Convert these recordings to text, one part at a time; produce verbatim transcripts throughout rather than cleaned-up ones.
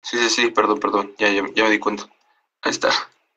Sí, sí, sí, perdón, perdón, ya, ya, ya me di cuenta. Ahí está.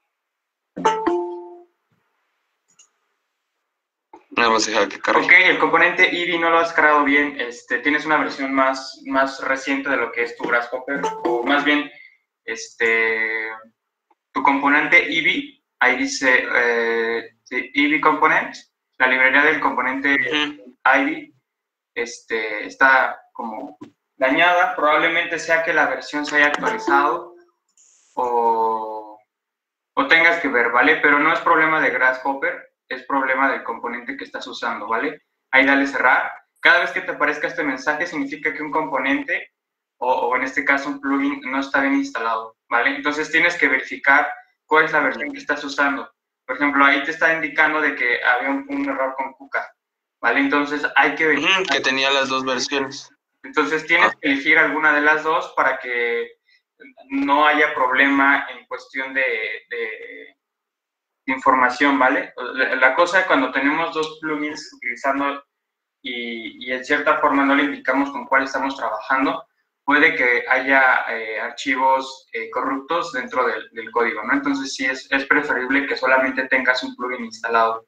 Nada más dejar que cargue. Ok, el componente Eevee no lo has cargado bien. Este, tienes una versión más, más reciente de lo que es tu Grasshopper, o más bien, este, tu componente Eevee, ahí dice eh, Eevee Component, la librería del componente uh-huh. Eevee, este, está como dañada. Probablemente sea que la versión se haya actualizado o, o tengas que ver, ¿vale? Pero no es problema de Grasshopper, es problema del componente que estás usando, ¿vale? Ahí dale cerrar. Cada vez que te aparezca este mensaje significa que un componente, o, o en este caso un plugin, no está bien instalado, ¿vale? Entonces tienes que verificar cuál es la versión que estás usando. Por ejemplo, ahí te está indicando de que había un, un error con Kuka, ¿vale? Entonces hay que verificar. Que tenía las dos versiones. Entonces tienes ah. que elegir alguna de las dos para que no haya problema en cuestión de, de información, ¿vale? La cosa es cuando tenemos dos plugins utilizando y, y en cierta forma no le indicamos con cuál estamos trabajando, puede que haya eh, archivos eh, corruptos dentro del, del código, ¿no? Entonces sí es, es preferible que solamente tengas un plugin instalado.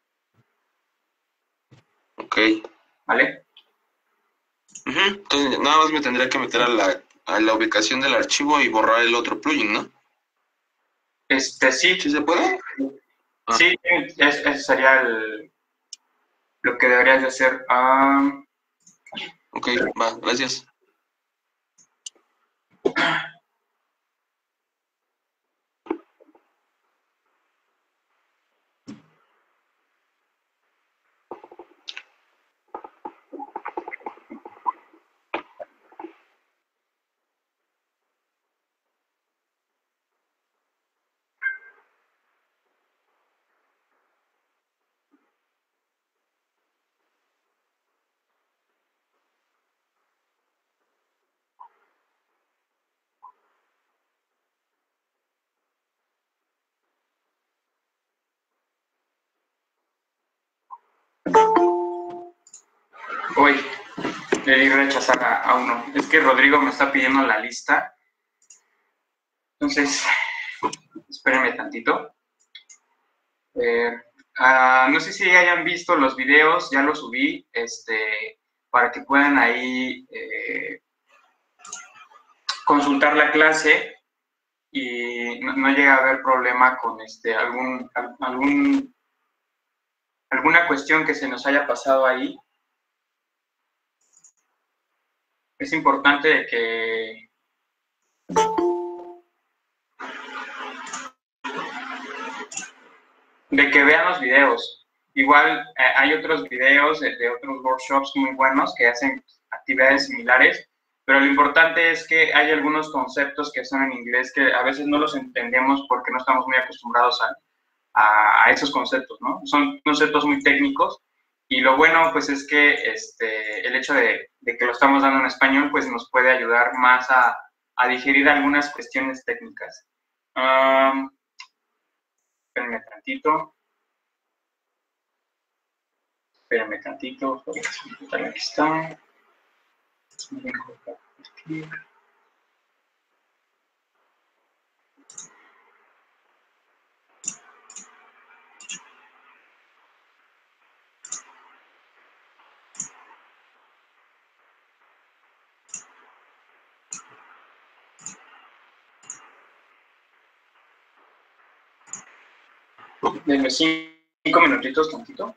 Ok. ¿Vale? Uh-huh. Entonces nada más me tendría que meter a la, a la ubicación del archivo y borrar el otro plugin, ¿no? Este, sí. ¿Sí se puede? Ah. Sí, ese es, sería el, lo que deberías de hacer. Um, ok, va, gracias. Uy, le di rechazar a, a uno. Es que Rodrigo me está pidiendo la lista. Entonces, espérenme tantito. Eh, uh, no sé si hayan visto los videos, ya los subí, este, para que puedan ahí eh, consultar la clase y no, no llega a haber problema con este, algún, algún, alguna cuestión que se nos haya pasado ahí. Es importante que de que vean los videos. Igual eh, hay otros videos de, de otros workshops muy buenos que hacen actividades similares, pero lo importante es que hay algunos conceptos que son en inglés que a veces no los entendemos porque no estamos muy acostumbrados a, a, a esos conceptos, ¿no? Son conceptos muy técnicos y lo bueno pues es que este, el hecho de, de que lo estamos dando en español pues nos puede ayudar más a, a digerir algunas cuestiones técnicas. Um, espérenme tantito. Espérame tantito, voy a quitar aquí está. Denme cinco minutitos tantito.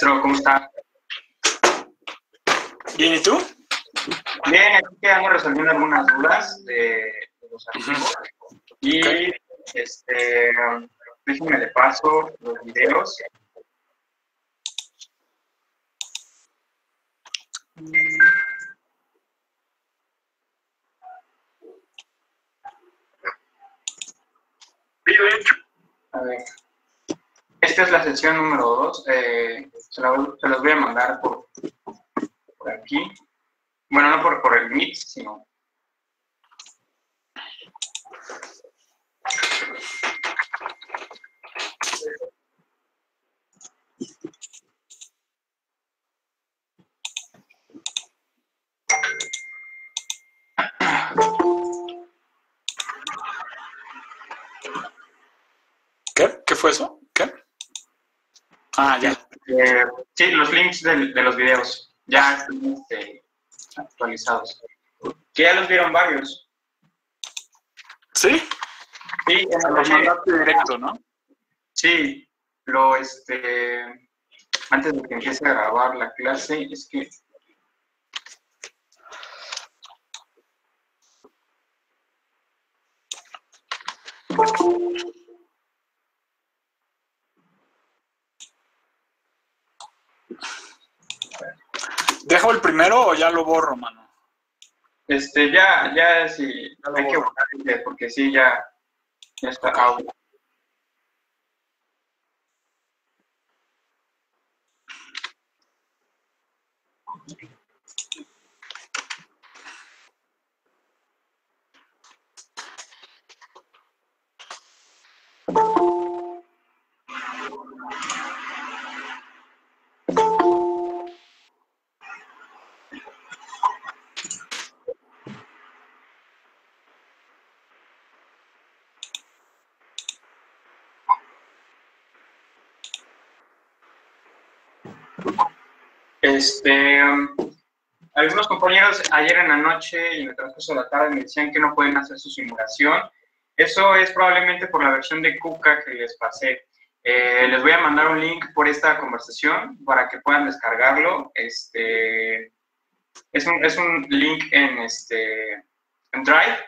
maestro, ¿cómo está? Bien, ¿y tú? Bien, aquí quedamos resolviendo algunas dudas de, de los archivos. Y, Okay. este, déjenme le paso los videos. A ver. Esta es la sesión número dos. Eh, se, la, se los voy a mandar por, por aquí. Bueno, no por, por el Meet, sino... ¿Qué? ¿Qué fue eso? ¿Qué? Ah, ya. Eh, sí, los links de, de los videos ya están este, actualizados. Que ya los vieron varios. ¿Sí? Sí, en la Los noche, mandaste directo, ¿no? sí, lo este antes de que empiece a grabar la clase, es que ¿Dejo el primero o ya lo borro, mano? este ya, ya sí, Ya lo hay que borro. borrar porque sí, ya, ya está Ok. out. Este, um, algunos compañeros ayer en la noche y en el transcurso de la tarde me decían que no pueden hacer su simulación. Eso es probablemente por la versión de KUKA que les pasé. Eh, les voy a mandar un link por esta conversación para que puedan descargarlo. Este, es, un, es un link en, este, en Drive.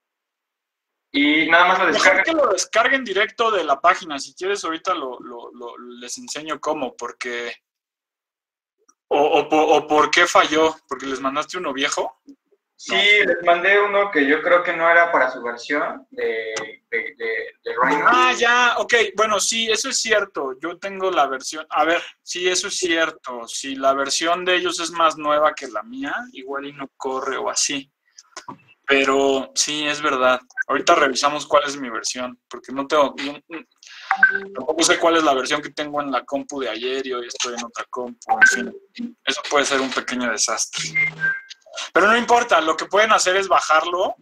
Y nada más lo Mejor descargan. que lo descarguen directo de la página. Si quieres, ahorita lo, lo, lo- les enseño cómo, porque... O, o, po- o por qué falló, porque les mandaste uno viejo. Sí, les mandé uno que yo creo que no era para su versión de, de, de, de Rhino. Ah, ya, ok, bueno, sí, eso es cierto. Yo tengo la versión, a ver, sí, eso es cierto. Si la versión de ellos es más nueva que la mía, igual y no corre o así. Pero sí, es verdad. Ahorita revisamos cuál es mi versión, porque no tengo, no- no- tampoco sé cuál es la versión que tengo en la compu de ayer y hoy estoy en otra compu, en fin. Eso puede ser un pequeño desastre. Pero no importa, lo que pueden hacer es bajarlo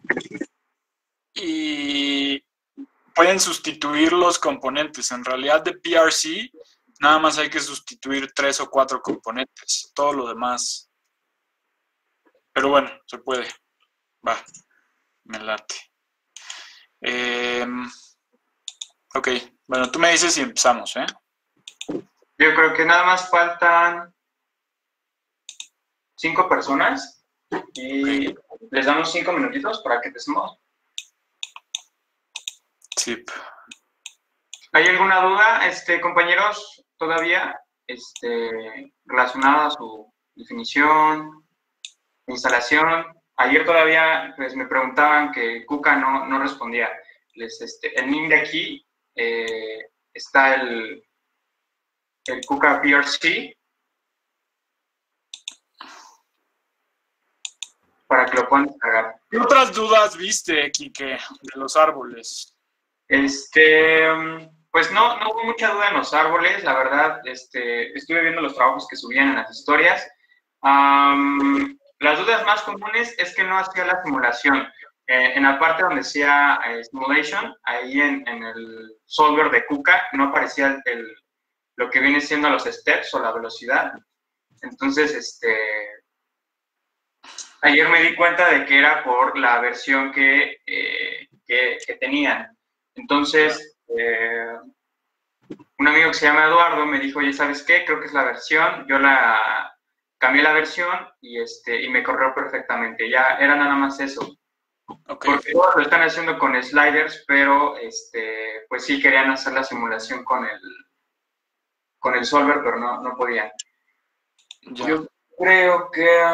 y pueden sustituir los componentes. En realidad de P R C nada más hay que sustituir tres o cuatro componentes. Todo lo demás. Pero bueno, se puede. Va, me late. Eh, ok, bueno, tú me dices si empezamos, ¿eh? Yo creo que nada más faltan cinco personas y Ok. les damos cinco minutitos para que empecemos. Sí. ¿Hay alguna duda, este, compañeros, todavía este, relacionada a su definición, instalación? Ayer todavía pues, me preguntaban que KUKA no, no respondía. Les, este, el link de aquí eh, está el, el KUKA P R C para que lo puedan descargar. ¿Qué otras dudas viste, Quique, de los árboles? Este, pues no, no hubo mucha duda en los árboles, la verdad, este, estuve viendo los trabajos que subían en las historias. Um, las dudas más comunes es que no hacía la simulación. Eh, en la parte donde decía eh, simulation, ahí en, en el solver de KUKA, no aparecía el, el, lo que viene siendo los steps o la velocidad. Entonces, este, ayer me di cuenta de que era por la versión que, eh, que, que tenían. Entonces, eh, un amigo que se llama Eduardo me dijo, oye, ¿sabes qué? Creo que es la versión. Yo la cambié la versión y, este, y me corrió perfectamente. Ya era nada más eso. Okay. Porque todos lo están haciendo con sliders, pero este, pues sí querían hacer la simulación con el, con el solver, pero no, no podían. Ya. Yo creo que,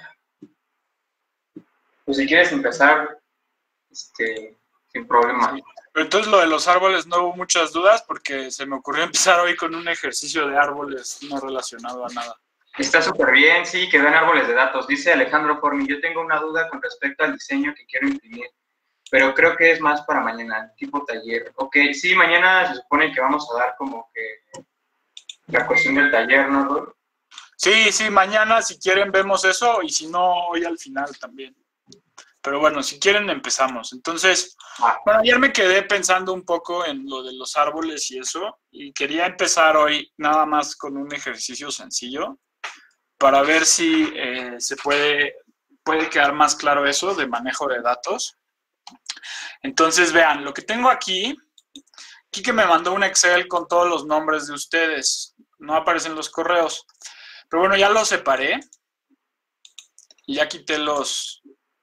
pues si quieres empezar, este, sin problema. Sí. Pero entonces lo de los árboles no hubo muchas dudas porque se me ocurrió empezar hoy con un ejercicio de árboles no relacionado a nada. Está súper bien, sí, que dan árboles de datos. Dice Alejandro Formi, yo tengo una duda con respecto al diseño que quiero imprimir, pero creo que es más para mañana, tipo taller. Ok, sí, mañana se supone que vamos a dar como que la cuestión del taller, ¿no, Rol? Sí, sí, mañana si quieren vemos eso y si no, hoy al final también. Pero bueno, si quieren empezamos. Entonces, Ah. bueno, ayer me quedé pensando un poco en lo de los árboles y eso, y quería empezar hoy nada más con un ejercicio sencillo para ver si eh, se puede, puede quedar más claro eso de manejo de datos. Entonces, vean, lo que tengo aquí, aquí que me mandó un Excel con todos los nombres de ustedes, no aparecen los correos, pero bueno, ya los separé y ya quité los...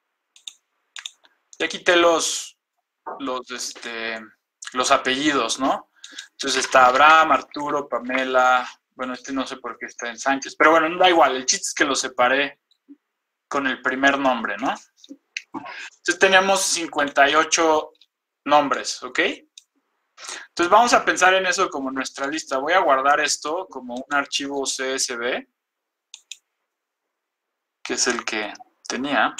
Ya quité los, los, este, los apellidos, ¿no? Entonces está Abraham, Arturo, Pamela, bueno, este no sé por qué está en Sánchez, pero bueno, da igual, el chiste es que los separé con el primer nombre, ¿no? Entonces teníamos cincuenta y ocho nombres, ¿ok? Entonces vamos a pensar en eso como nuestra lista. Voy a guardar esto como un archivo C S V, que es el que tenía.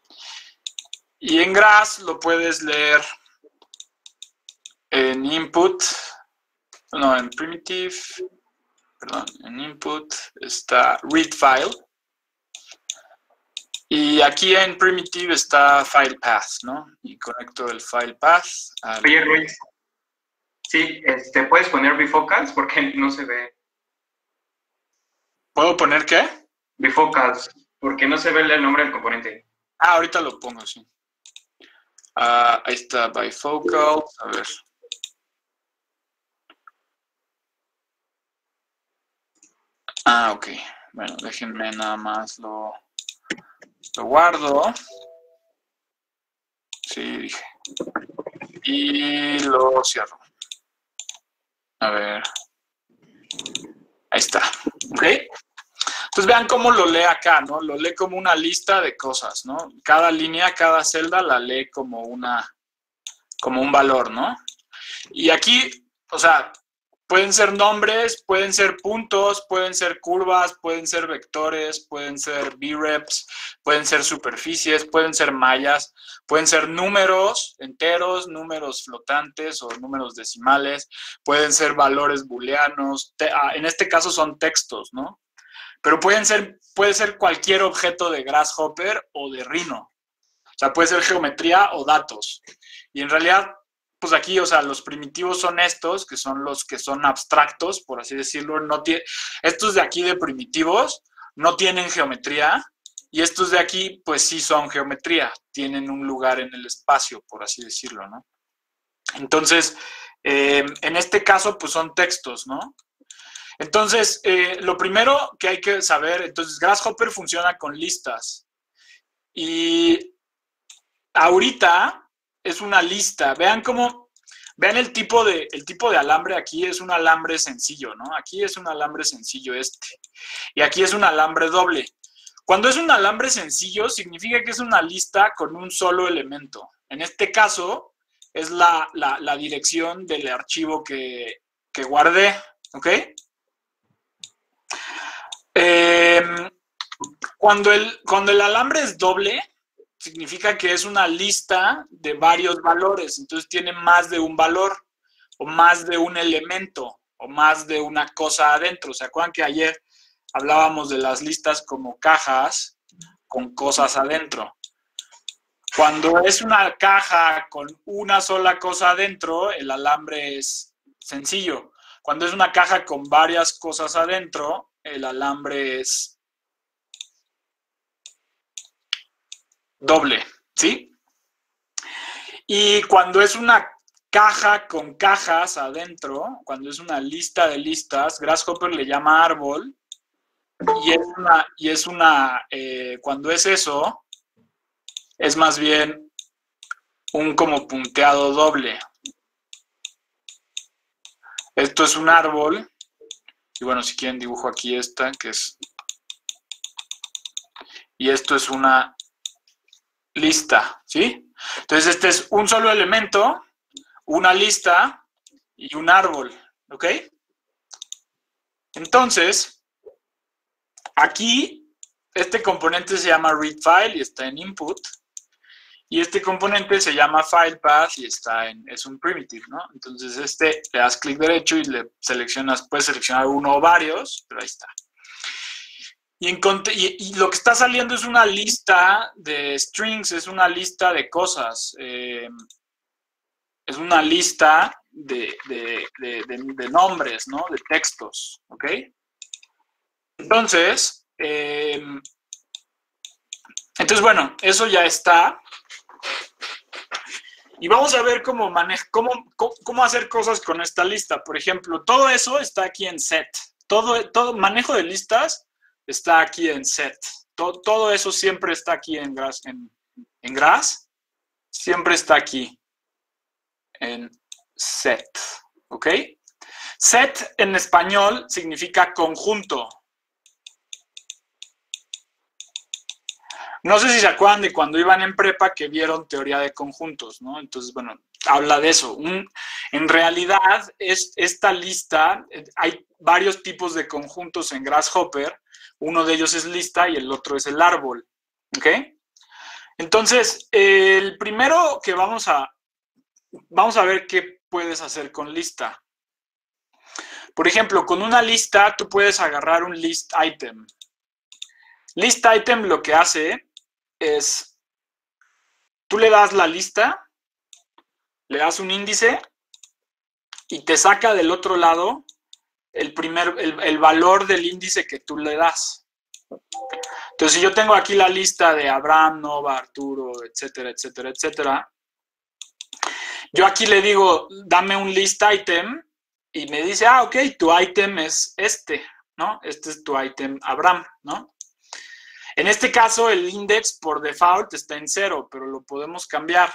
Y en Grass lo puedes leer en input, no, en primitive, perdón, en input está read file. Y aquí en primitive está file path, ¿no? Y conecto el file path al... Oye, Luis, sí, este, ¿puedes poner bifocals? Porque no se ve. ¿Puedo poner qué? Bifocals, porque no se ve el nombre del componente. Ah, ahorita lo pongo, sí. Uh, ahí está, bifocal, a ver. Ah, ok. Bueno, déjenme nada más lo, lo guardo. Sí, dije. Y lo cierro. A ver. Ahí está. ¿Ok? Entonces vean cómo lo lee acá, ¿no? Lo lee como una lista de cosas, ¿no? Cada línea, cada celda la lee como una, como un valor, ¿no? Y aquí, o sea, pueden ser nombres, pueden ser puntos, pueden ser curvas, pueden ser vectores, pueden ser VREPs, pueden ser superficies, pueden ser mallas, pueden ser números enteros, números flotantes o números decimales, pueden ser valores booleanos, te, ah, en este caso son textos, ¿no? Pero pueden ser, puede ser cualquier objeto de Grasshopper o de Rhino. O sea, puede ser geometría o datos. Y en realidad, pues aquí, o sea, los primitivos son estos, que son los que son abstractos, por así decirlo. No tiene, estos de aquí de primitivos no tienen geometría, y estos de aquí, pues sí son geometría. Tienen un lugar en el espacio, por así decirlo, ¿no? Entonces, eh, en este caso, pues son textos, ¿no? Entonces, eh, lo primero que hay que saber, entonces Grasshopper funciona con listas. Y ahorita es una lista. Vean cómo, vean el tipo de, el tipo de alambre aquí es un alambre sencillo, ¿no? Aquí es un alambre sencillo este. Y aquí es un alambre doble. Cuando es un alambre sencillo, significa que es una lista con un solo elemento. En este caso, es la, la, la dirección del archivo que, que guardé, ¿ok? Eh, cuando, el, cuando el alambre es doble, significa que es una lista de varios valores, entonces tiene más de un valor, o más de un elemento, o más de una cosa adentro. ¿Se acuerdan que ayer hablábamos de las listas como cajas con cosas adentro? Cuando es una caja con una sola cosa adentro, el alambre es sencillo. Cuando es una caja con varias cosas adentro, el alambre es doble, ¿sí? Y cuando es una caja con cajas adentro, cuando es una lista de listas, Grasshopper le llama árbol, y es una, y es una eh, cuando es eso, es más bien un como punteado doble. Esto es un árbol, y bueno, si quieren dibujo aquí esta, que es, y esto es una lista, ¿sí? Entonces este es un solo elemento, una lista y un árbol, ¿ok? Entonces, aquí, este componente se llama readFile y está en input, y este componente se llama filePath y está en, es un primitive, ¿no? Entonces, este, le das clic derecho y le seleccionas, puedes seleccionar uno o varios, pero ahí está. Y, en, y, y lo que está saliendo es una lista de strings, es una lista de cosas, eh, es una lista de, de, de, de, de nombres, ¿no? De textos, ¿ok? Entonces, eh, entonces, bueno, eso ya está. Y vamos a ver cómo, maneja, cómo, cómo, cómo hacer cosas con esta lista. Por ejemplo, todo eso está aquí en set. Todo, todo manejo de listas está aquí en set. Todo, todo eso siempre está aquí en Grass. En, en Grass, siempre está aquí en set. ¿Ok? Set en español significa conjunto. No sé si se acuerdan de cuando iban en prepa que vieron teoría de conjuntos, ¿no? Entonces, bueno, habla de eso. Un, en realidad, es, esta lista, hay varios tipos de conjuntos en Grasshopper. Uno de ellos es lista y el otro es el árbol, ¿ok? Entonces, el primero que vamos a, vamos a ver qué puedes hacer con lista. Por ejemplo, con una lista, tú puedes agarrar un list item. List item lo que hace es, tú le das la lista, le das un índice y te saca del otro lado el, primer, el, el valor del índice que tú le das. Entonces, si yo tengo aquí la lista de Abraham, Nova, Arturo, etcétera, etcétera, etcétera, yo aquí le digo, dame un list item y me dice, ah, ok, tu item es este, ¿no? Este es tu item Abraham, ¿no? En este caso, el index por default está en cero, pero lo podemos cambiar.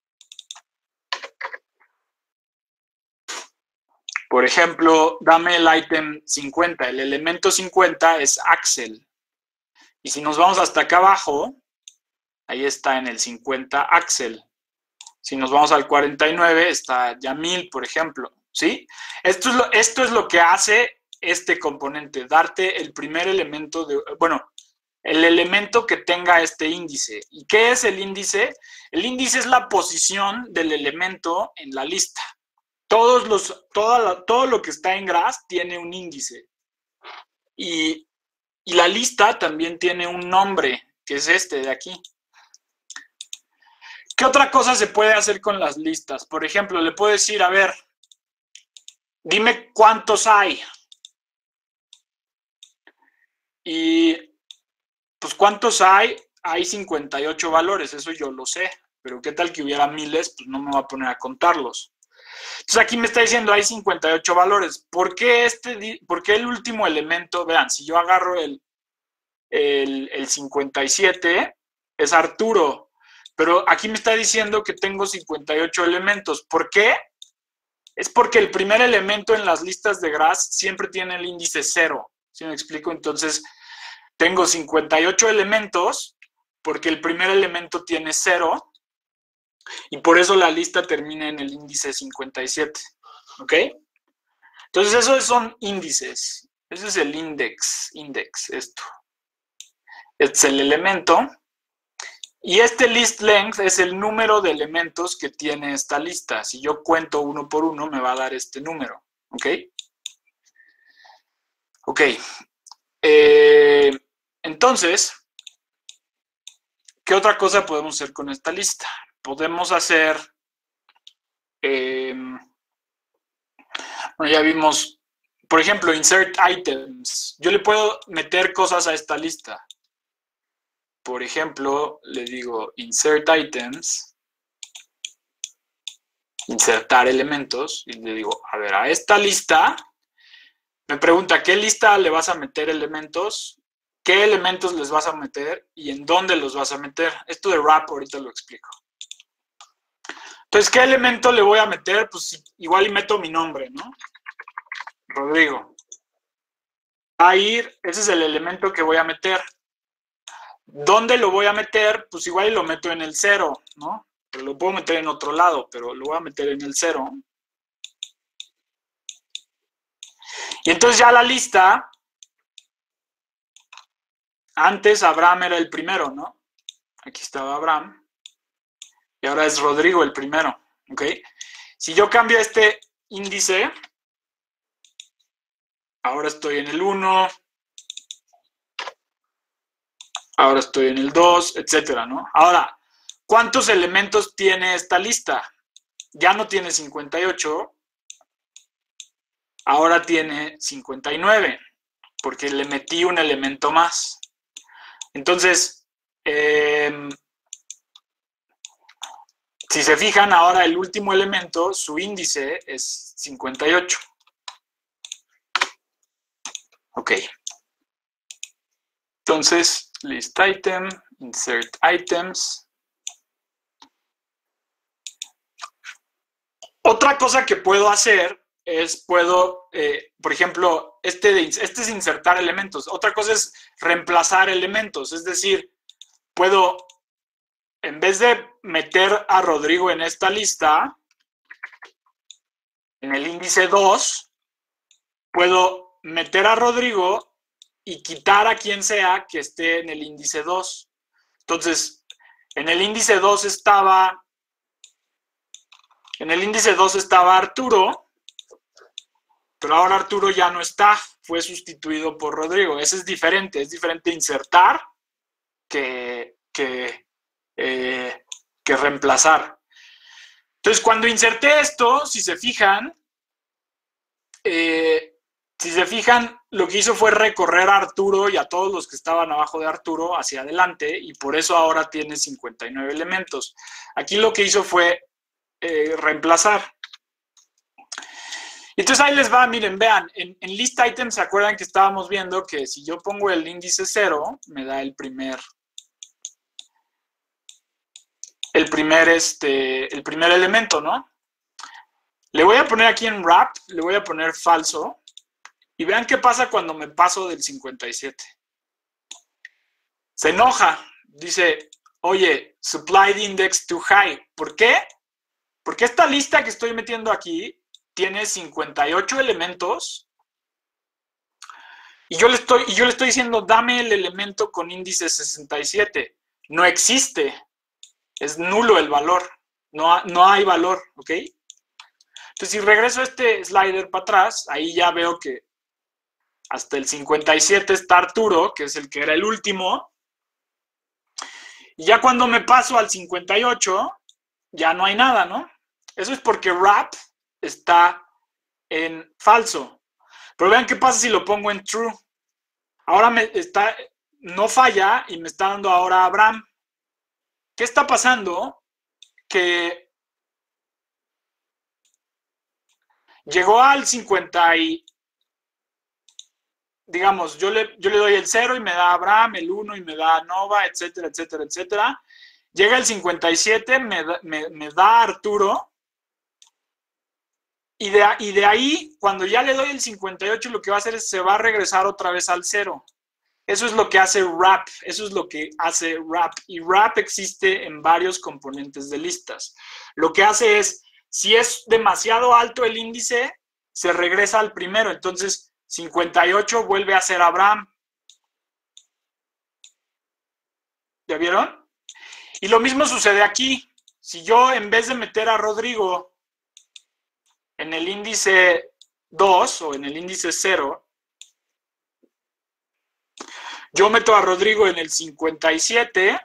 Por ejemplo, dame el item cincuenta. El elemento cincuenta es Axel. Y si nos vamos hasta acá abajo, ahí está en el cincuenta Axel. Si nos vamos al cuarenta y nueve, está Yamil, por ejemplo. ¿Sí? Esto es lo, esto es lo que hace este componente, darte el primer elemento de... Bueno, el elemento que tenga este índice. ¿Y qué es el índice? El índice es la posición del elemento en la lista. Todos los, toda la, todo lo que está en Grass tiene un índice. Y, y la lista también tiene un nombre, que es este de aquí. ¿Qué otra cosa se puede hacer con las listas? Por ejemplo, le puedo decir, a ver, dime cuántos hay. Y, pues, ¿cuántos hay? Hay cincuenta y ocho valores, eso yo lo sé. Pero ¿qué tal que hubiera miles? Pues no me voy a poner a contarlos. Entonces aquí me está diciendo hay cincuenta y ocho valores. ¿Por qué, este, por qué el último elemento? Vean, si yo agarro el, el, el cincuenta y siete, es Arturo. Pero aquí me está diciendo que tengo cincuenta y ocho elementos. ¿Por qué? Es porque el primer elemento en las listas de Grass siempre tiene el índice cero. ¿Sí me explico? Entonces, tengo cincuenta y ocho elementos porque el primer elemento tiene cero. Y por eso la lista termina en el índice cincuenta y siete, ¿ok? Entonces, esos son índices. Ese es el index, index, esto. Este es el elemento. Y este list length es el número de elementos que tiene esta lista. Si yo cuento uno por uno, me va a dar este número, ¿ok? Ok. Eh, entonces, ¿qué otra cosa podemos hacer con esta lista? Podemos hacer, eh, bueno, ya vimos, por ejemplo, insert items. Yo le puedo meter cosas a esta lista. Por ejemplo, le digo insert items insertar elementos, y le digo, a ver, a esta lista, me pregunta, ¿qué lista le vas a meter elementos? ¿Qué elementos les vas a meter? ¿Y en dónde los vas a meter? Esto de wrap ahorita lo explico. Entonces, ¿qué elemento le voy a meter? Pues igual y meto mi nombre, ¿no? Rodrigo. Va a ir, ese es el elemento que voy a meter. ¿Dónde lo voy a meter? Pues igual y lo meto en el cero, ¿no? Pero lo puedo meter en otro lado, pero lo voy a meter en el cero. Y entonces ya la lista, antes Abraham era el primero, ¿no? Aquí estaba Abraham. Y ahora es Rodrigo el primero, ¿ok? Si yo cambio este índice, ahora estoy en el uno, ahora estoy en el dos, etcétera, ¿no? Ahora, ¿cuántos elementos tiene esta lista? Ya no tiene cincuenta y ocho, ahora tiene cincuenta y nueve, porque le metí un elemento más. Entonces, eh, si se fijan, ahora el último elemento, su índice es cincuenta y ocho. Ok. Entonces, list item, insert items. Otra cosa que puedo hacer es, puedo, eh, por ejemplo, este, de, este es insertar elementos. Otra cosa es reemplazar elementos. Es decir, puedo, en vez de meter a Rodrigo en esta lista, en el índice dos, puedo meter a Rodrigo y quitar a quien sea que esté en el índice dos. Entonces, en el índice dos estaba, en el índice dos estaba Arturo, pero ahora Arturo ya no está, fue sustituido por Rodrigo. Ese es diferente, es diferente insertar que, que, eh, que reemplazar. Entonces, cuando inserté esto, si se fijan, eh, si se fijan, lo que hizo fue recorrer a Arturo y a todos los que estaban abajo de Arturo hacia adelante, y por eso ahora tiene cincuenta y nueve elementos. Aquí lo que hizo fue eh, reemplazar. Entonces ahí les va, miren, vean, en, en list items, ¿se acuerdan que estábamos viendo que si yo pongo el índice cero, me da el primer, el primer, este, el primer elemento, ¿no? Le voy a poner aquí en wrap, le voy a poner falso, y vean qué pasa cuando me paso del cincuenta y siete. Se enoja, dice, oye, supplied index too high. ¿Por qué? Porque esta lista que estoy metiendo aquí tiene cincuenta y ocho elementos y yo le estoy, y yo le estoy diciendo, dame el elemento con índice sesenta y siete. No existe. Es nulo el valor. No, no hay valor, ¿ok? Entonces, si regreso este slider para atrás, ahí ya veo que hasta el cincuenta y siete está Arturo, que es el que era el último. Y ya cuando me paso al cincuenta y ocho, ya no hay nada, ¿no? Eso es porque wrap está en falso. Pero vean qué pasa si lo pongo en true. Ahora me está, no falla y me está dando ahora Abraham. ¿Qué está pasando? Que llegó al cincuenta y, digamos, yo le, yo le doy el cero y me da Abraham, el uno y me da Nova, etcétera, etcétera, etcétera. Llega el cincuenta y siete, me da, me, me da Arturo. Y de, y de ahí, cuando ya le doy el cincuenta y ocho, lo que va a hacer es se va a regresar otra vez al cero. Eso es lo que hace wrap. Eso es lo que hace wrap. Y wrap existe en varios componentes de listas. Lo que hace es, si es demasiado alto el índice, se regresa al primero. Entonces, cincuenta y ocho vuelve a ser Abraham. ¿Ya vieron? Y lo mismo sucede aquí. Si yo, en vez de meter a Rodrigo en el índice dos o en el índice cero, yo meto a Rodrigo en el cincuenta y siete,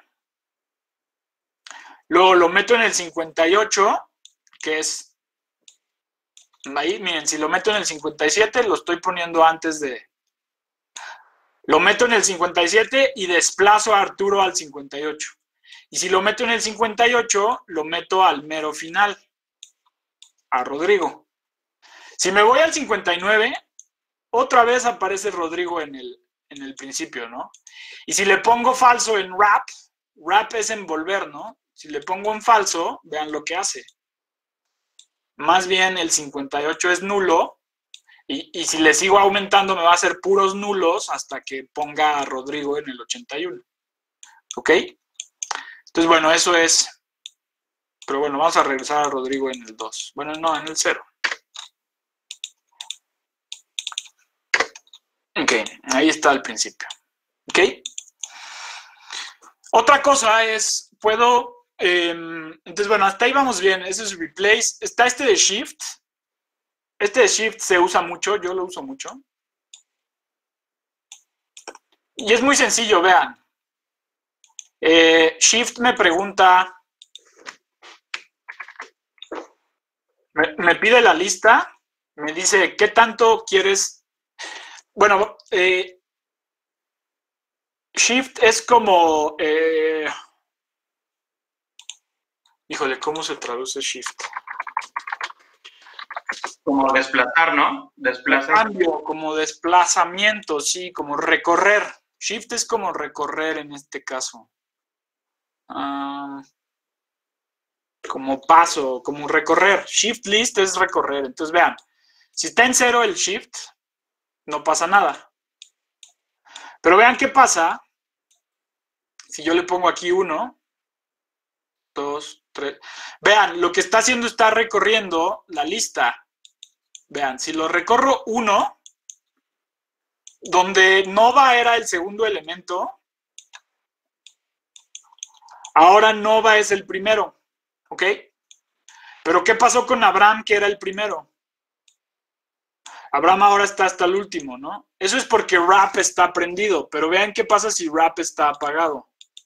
luego lo meto en el cincuenta y ocho, que es, ahí, miren, si lo meto en el cincuenta y siete, lo estoy poniendo antes de, lo meto en el cincuenta y siete y desplazo a Arturo al cincuenta y ocho. Y si lo meto en el cincuenta y ocho, lo meto al mero final. a Rodrigo. Si me voy al cincuenta y nueve, otra vez aparece Rodrigo en el, en el principio, ¿no? Y si le pongo falso en wrap, wrap es envolver, ¿no? Si le pongo en falso, vean lo que hace. Más bien el cincuenta y ocho es nulo, y, y si le sigo aumentando me va a hacer puros nulos hasta que ponga a Rodrigo en el ochenta y uno. ¿Ok? Entonces, bueno, eso es... Pero bueno, vamos a regresar a Rodrigo en el dos. Bueno, no, en el cero. Ok, ahí está el principio. Ok. Otra cosa es, puedo... Eh, entonces, bueno, hasta ahí vamos bien. Eso es replace. Está este de shift. Este de shift se usa mucho, yo lo uso mucho. Y es muy sencillo, vean. Eh, shift me pregunta... Me, me pide la lista, me dice, ¿qué tanto quieres? Bueno, eh, shift es como... Eh, híjole, ¿cómo se traduce shift? Como desplazar, ¿no? Desplazar. Cambio, como desplazamiento, sí, como recorrer. Shift es como recorrer en este caso. Um, como paso, como recorrer. Shift list es recorrer. Entonces, vean, si está en cero el shift, no pasa nada. Pero vean qué pasa si yo le pongo aquí uno, dos, tres. Vean, lo que está haciendo está recorriendo la lista. Vean, si lo recorro uno, donde Nova era el segundo elemento, ahora Nova es el primero. ¿Ok? Pero ¿qué pasó con Abraham, que era el primero? Abraham ahora está hasta el último, ¿no? Eso es porque wrap está prendido, pero vean qué pasa si wrap está apagado.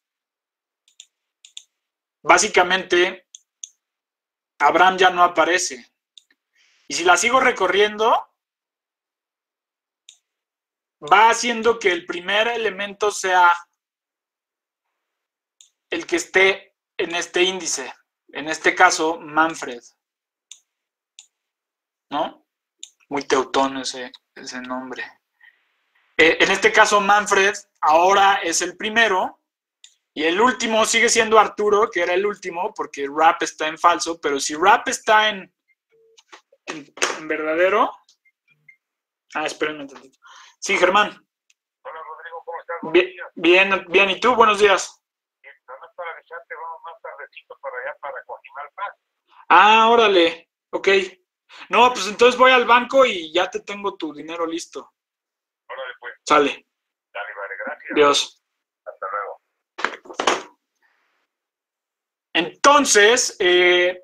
Básicamente, Abraham ya no aparece. Y si la sigo recorriendo, va haciendo que el primer elemento sea el que esté en este índice. En este caso, Manfred. ¿No? Muy teutón ese, ese nombre. Eh, en este caso, Manfred ahora es el primero. Y el último sigue siendo Arturo, que era el último, porque wrap está en falso. Pero si wrap está en, en, en verdadero... Ah, espérenme un tantito. Sí, Germán. Hola, Rodrigo, ¿cómo estás? Bien, bien, bien. ¿Y tú? Buenos días. Bien, nada más para avisarte, vamos más tardecito para allá, para Coajimalpa. Ah, órale. Ok. No, pues entonces voy al banco y ya te tengo tu dinero listo. Órale, pues. Sale. Dale, vale, gracias. Dios. Hasta luego. Entonces, eh,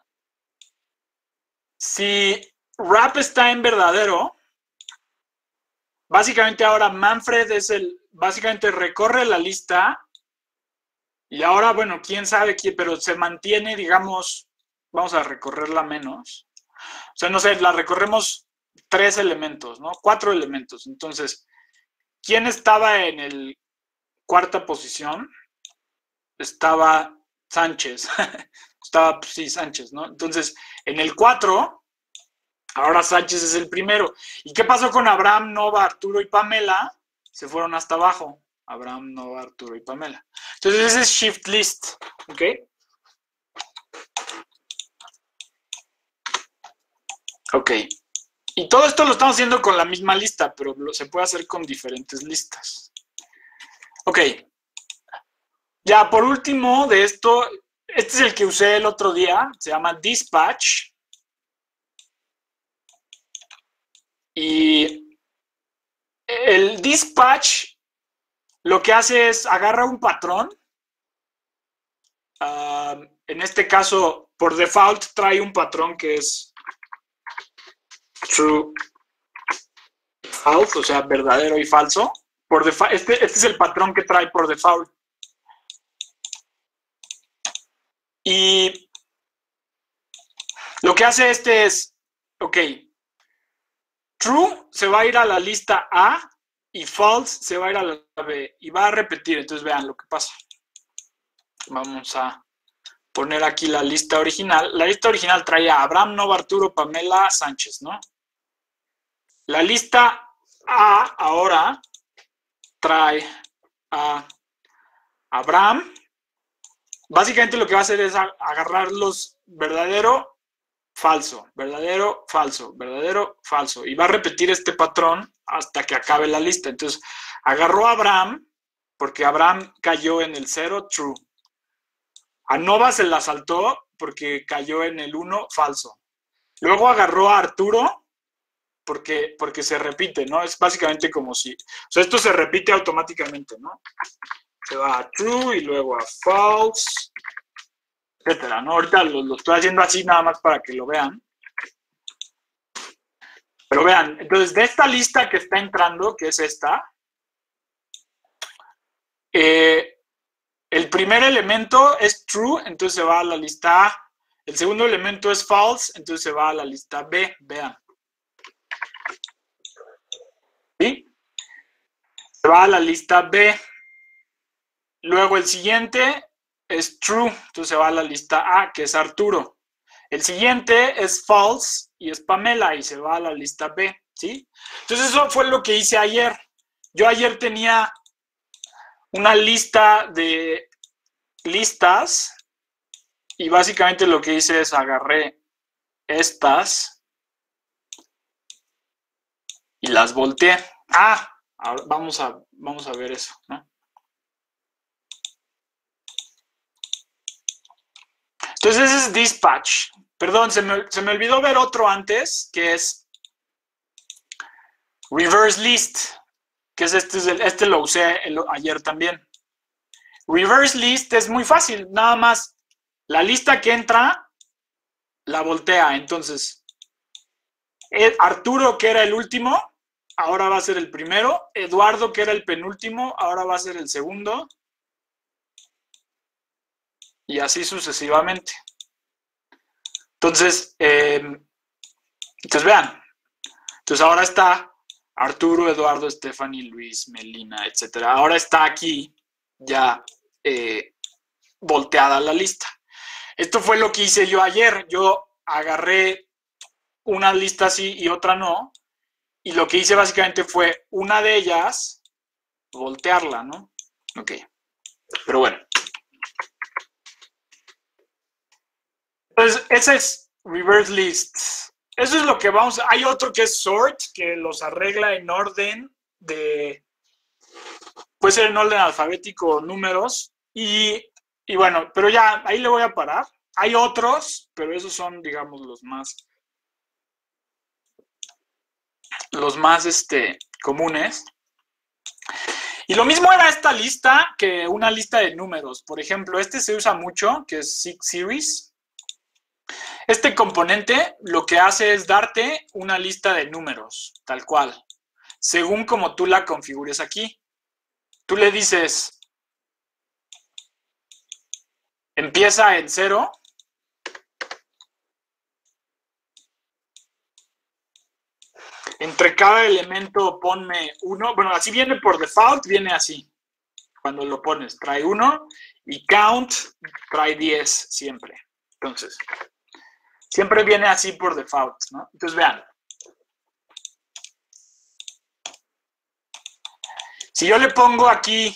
si wrap está en verdadero, básicamente ahora Manfred es el, básicamente recorre la lista y ahora, bueno, quién sabe quién, pero se mantiene, digamos, vamos a recorrerla menos. O sea, no sé, la recorremos tres elementos, ¿no? Cuatro elementos. Entonces, ¿quién estaba en el cuarta posición? Estaba Sánchez. Estaba, pues, sí, Sánchez, ¿no? Entonces, en el cuatro, ahora Sánchez es el primero. ¿Y qué pasó con Abraham, Nova, Arturo y Pamela? Se fueron hasta abajo. Abraham, Nova, Arturo y Pamela. Entonces, ese es shift list, ¿ok? Ok. Y todo esto lo estamos haciendo con la misma lista, pero se puede hacer con diferentes listas. Ok. Ya, por último de esto, este es el que usé el otro día, se llama dispatch. Y el dispatch lo que hace es agarra un patrón. Uh, en este caso, por default, trae un patrón que es true, false, o sea, verdadero y falso. Por default, este, este es el patrón que trae por default. Y lo que hace este es, ok, true se va a ir a la lista A y false se va a ir a la B y va a repetir. Entonces vean lo que pasa. Vamos a poner aquí la lista original. La lista original traía a Abraham, Nova, Arturo, Pamela, Sánchez, ¿no? La lista A ahora trae a Abraham. Básicamente lo que va a hacer es agarrar los verdadero, falso, verdadero, falso, verdadero, falso. Y va a repetir este patrón hasta que acabe la lista. Entonces, agarró a Abraham, porque Abraham cayó en el cero, true. A Nova se la saltó porque cayó en el uno, falso. Luego agarró a Arturo porque, porque se repite, ¿no? Es básicamente como si... O sea, esto se repite automáticamente, ¿no? Se va a true y luego a false, etcétera, ¿no? Ahorita lo, lo estoy haciendo así nada más para que lo vean. Pero vean, entonces de esta lista que está entrando, que es esta, eh, el primer elemento es true, entonces se va a la lista A. El segundo elemento es false, entonces se va a la lista B. Vean. ¿Sí? Se va a la lista B. Luego el siguiente es true, entonces se va a la lista A, que es Arturo. El siguiente es false y es Pamela y se va a la lista B, ¿sí? Entonces eso fue lo que hice ayer. Yo ayer tenía una lista de listas y básicamente lo que hice es agarré estas y las volteé. Ah, ahora vamos a, vamos a ver eso, ¿no? Entonces ese es dispatch. Perdón, se me, se me olvidó ver otro antes, que es reverse list, que es este, este lo usé el, ayer también. Reverse list es muy fácil, nada más la lista que entra la voltea. Entonces, Arturo, que era el último, ahora va a ser el primero. Eduardo, que era el penúltimo, ahora va a ser el segundo. Y así sucesivamente. Entonces, eh, entonces vean. Entonces ahora está Arturo, Eduardo, Stephanie, Luis, Melina, etcétera. Ahora está aquí ya eh, volteada la lista. Esto fue lo que hice yo ayer. Yo agarré una lista así y otra no. Y lo que hice básicamente fue una de ellas voltearla, ¿no? Ok. Pero bueno. Entonces, ese es reverse list. Eso es lo que vamos a... Hay otro que es sort, que los arregla en orden de... Puede ser en orden alfabético, números. Y, y bueno, pero ya, ahí le voy a parar. Hay otros, pero esos son, digamos, los más... Los más, este, comunes. Y lo mismo era esta lista que una lista de números. Por ejemplo, este se usa mucho, que es Six Series. Este componente lo que hace es darte una lista de números, tal cual, según como tú la configures aquí. Tú le dices, empieza en cero, entre cada elemento ponme uno, bueno, así viene por default, viene así, cuando lo pones, trae uno, y count trae diez siempre, entonces... Siempre viene así por default, ¿no? Entonces, vean. Si yo le pongo aquí,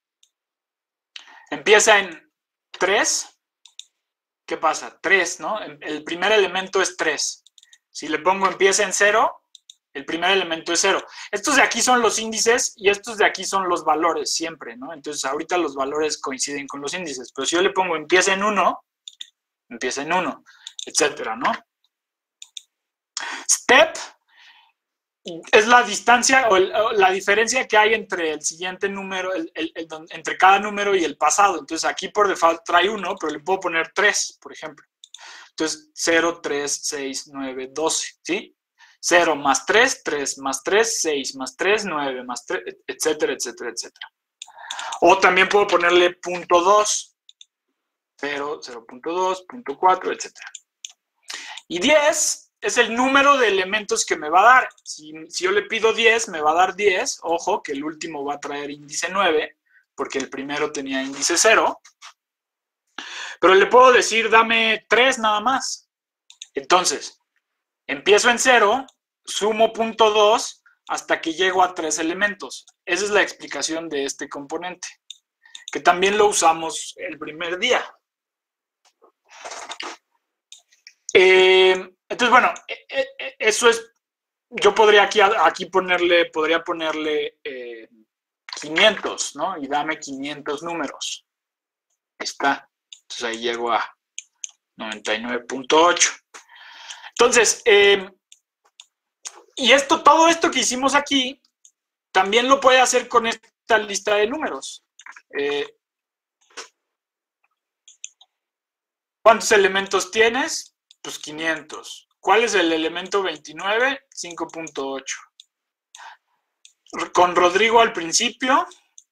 empieza en tres, ¿qué pasa? tres, ¿no? El primer elemento es tres. Si le pongo empieza en cero, el primer elemento es cero. Estos de aquí son los índices y estos de aquí son los valores siempre, ¿no? Entonces, ahorita los valores coinciden con los índices. Pero si yo le pongo empieza en uno, empieza en uno. Etcétera, ¿no? Step es la distancia o, el, o la diferencia que hay entre el siguiente número, el, el, el, entre cada número y el pasado. Entonces aquí por default trae uno, pero le puedo poner tres, por ejemplo. Entonces cero, tres, seis, nueve, doce, ¿sí? cero más tres, tres más tres, seis más tres, nueve más tres, etcétera, etcétera, etcétera. O también puedo ponerle punto dos, cero, cero punto dos, punto cuatro, etcétera. Y diez es el número de elementos que me va a dar. Si, si yo le pido diez, me va a dar diez. Ojo, que el último va a traer índice nueve, porque el primero tenía índice cero. Pero le puedo decir, dame tres nada más. Entonces, empiezo en cero, sumo punto dos hasta que llego a tres elementos. Esa es la explicación de este componente, que también lo usamos el primer día. Eh, entonces, bueno, eso es, yo podría aquí, aquí ponerle, podría ponerle eh, quinientos, ¿no? Y dame quinientos números. Ahí está. Entonces ahí llego a noventa y nueve punto ocho. Entonces, eh, y esto, todo esto que hicimos aquí, también lo puede hacer con esta lista de números. Eh, ¿Cuántos elementos tienes? Pues quinientos. ¿Cuál es el elemento veintinueve? cinco punto ocho. Con Rodrigo al principio,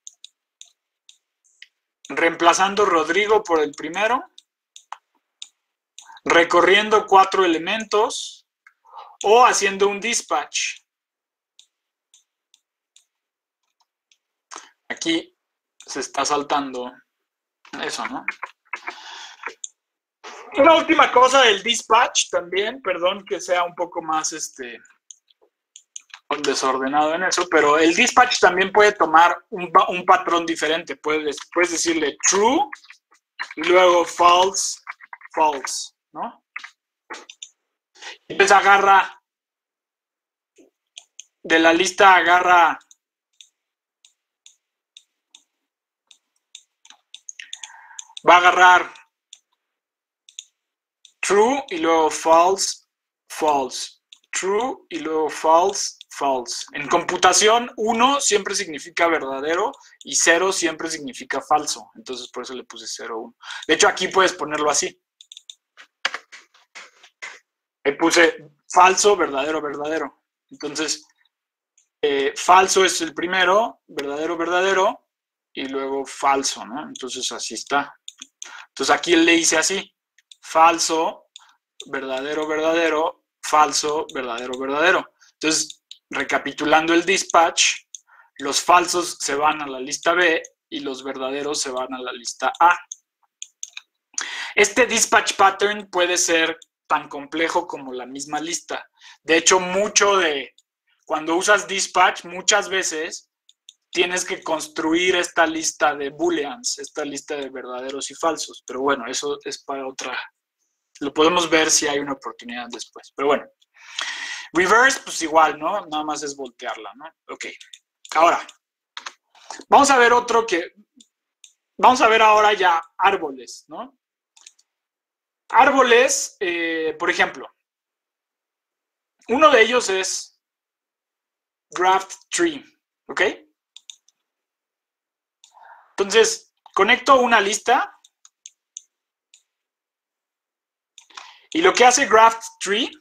reemplazando Rodrigo por el primero, recorriendo cuatro elementos o haciendo un dispatch. Aquí se está saltando eso, ¿no? Una última cosa del dispatch también, perdón que sea un poco más este, desordenado en eso, pero el dispatch también puede tomar un, un patrón diferente. Puedes, puedes decirle true y luego false, false, ¿no? Entonces agarra, de la lista agarra va a agarrar true y luego false, false, true y luego false, false. En computación, uno siempre significa verdadero y cero siempre significa falso. Entonces, por eso le puse cero, uno. De hecho, aquí puedes ponerlo así. Le puse falso, verdadero, verdadero. Entonces, eh, falso es el primero, verdadero, verdadero, y luego falso, ¿no? Entonces, así está. Entonces, aquí le hice así. Falso, verdadero, verdadero, falso, verdadero, verdadero. Entonces, recapitulando el dispatch, los falsos se van a la lista B y los verdaderos se van a la lista A. Este dispatch pattern puede ser tan complejo como la misma lista. De hecho, mucho de cuando usas dispatch, muchas veces tienes que construir esta lista de booleans, esta lista de verdaderos y falsos. Pero bueno, eso es para otra. Lo podemos ver si hay una oportunidad después. Pero bueno. Reverse, pues igual, ¿no? Nada más es voltearla, ¿no? Ok. Ahora, vamos a ver otro que... Vamos a ver ahora ya árboles, ¿no? Árboles, eh, por ejemplo, uno de ellos es graph tree, ¿ok? Entonces, conecto una lista y lo que hace graph tree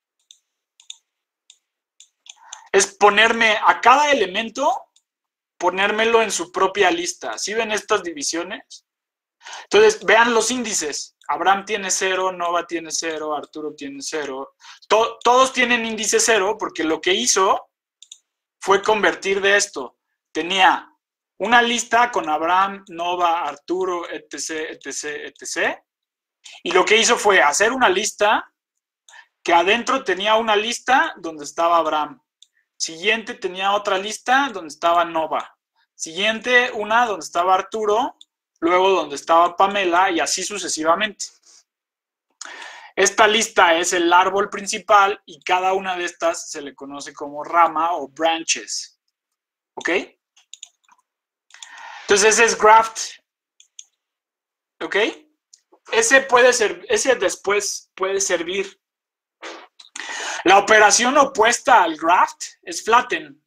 es ponerme a cada elemento, ponérmelo en su propia lista. ¿Sí ven estas divisiones? Entonces, vean los índices. Abraham tiene cero, Nova tiene cero, Arturo tiene cero. To- todos tienen índice cero porque lo que hizo fue convertir de esto. Tenía una lista con Abraham, Nova, Arturo, etc, etc, etc. Y lo que hizo fue hacer una lista que adentro tenía una lista donde estaba Abraham. Siguiente tenía otra lista donde estaba Nova. Siguiente una donde estaba Arturo, luego donde estaba Pamela y así sucesivamente. Esta lista es el árbol principal y cada una de estas se le conoce como rama o branches. ¿Ok? Entonces ese es graph. ¿Ok? Ese puede ser, ese después puede servir. La operación opuesta al graph es flatten.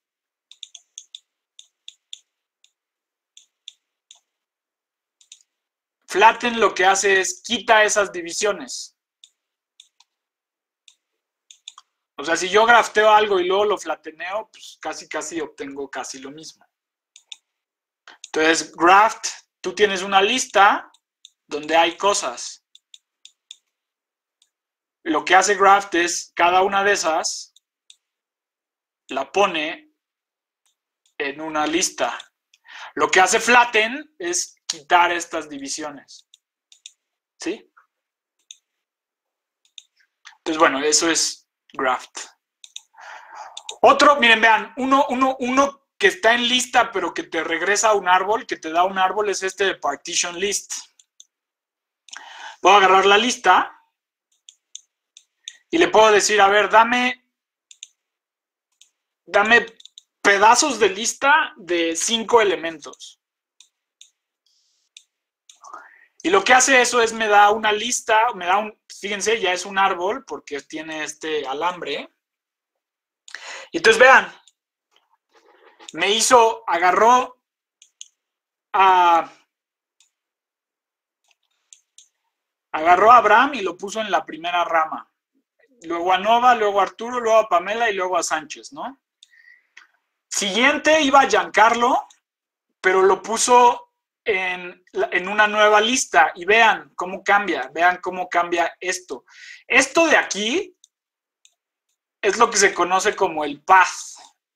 Flatten lo que hace es quita esas divisiones. O sea, si yo grafteo algo y luego lo flatteneo, pues casi casi obtengo casi lo mismo. Entonces, graph, tú tienes una lista donde hay cosas. Lo que hace graph es cada una de esas la pone en una lista. Lo que hace flatten es quitar estas divisiones. ¿Sí? Entonces, bueno, eso es graft. Otro, miren, vean, uno, uno, uno que está en lista, pero que te regresa a un árbol, que te da un árbol, es este de partition list. Puedo agarrar la lista y le puedo decir, a ver, dame, dame pedazos de lista de cinco elementos. Y lo que hace eso es me da una lista, me da un, fíjense, ya es un árbol porque tiene este alambre. Y entonces vean, me hizo, agarró a, agarró a Abraham y lo puso en la primera rama. Luego a Nova, luego a Arturo, luego a Pamela y luego a Sánchez, ¿no? Siguiente iba a Giancarlo, pero lo puso en, en una nueva lista. Y vean cómo cambia, vean cómo cambia esto. Esto de aquí es lo que se conoce como el path.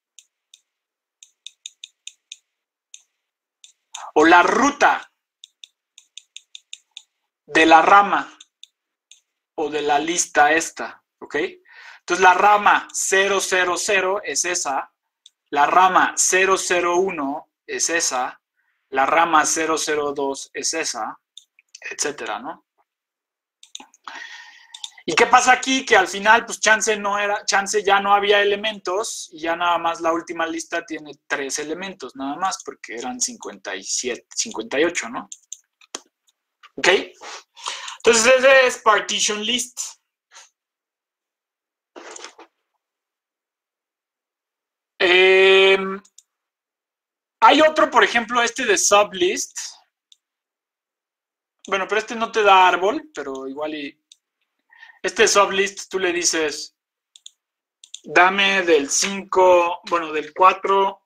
O la ruta de la rama o de la lista esta, ¿ok? Entonces la rama cero cero cero es esa, la rama cero cero uno es esa, la rama cero cero dos es esa, etcétera, ¿no? ¿Y qué pasa aquí? Que al final, pues chance no era, chance ya no había elementos y ya nada más la última lista tiene tres elementos, nada más, porque eran cincuenta y siete, cincuenta y ocho, ¿no? ¿Ok? Entonces ese es partition list. Eh, hay otro, por ejemplo, este de sublist. Bueno, pero este no te da árbol, pero igual y... Este sublist tú le dices, dame del cinco, bueno, del cuatro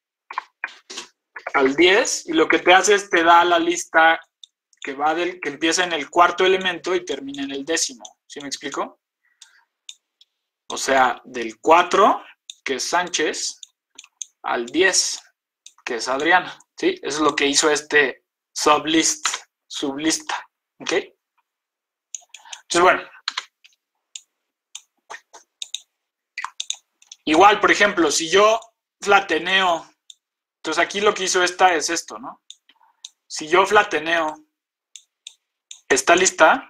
al diez, y lo que te hace es te da la lista que va del, que empieza en el cuarto elemento y termina en el décimo. ¿Sí me explico? O sea, del cuatro, que es Sánchez, al diez, que es Adriana. ¿Sí? Eso es lo que hizo este sublist, sublista. ¿Ok? Entonces, bueno. Igual, por ejemplo, si yo flateneo, entonces aquí lo que hizo esta es esto, ¿no? Si yo flateneo esta lista,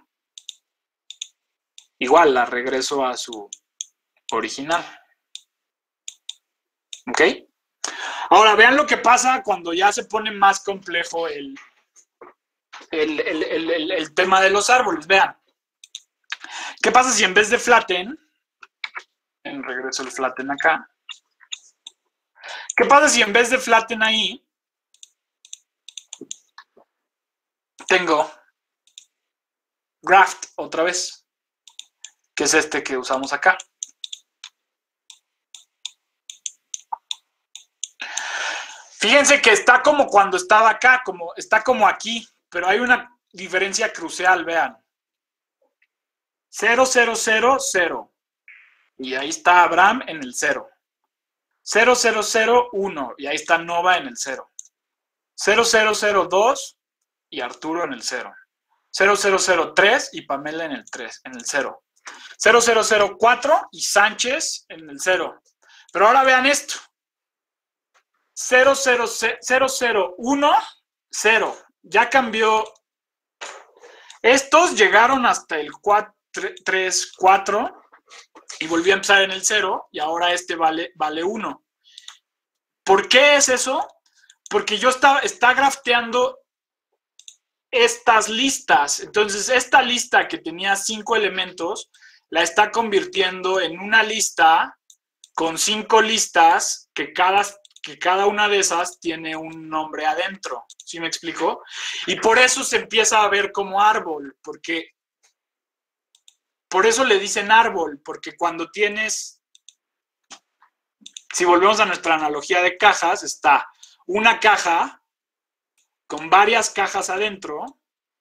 igual la regreso a su original. ¿Ok? Ahora, vean lo que pasa cuando ya se pone más complejo el, el, el, el, el, el tema de los árboles. Vean. ¿Qué pasa si en vez de flatten, en regreso el flatten acá, ¿qué pasa si en vez de flatten ahí, tengo graft otra vez, que es este que usamos acá? Fíjense que está como cuando estaba acá, como, está como aquí, pero hay una diferencia crucial, vean. cero, cero, cero, cero. Y ahí está Abraham en el cero. cero, cero, cero, uno. Y ahí está Nova en el cero. cero, cero, cero, dos y Arturo en el cero. cero, cero, cero, tres y Pamela en el tres, en el cero. cero, cero, cero, cuatro y Sánchez en el cero. Pero ahora vean esto. cero, cero, cero, cero, uno, cero. Ya cambió. Estos llegaron hasta el cuatro, tres, cuatro y volvió a empezar en el cero y ahora este vale, vale uno. ¿Por qué es eso? Porque yo estaba, está grafteando estas listas. Entonces, esta lista que tenía cinco elementos, la está convirtiendo en una lista con cinco listas que cada, que cada una de esas tiene un nombre adentro. ¿Sí me explico? Y por eso se empieza a ver como árbol, porque por eso le dicen árbol, porque cuando tienes, si volvemos a nuestra analogía de cajas, está una caja con varias cajas adentro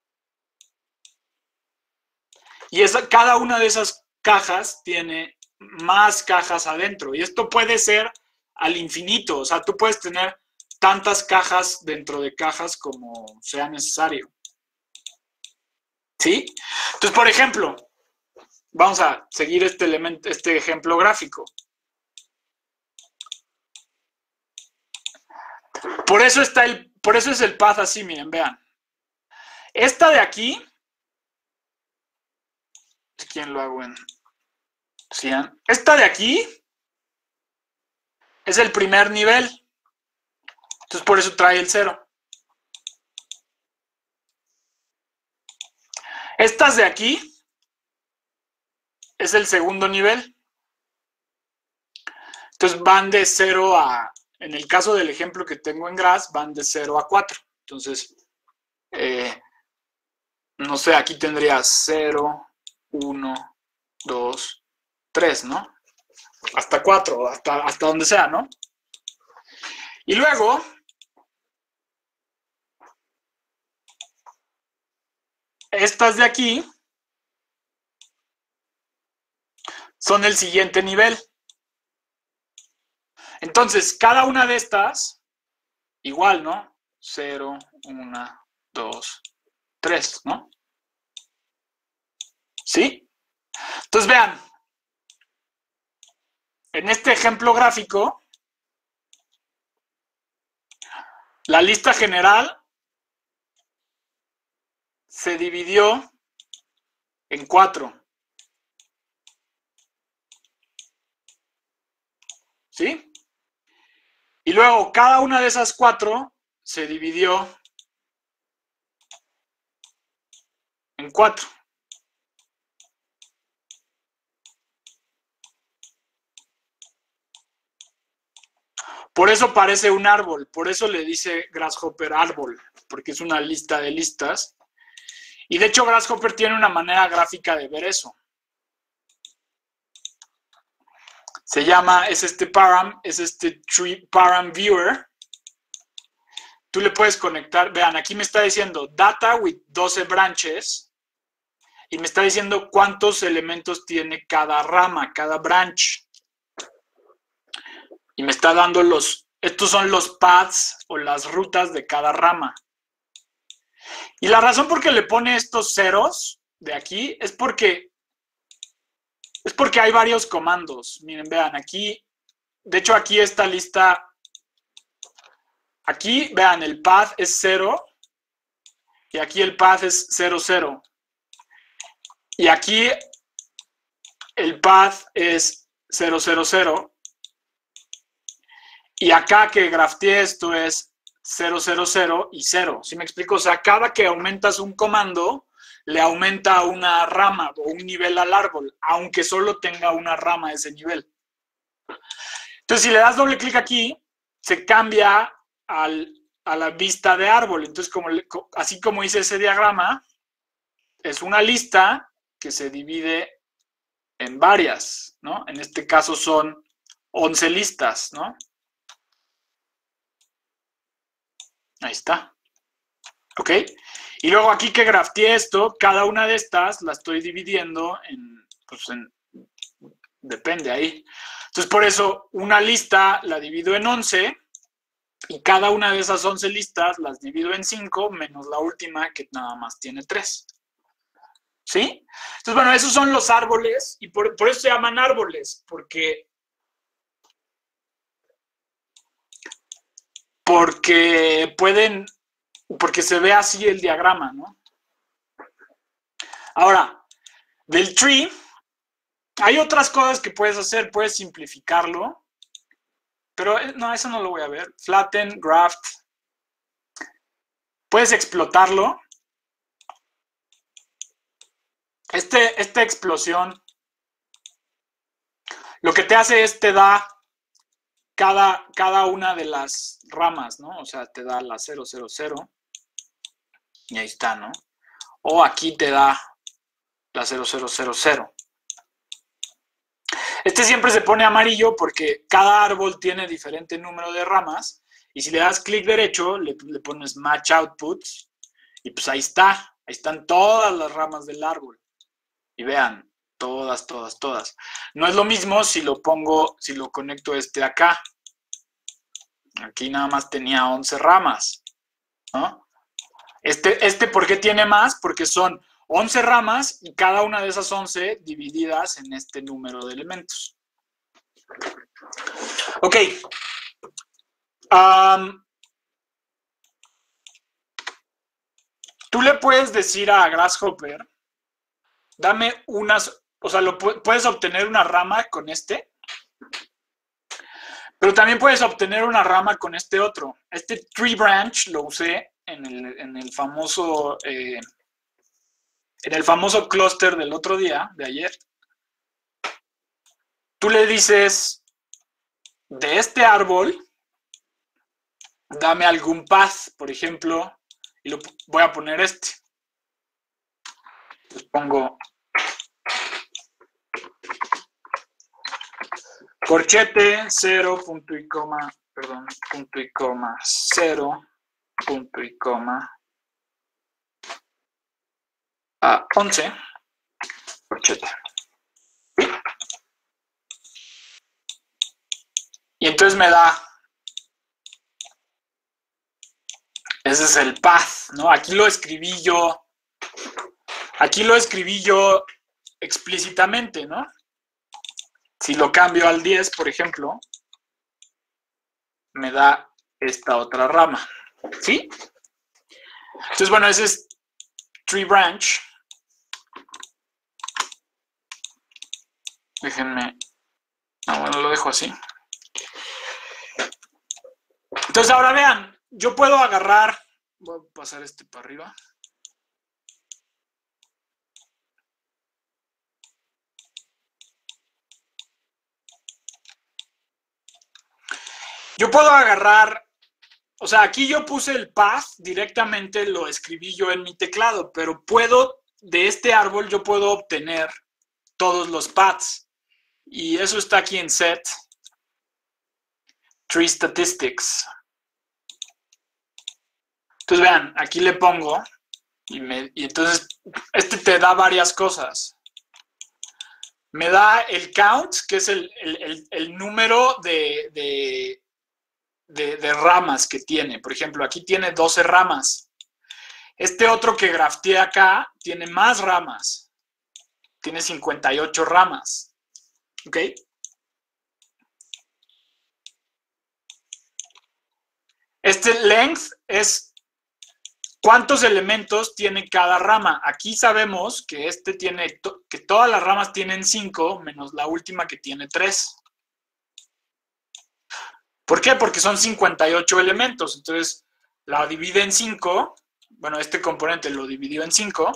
y esa, cada una de esas cajas tiene más cajas adentro y esto puede ser al infinito, o sea, tú puedes tener tantas cajas dentro de cajas como sea necesario. ¿Sí? Entonces, por ejemplo, vamos a seguir este elemento, este ejemplo gráfico. Por eso está el, por eso es el path así, miren, vean. Esta de aquí, ¿quién lo hago en cian? Esta de aquí es el primer nivel. Entonces, por eso trae el cero. Estas de aquí es el segundo nivel. Entonces, van de cero a, en el caso del ejemplo que tengo en Grass, van de cero a cuatro. Entonces, eh, no sé, aquí tendría cero, uno, dos, tres, ¿no? Hasta cuatro, hasta, hasta donde sea, ¿no? Y luego, estas de aquí son el siguiente nivel. Entonces, cada una de estas, igual, ¿no? cero, uno, dos, tres, ¿no? ¿Sí? Entonces, vean, en este ejemplo gráfico, la lista general se dividió en cuatro. ¿Sí? Y luego cada una de esas cuatro se dividió en cuatro. Por eso parece un árbol, por eso le dice Grasshopper árbol, porque es una lista de listas. Y de hecho Grasshopper tiene una manera gráfica de ver eso. Se llama, es este param, es este tree param viewer. Tú le puedes conectar, vean, aquí me está diciendo data with doce branches y me está diciendo cuántos elementos tiene cada rama, cada branch. Y me está dando los, estos son los paths o las rutas de cada rama. Y la razón por qué le pone estos ceros de aquí es porque, es porque hay varios comandos. Miren, vean, aquí, de hecho aquí esta lista, aquí, vean, el path es cero y aquí el path es cero, cero. Y aquí el path es cero, cero, cero. Y acá que grafteé esto es cero, cero, cero y cero. ¿Sí me explico? O sea, cada que aumentas un comando, le aumenta una rama o un nivel al árbol, aunque solo tenga una rama ese nivel. Entonces, si le das doble clic aquí, se cambia al, a la vista de árbol. Entonces, como, así como hice ese diagrama, es una lista que se divide en varias, ¿no? En este caso son once listas, ¿no? Ahí está. ¿Ok? Y luego aquí que grafteé esto, cada una de estas la estoy dividiendo en, pues en, depende ahí. Entonces, por eso, una lista la divido en once y cada una de esas once listas las divido en cinco, menos la última que nada más tiene tres. ¿Sí? Entonces, bueno, esos son los árboles y por, por eso se llaman árboles, porque... porque pueden, porque se ve así el diagrama, ¿no? Ahora, del tree, hay otras cosas que puedes hacer, puedes simplificarlo, pero no, eso no lo voy a ver. Flatten, graft, puedes explotarlo. Este, esta explosión, lo que te hace es te da Cada, cada una de las ramas, ¿no? O sea, te da la cero, cero, cero. Y ahí está, ¿no? O aquí te da la cero, cero, cero, cero. Este siempre se pone amarillo porque cada árbol tiene diferente número de ramas. Y si le das clic derecho, le, le pones Match Outputs. Y pues ahí está. Ahí están todas las ramas del árbol. Y vean, todas, todas, todas. No es lo mismo si lo pongo, si lo conecto este acá. Aquí nada más tenía once ramas, ¿no? Este, este, ¿por qué tiene más? Porque son once ramas y cada una de esas once divididas en este número de elementos. Ok. Um, tú le puedes decir a Grasshopper, dame unas, o sea, lo, puedes obtener una rama con este, pero también puedes obtener una rama con este otro. Este tree branch lo usé en el, en el famoso... Eh, en el famoso clúster del otro día, de ayer. Tú le dices, de este árbol, dame algún path, por ejemplo, y lo voy a poner este. Les pongo corchete, cero, punto y coma, perdón, punto y coma, cero, punto y coma, a once, corchete. Y entonces me da, ese es el path, ¿no? Aquí lo escribí yo, aquí lo escribí yo explícitamente, ¿no? Si lo cambio al diez, por ejemplo, me da esta otra rama, ¿sí? Entonces, bueno, ese es tree branch. Déjenme, ah, bueno, lo dejo así. Entonces, ahora vean, yo puedo agarrar, voy a pasar este para arriba. Yo puedo agarrar, o sea, aquí yo puse el path, directamente lo escribí yo en mi teclado, pero puedo, de este árbol, yo puedo obtener todos los paths. Y eso está aquí en set, tree statistics. Entonces vean, aquí le pongo, y, me, y entonces este te da varias cosas. Me da el count, que es el, el, el, el número de, de, de, de ramas que tiene. Por ejemplo, aquí tiene doce ramas. Este otro que grafteé acá tiene más ramas. Tiene cincuenta y ocho ramas. ¿Ok? Este length es cuántos elementos tiene cada rama. Aquí sabemos que este tiene, que todas las ramas tienen cinco, menos la última que tiene tres. ¿Por qué? Porque son cincuenta y ocho elementos. Entonces, la divide en cinco. Bueno, este componente lo dividió en cinco.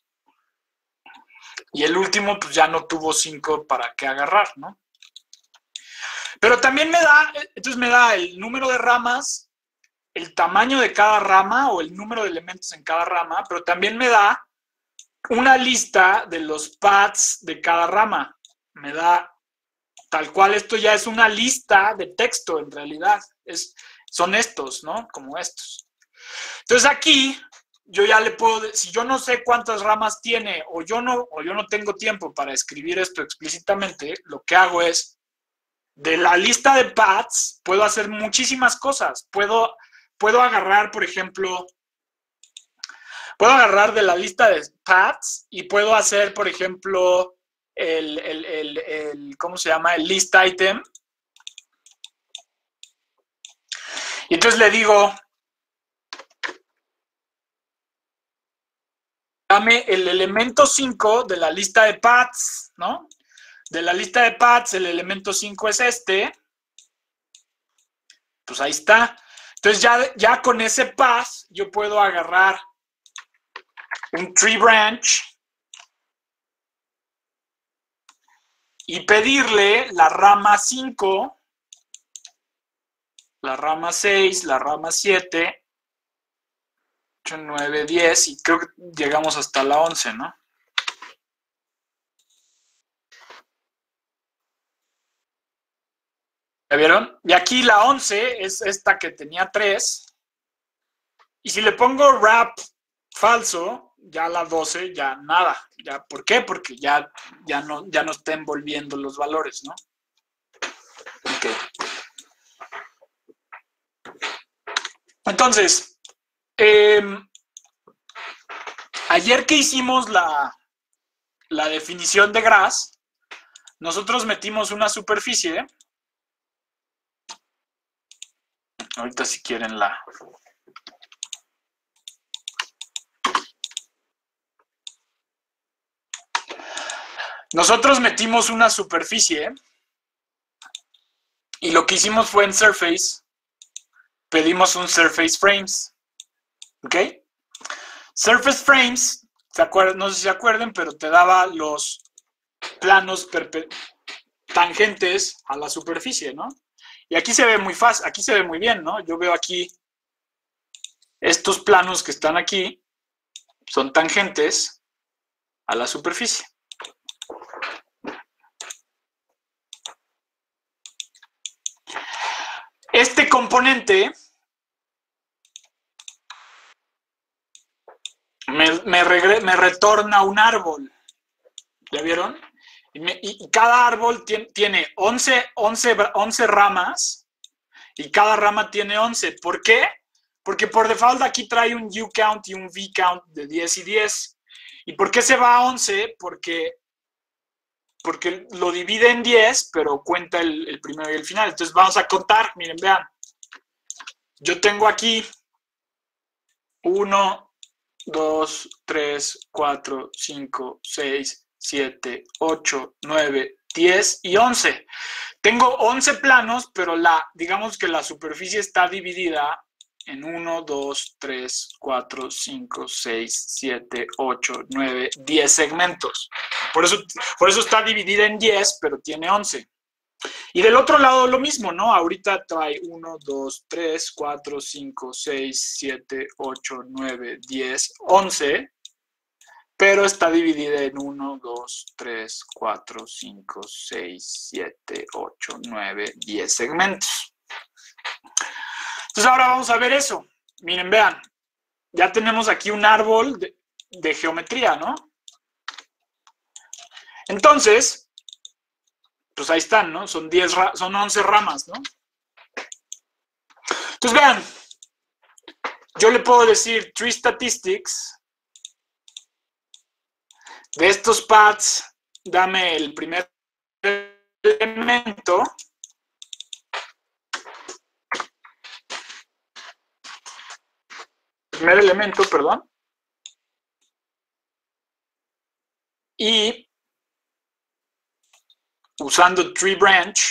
Y el último, pues ya no tuvo cinco para qué agarrar, ¿no? Pero también me da, entonces me da el número de ramas, el tamaño de cada rama o el número de elementos en cada rama, pero también me da una lista de los paths de cada rama. Me da tal cual, esto ya es una lista de texto en realidad. Es, son estos, ¿no? Como estos. Entonces aquí yo ya le puedo, si yo no sé cuántas ramas tiene o yo no, o yo no tengo tiempo para escribir esto explícitamente, lo que hago es, de la lista de paths, puedo hacer muchísimas cosas. Puedo, puedo agarrar, por ejemplo, puedo agarrar de la lista de paths y puedo hacer, por ejemplo, el, el, el, el ¿cómo se llama? El list item. Y entonces le digo, dame el elemento cinco de la lista de paths, ¿no? De la lista de paths, el elemento cinco es este. Pues ahí está. Entonces ya, ya con ese path yo puedo agarrar un tree branch y pedirle la rama cinco, la rama seis, la rama siete, ocho, nueve, diez y creo que llegamos hasta la once, ¿no? ¿Ya vieron? Y aquí la once es esta que tenía tres. Y si le pongo wrap falso, ya la doce, ya nada. Ya, ¿por qué? Porque ya, ya, no, ya no está envolviendo los valores, ¿no? Ok. Entonces, eh, Ayer que hicimos la, la definición de Gras, nosotros metimos una superficie. Ahorita si quieren la... Nosotros metimos una superficie y lo que hicimos fue en Surface, pedimos un Surface Frames. ¿Ok? Surface Frames, ¿se acuerdan? No sé si se acuerdan, pero te daba los planos tangentes a la superficie, ¿no? Y aquí se ve muy fácil, aquí se ve muy bien, ¿no? Yo veo aquí estos planos que están aquí, son tangentes a la superficie. Este componente me, me, regre, me retorna un árbol. ¿Ya vieron? Y, me, y, y cada árbol tiene, tiene once, once, once ramas y cada rama tiene once. ¿Por qué? Porque por default aquí trae un U count y un V count de diez y diez. ¿Y por qué se va a once? Porque, porque lo divide en diez, pero cuenta el, el primero y el final. Entonces vamos a contar. Miren, vean. Yo tengo aquí uno, dos, tres, cuatro, cinco, seis, siete, ocho, nueve, diez y once. Tengo once planos, pero la, digamos que la superficie está dividida en uno, dos, tres, cuatro, cinco, seis, siete, ocho, nueve, diez segmentos. Por eso, por eso está dividida en diez, pero tiene once. Y del otro lado lo mismo, ¿no? Ahorita trae uno, dos, tres, cuatro, cinco, seis, siete, ocho, nueve, diez, once, pero está dividida en uno, dos, tres, cuatro, cinco, seis, siete, ocho, nueve, diez segmentos. Entonces ahora vamos a ver eso. Miren, vean, ya tenemos aquí un árbol de, de geometría, ¿no? Entonces, pues ahí están, ¿no? Son diez, son once ramas, ¿no? Entonces vean, yo le puedo decir tree statistics de estos paths, dame el primer elemento. Primer elemento, perdón. Y usando tree branch,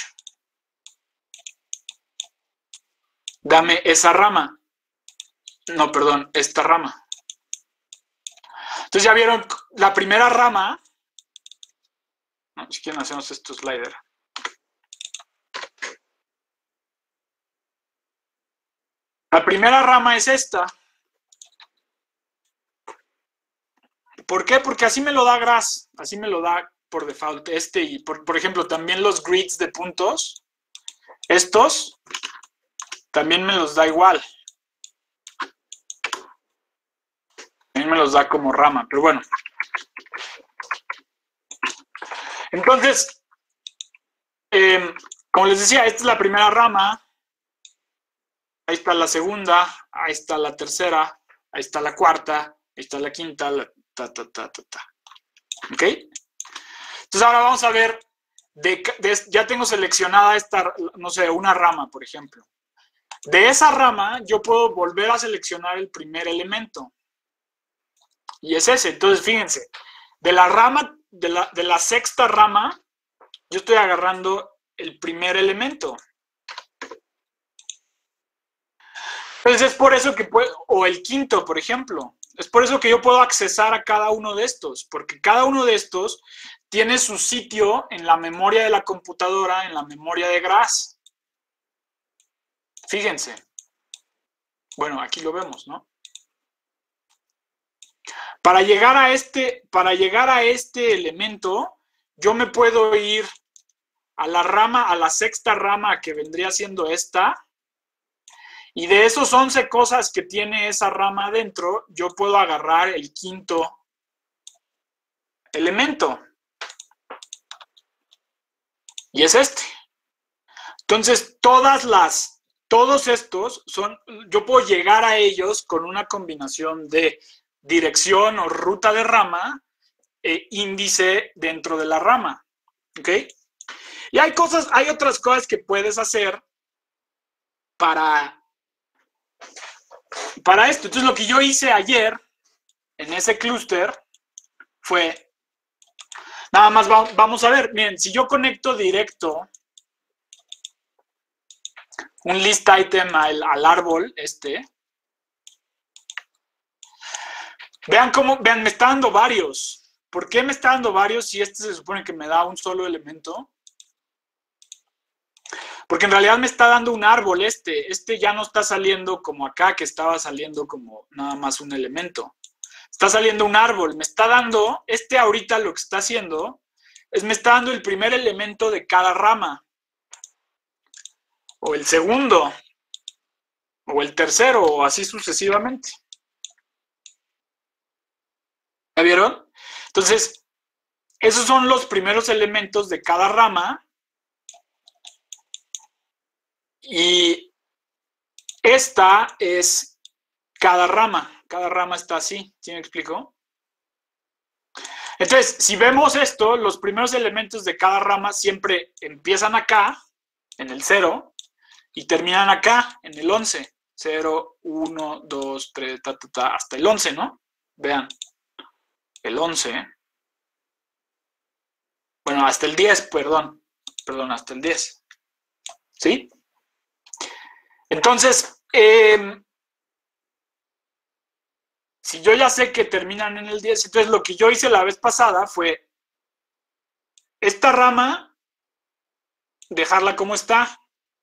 dame esa rama. No, perdón, esta rama. Entonces ya vieron la primera rama. No, si quieren hacemos esto slider. La primera rama es esta. ¿Por qué? Porque así me lo da Gras, así me lo da por default este y por, por ejemplo también los grids de puntos, estos también me los da igual. También me los da como rama, pero bueno. Entonces, eh, como les decía, esta es la primera rama, ahí está la segunda, ahí está la tercera, ahí está la cuarta, ahí está la quinta, la ta, ta, ta, ta, ta. ¿Ok? Entonces ahora vamos a ver, de, de, ya tengo seleccionada esta, no sé, una rama, por ejemplo. De esa rama yo puedo volver a seleccionar el primer elemento. Y es ese. Entonces fíjense, de la rama, de la, de la sexta rama, yo estoy agarrando el primer elemento. Entonces es por eso que puedo, o el quinto, por ejemplo. Es por eso que yo puedo accesar a cada uno de estos, porque cada uno de estos tiene su sitio en la memoria de la computadora, en la memoria de Gras. Fíjense. Bueno, aquí lo vemos, ¿no? Para llegar a este, para llegar a este elemento, yo me puedo ir a la rama, a la sexta rama que vendría siendo esta. Y de esos once cosas que tiene esa rama adentro, yo puedo agarrar el quinto elemento. Y es este. Entonces, todas las, todos estos son, yo puedo llegar a ellos con una combinación de dirección o ruta de rama e índice dentro de la rama, ¿ok? Y hay cosas, hay otras cosas que puedes hacer para, para esto. Entonces, lo que yo hice ayer en ese clúster fue, nada más va, vamos a ver, miren, si yo conecto directo un list item al, al árbol este, vean cómo, vean, me está dando varios. ¿Por qué me está dando varios si este se supone que me da un solo elemento? Porque en realidad me está dando un árbol este. Este ya no está saliendo como acá, que estaba saliendo como nada más un elemento. Está saliendo un árbol. Me está dando, este ahorita lo que está haciendo es me está dando el primer elemento de cada rama. O el segundo. O el tercero, o así sucesivamente. ¿Ya vieron? Entonces, esos son los primeros elementos de cada rama. Y esta es cada rama. Cada rama está así. ¿Sí me explico? Entonces, si vemos esto, los primeros elementos de cada rama siempre empiezan acá, en el cero, y terminan acá, en el once. cero, uno, dos, tres, ta, ta, ta, hasta el once, ¿no? Vean. El once. Bueno, hasta el diez, perdón. Perdón, hasta el diez. ¿Sí? Entonces, eh, si yo ya sé que terminan en el diez, entonces lo que yo hice la vez pasada fue esta rama, dejarla como está.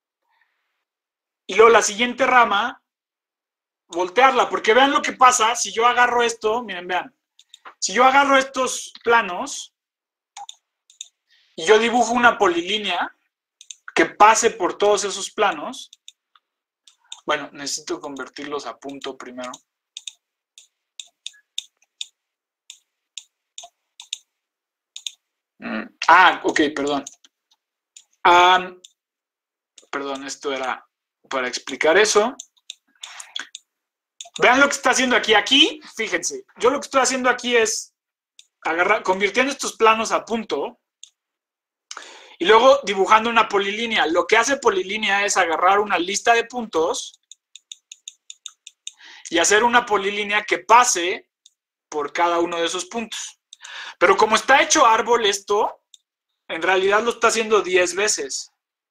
Y luego la siguiente rama, voltearla. Porque vean lo que pasa si yo agarro esto, miren, vean. Si yo agarro estos planos y yo dibujo una polilínea que pase por todos esos planos. Bueno, necesito convertirlos a punto primero. Ah, ok, perdón. Um, perdón, esto era para explicar eso. Vean lo que está haciendo aquí. Aquí, fíjense, yo lo que estoy haciendo aquí es agarrar, convirtiendo estos planos a punto y luego dibujando una polilínea. Lo que hace polilínea es agarrar una lista de puntos y hacer una polilínea que pase por cada uno de esos puntos. Pero como está hecho árbol esto, en realidad lo está haciendo diez veces.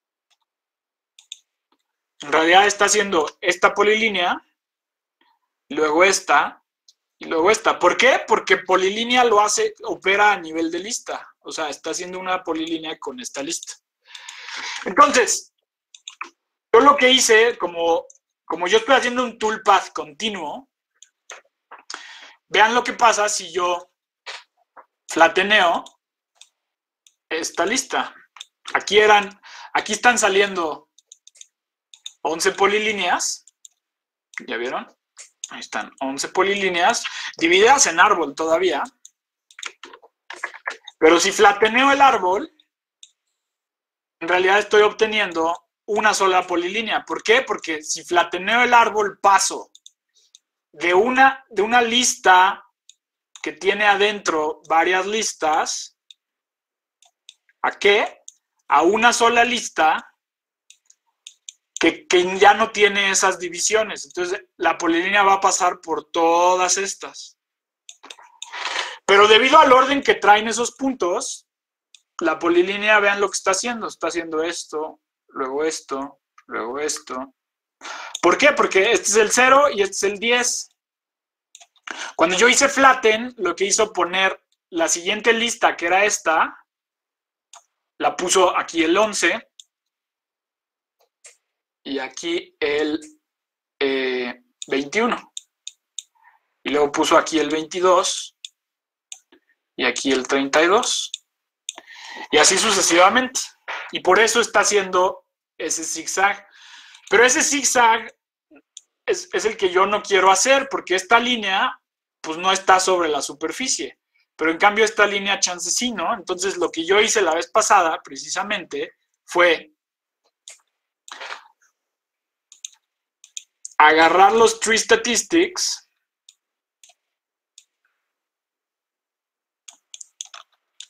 En realidad está haciendo esta polilínea, luego esta, y luego esta. ¿Por qué? Porque polilínea lo hace, opera a nivel de lista. O sea, está haciendo una polilínea con esta lista. Entonces, yo lo que hice, como, como yo estoy haciendo un toolpath continuo, vean lo que pasa si yo flateneo esta lista. Aquí eran, aquí están saliendo once polilíneas. ¿Ya vieron? Ahí están, once polilíneas, divididas en árbol todavía. Pero si flateneo el árbol, en realidad estoy obteniendo una sola polilínea. ¿Por qué? Porque si flateneo el árbol, paso de una, de una lista que tiene adentro varias listas, ¿a qué? A una sola lista que, que ya no tiene esas divisiones. Entonces, la polilínea va a pasar por todas estas. Pero debido al orden que traen esos puntos, la polilínea, vean lo que está haciendo. Está haciendo esto, luego esto, luego esto. ¿Por qué? Porque este es el cero y este es el diez. Cuando yo hice flatten, lo que hizo poner la siguiente lista, que era esta, la puso aquí el once y aquí el eh, veintiuno. Y luego puso aquí el veintidós y aquí el treinta y dos. Y así sucesivamente. Y por eso está haciendo ese zigzag. Pero ese zigzag es, es el que yo no quiero hacer, porque esta línea pues no está sobre la superficie. Pero en cambio esta línea chance sí, ¿no? Entonces lo que yo hice la vez pasada, precisamente, fue agarrar los tree statistics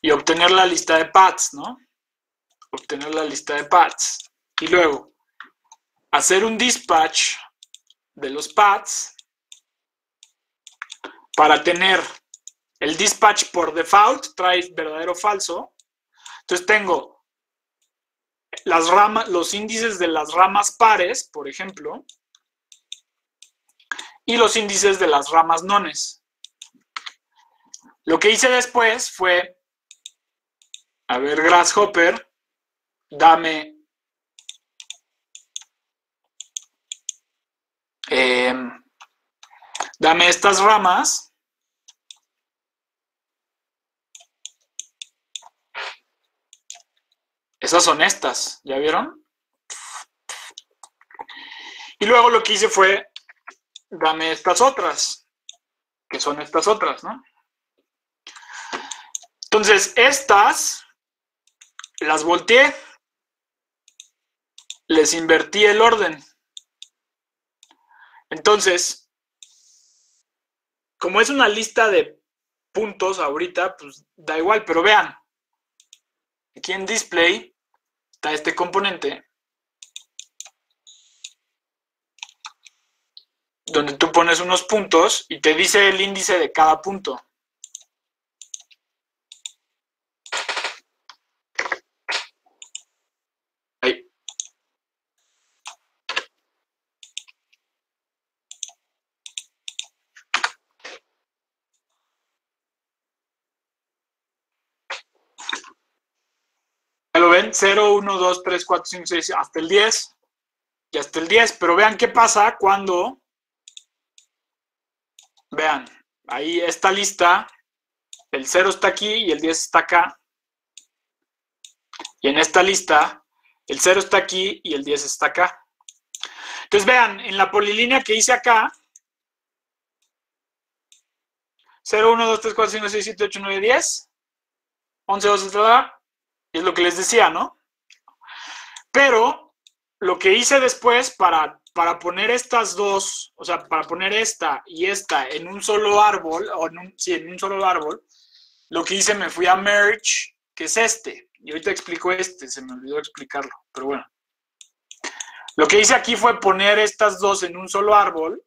y obtener la lista de paths, ¿no? Obtener la lista de paths. Y luego, hacer un dispatch de los paths para tener el dispatch por default, trae verdadero o falso. Entonces tengo las ramas, los índices de las ramas pares, por ejemplo, y los índices de las ramas nones. Lo que hice después fue, a ver, Grasshopper, dame eh, dame estas ramas. Esas son estas, ¿ya vieron? Y luego lo que hice fue, dame estas otras, que son estas otras, ¿no? Entonces, estas las volteé, les invertí el orden. Entonces, como es una lista de puntos ahorita, pues da igual, pero vean, aquí en Display está este componente donde tú pones unos puntos y te dice el índice de cada punto. Ahí. ¿Ya lo ven? cero, uno, dos, tres, cuatro, cinco, seis, hasta el diez. Y hasta el diez. Pero vean qué pasa cuando... Vean, ahí esta lista, el cero está aquí y el diez está acá. Y en esta lista, el cero está aquí y el diez está acá. Entonces vean, en la polilínea que hice acá, cero, uno, dos, tres, cuatro, cinco, seis, siete, ocho, nueve, diez, once, doce, treinta, es lo que les decía, ¿no? Pero lo que hice después para, para poner estas dos, o sea, para poner esta y esta en un solo árbol, o en un, sí, en un solo árbol, lo que hice me fui a merge, que es este. Y ahorita explico este, se me olvidó explicarlo, pero bueno. Lo que hice aquí fue poner estas dos en un solo árbol.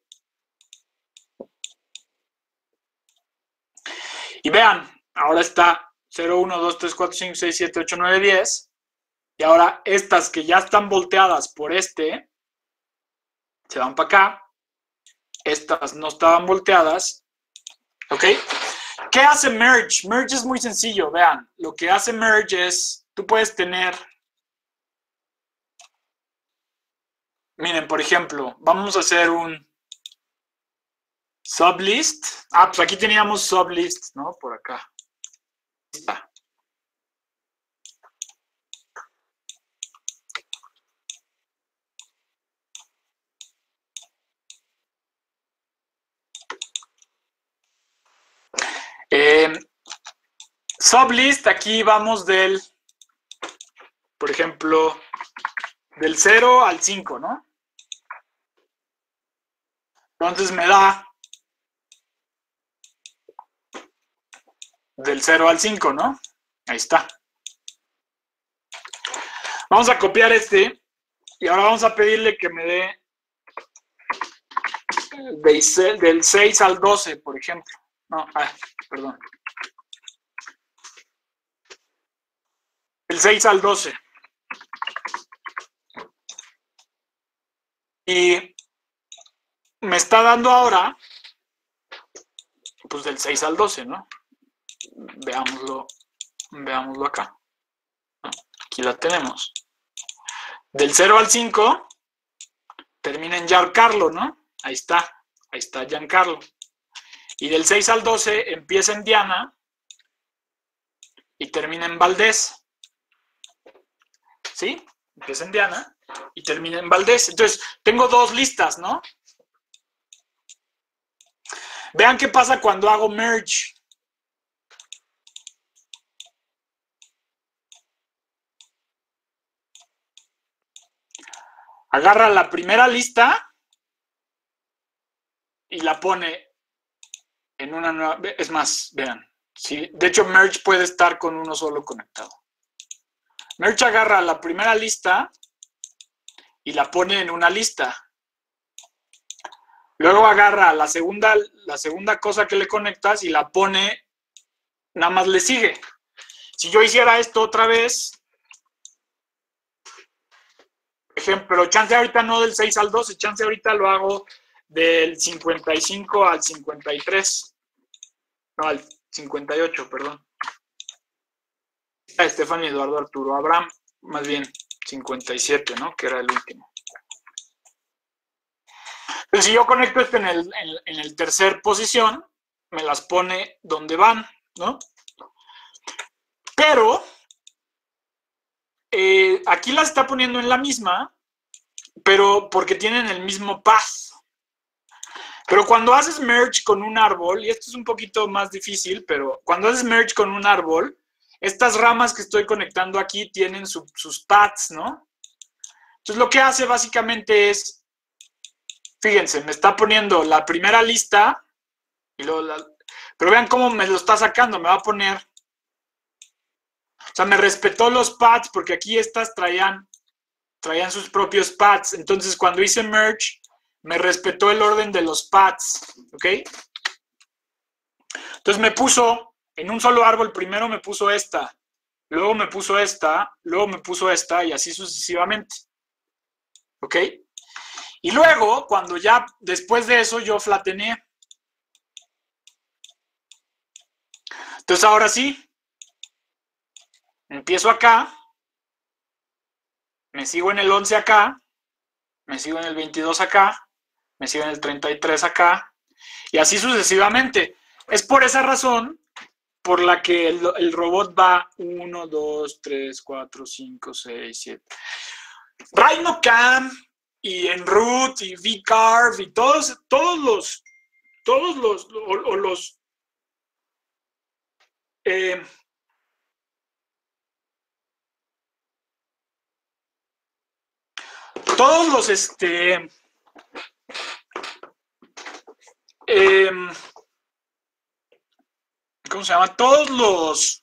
Y vean, ahora está cero, uno, dos, tres, cuatro, cinco, seis, siete, ocho, nueve, diez. Y ahora estas que ya están volteadas por este, se van para acá. Estas no estaban volteadas. ¿Ok? ¿Qué hace merge? Merge es muy sencillo, vean. Lo que hace merge es, tú puedes tener... Miren, por ejemplo, vamos a hacer un sublist. Ah, pues aquí teníamos sublist, ¿no? Por acá. Está. Eh, sublist, aquí vamos del, por ejemplo, del cero al cinco, ¿no? Entonces me da del cero al cinco, ¿no? Ahí está. Vamos a copiar este y ahora vamos a pedirle que me dé del seis al doce, por ejemplo. No, ah, perdón. Del seis al doce. Y me está dando ahora, pues del seis al doce, ¿no? Veámoslo, veámoslo acá. Aquí la tenemos. Del cero al cinco, termina en Giancarlo, ¿no? Ahí está, ahí está Giancarlo. Y del seis al doce empieza en Diana y termina en Valdés. ¿Sí? Empieza en Diana y termina en Valdés. Entonces, tengo dos listas, ¿no? Vean qué pasa cuando hago merge. Agarra la primera lista y la pone en una nueva... Es más, vean, Sí, de hecho, Merge puede estar con uno solo conectado. Merge agarra la primera lista y la pone en una lista. Luego agarra la segunda, la segunda cosa que le conectas y la pone, nada más le sigue. Si yo hiciera esto otra vez, por ejemplo, chance ahorita no del seis al doce, chance ahorita lo hago del cincuenta y cinco al cincuenta y tres. No, al cincuenta y ocho, perdón. Estefania, Eduardo, Arturo, Abraham, más bien cincuenta y siete, ¿no? Que era el último. Entonces, si yo conecto esto en el, en, en el tercer posición, me las pone donde van, ¿no? Pero, eh, aquí las está poniendo en la misma, pero porque tienen el mismo path. Pero cuando haces merge con un árbol, y esto es un poquito más difícil, pero cuando haces merge con un árbol, estas ramas que estoy conectando aquí tienen su, sus paths, ¿no? Entonces lo que hace básicamente es, fíjense, me está poniendo la primera lista, y luego la, pero vean cómo me lo está sacando, me va a poner, o sea, me respetó los paths, porque aquí estas traían, traían sus propios paths, entonces cuando hice merge, me respetó el orden de los paths, ¿ok? Entonces me puso, en un solo árbol, primero me puso esta, luego me puso esta, luego me puso esta, y así sucesivamente, ¿ok? Y luego, cuando ya, después de eso, yo flatené. Entonces ahora sí, empiezo acá, me sigo en el once acá, me sigo en el veintidós acá, me sigo en el treinta y tres acá, y así sucesivamente. Es por esa razón por la que el, el robot va uno, dos, tres, cuatro, cinco, seis, siete. RhinoCam y Enroute y vCarve y todos, todos los, todos los, o, o los, eh, todos los, este, eh, ¿cómo se llama? Todos los,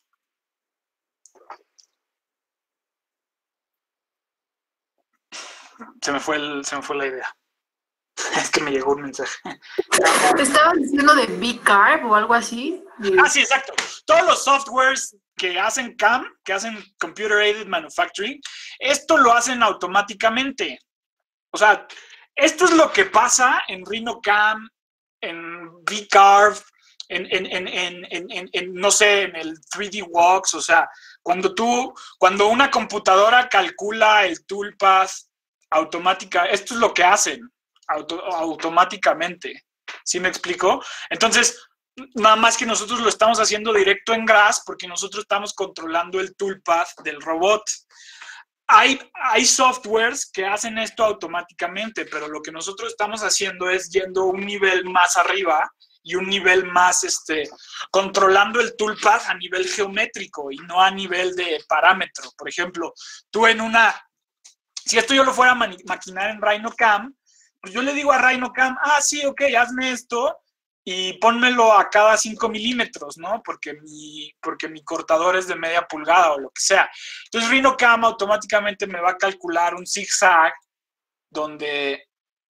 se me fue, el, se me fue la idea. Es que me llegó un mensaje. ¿Te estabas diciendo de vCarve o algo así? Ah, sí, exacto. Todos los softwares que hacen C A M, que hacen Computer Aided Manufacturing, esto lo hacen automáticamente. O sea, esto es lo que pasa en RhinoCam, en vCarve, en, en, en, en, en, en, en, no sé, en el tres D Works. O sea, cuando tú, cuando una computadora calcula el toolpath automática, esto es lo que hacen auto, automáticamente. ¿Sí me explico? Entonces, nada más que nosotros lo estamos haciendo directo en Grass porque nosotros estamos controlando el toolpath del robot. Hay, hay softwares que hacen esto automáticamente, pero lo que nosotros estamos haciendo es yendo un nivel más arriba y un nivel más, este, controlando el toolpath a nivel geométrico y no a nivel de parámetro. Por ejemplo, tú en una, si esto yo lo fuera a maquinar en RhinoCam, pues yo le digo a RhinoCam, ah, sí, ok, hazme esto y pónmelo a cada cinco milímetros, ¿no? Porque mi, porque mi cortador es de media pulgada o lo que sea. Entonces RhinoCam automáticamente me va a calcular un zigzag donde,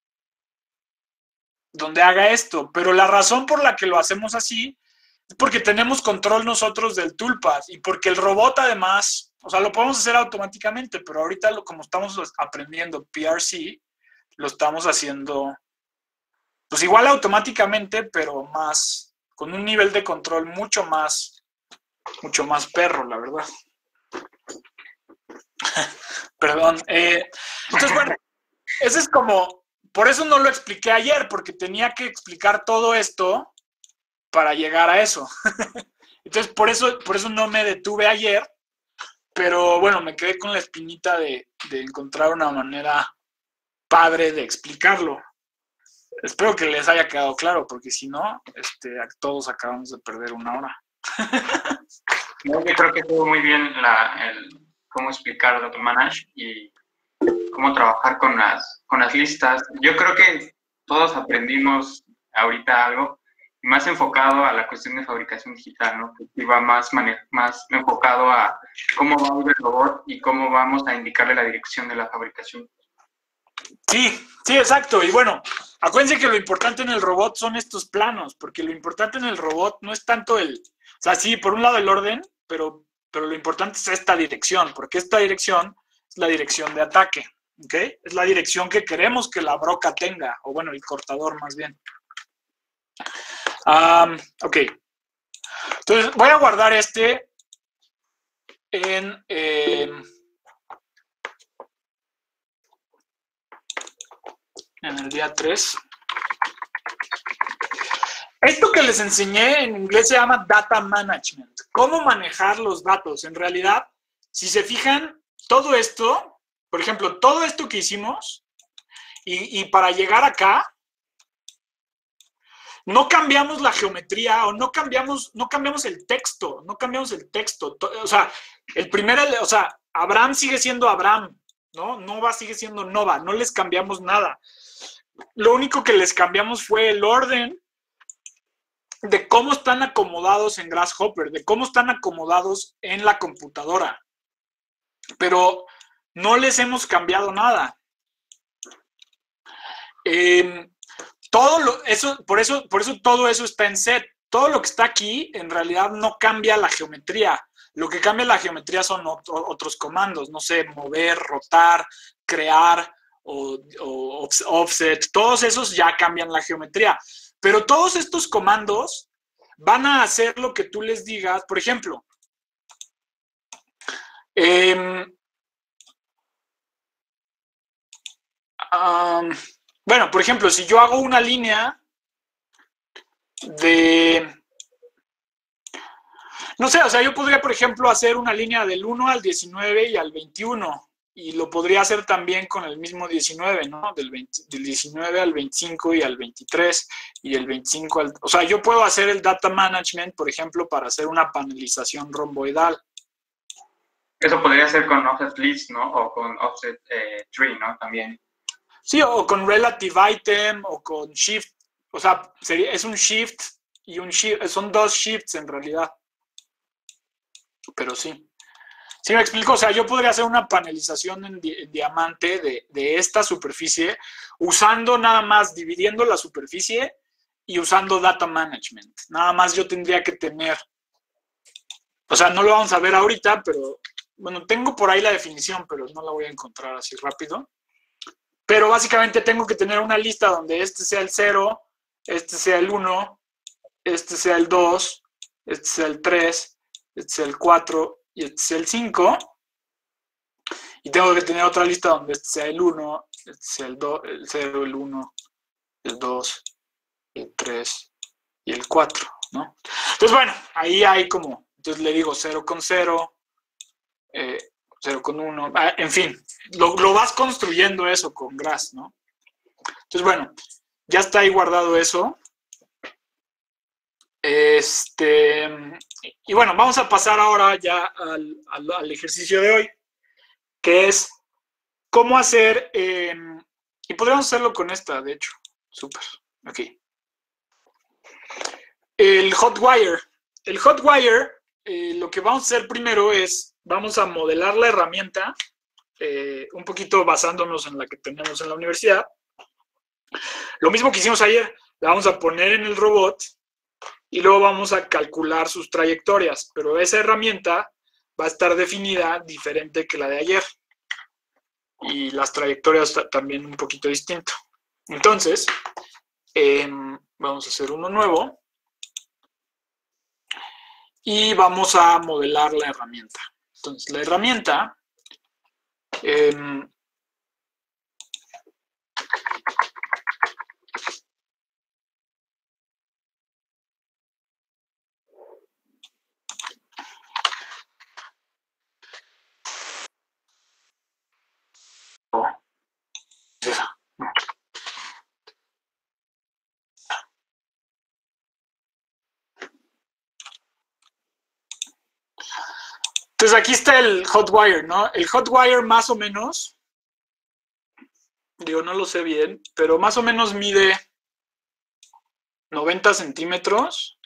donde haga esto. Pero la razón por la que lo hacemos así es porque tenemos control nosotros del toolpath y porque el robot además, o sea, lo podemos hacer automáticamente, pero ahorita lo, como estamos aprendiendo P R C, lo estamos haciendo pues igual automáticamente, pero más, con un nivel de control mucho más, mucho más perro, la verdad. Perdón. Eh, entonces, bueno, ese es como, por eso no lo expliqué ayer, porque tenía que explicar todo esto para llegar a eso. Entonces, por eso, por eso no me detuve ayer, pero bueno, me quedé con la espinita de, de encontrar una manera padre de explicarlo. Espero que les haya quedado claro, porque si no, este, todos acabamos de perder una hora. Yo creo que estuvo muy bien la, el, cómo explicar Data Manage y cómo trabajar con las, con las listas. Yo creo que todos aprendimos ahorita algo. más enfocado a la cuestión de fabricación digital, ¿no? Que va más, más enfocado a cómo va a ir el robot y cómo vamos a indicarle la dirección de la fabricación. Sí, sí, exacto. Y bueno, acuérdense que lo importante en el robot son estos planos, porque lo importante en el robot no es tanto el, o sea, sí, por un lado el orden, pero, pero lo importante es esta dirección, porque esta dirección es la dirección de ataque, ¿ok? Es la dirección que queremos que la broca tenga, o bueno, el cortador más bien. Um, ok. Entonces, voy a guardar este en... Eh, en el día tres. Esto que les enseñé en inglés se llama Data Management. ¿Cómo manejar los datos? En realidad, si se fijan, todo esto, por ejemplo, todo esto que hicimos, y, y para llegar acá, no cambiamos la geometría o no cambiamos, no cambiamos el texto, no cambiamos el texto. O sea, el primer, o sea, Abraham sigue siendo Abraham, ¿no? Nova sigue siendo Nova, no les cambiamos nada. Lo único que les cambiamos fue el orden de cómo están acomodados en Grasshopper, de cómo están acomodados en la computadora. Pero no les hemos cambiado nada. Eh, todo lo, eso, por eso, por eso todo eso está en set. Todo lo que está aquí en realidad no cambia la geometría. Lo que cambia la geometría son otro, otros comandos, no sé, mover, rotar, crear o, o offset. Todos esos ya cambian la geometría. Pero todos estos comandos van a hacer lo que tú les digas. Por ejemplo, eh, um, bueno, por ejemplo, si yo hago una línea de... No sé, o sea, yo podría, por ejemplo, hacer una línea del uno al diecinueve y al veintiuno. Y lo podría hacer también con el mismo diecinueve, ¿no? Del, veinte, del diecinueve al veinticinco y al veintitrés. Y del veinticinco al... O sea, yo puedo hacer el data management, por ejemplo, para hacer una panelización romboidal. Eso podría ser con offset list, ¿no? O con offset eh, tree, ¿no? También. Sí, o con relative item, o con shift. O sea, sería, es un shift y un shift. Son dos shifts en realidad. Pero sí. Sí, me explico. O sea, yo podría hacer una panelización en, di en diamante de, de esta superficie usando nada más, dividiendo la superficie y usando data management. Nada más yo tendría que tener... O sea, no lo vamos a ver ahorita, pero... Bueno, tengo por ahí la definición, pero no la voy a encontrar así rápido. Pero básicamente tengo que tener una lista donde este sea el cero, este sea el uno, este sea el dos, este sea el tres, este sea el cuatro y este sea el cinco. Y tengo que tener otra lista donde este sea el uno, este sea el dos, el cero, el uno, el dos, el tres y el cuatro, ¿no? Entonces, bueno, ahí hay como, entonces le digo cero con cero, eh, cero con uno, en fin, lo, lo vas construyendo eso con Grass, ¿no? Entonces, bueno, ya está ahí guardado eso. Este, y bueno, vamos a pasar ahora ya al, al, al ejercicio de hoy, que es cómo hacer, eh, y podríamos hacerlo con esta, de hecho, súper, aquí. El Hotwire. El Hotwire, eh, lo que vamos a hacer primero es, vamos a modelar la herramienta, eh, un poquito basándonos en la que tenemos en la universidad. Lo mismo que hicimos ayer, la vamos a poner en el robot y luego vamos a calcular sus trayectorias, pero esa herramienta va a estar definida diferente que la de ayer. Y las trayectorias también un poquito distinto. Entonces, eh, vamos a hacer uno nuevo. Y vamos a modelar la herramienta. Entonces, la herramienta... Eh, Entonces aquí está el Hotwire, ¿no? El Hotwire más o menos, digo, no lo sé bien, pero más o menos mide, noventa centímetros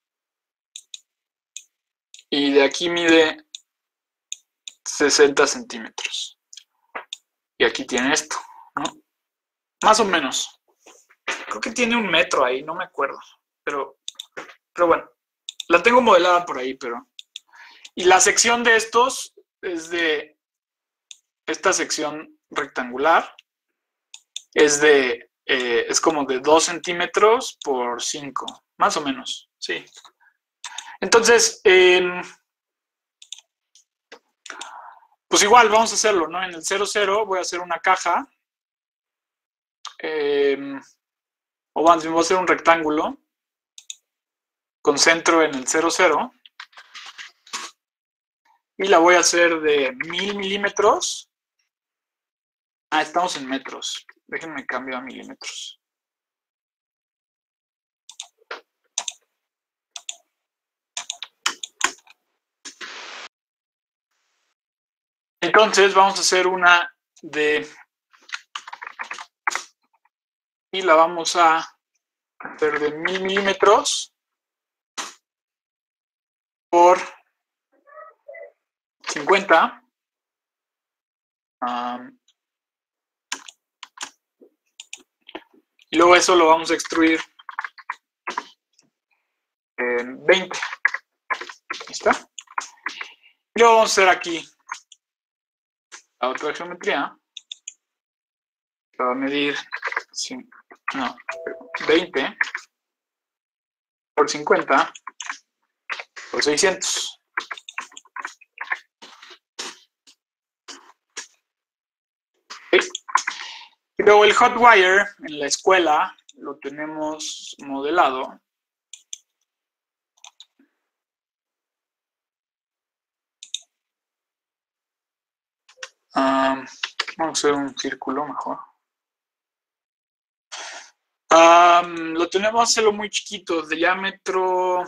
y de aquí mide sesenta centímetros. Y aquí tiene esto, ¿no? Más o menos. Creo que tiene un metro ahí, no me acuerdo. Pero, pero bueno, la tengo modelada por ahí, pero... Y la sección de estos es de... Esta sección rectangular es de... Eh, es como de dos centímetros por cinco, más o menos, sí. Entonces, eh, pues igual vamos a hacerlo, ¿no? En el cero cero voy a hacer una caja, eh, o más bien voy a hacer un rectángulo con centro en el cero cero y la voy a hacer de mil milímetros. Ah, estamos en metros. Déjenme cambio a milímetros. Entonces vamos a hacer una de... Y la vamos a hacer de mil milímetros por cincuenta. Um, y luego eso lo vamos a extruir en veinte. Ahí está. Y luego vamos a hacer aquí la otra geometría. Va a medir no, veinte por cincuenta por seiscientos. ¿Okay? Y luego el hot wire en la escuela lo tenemos modelado. Um, vamos a hacer un círculo mejor. Um, lo tenemos a hacerlo muy chiquito, de diámetro,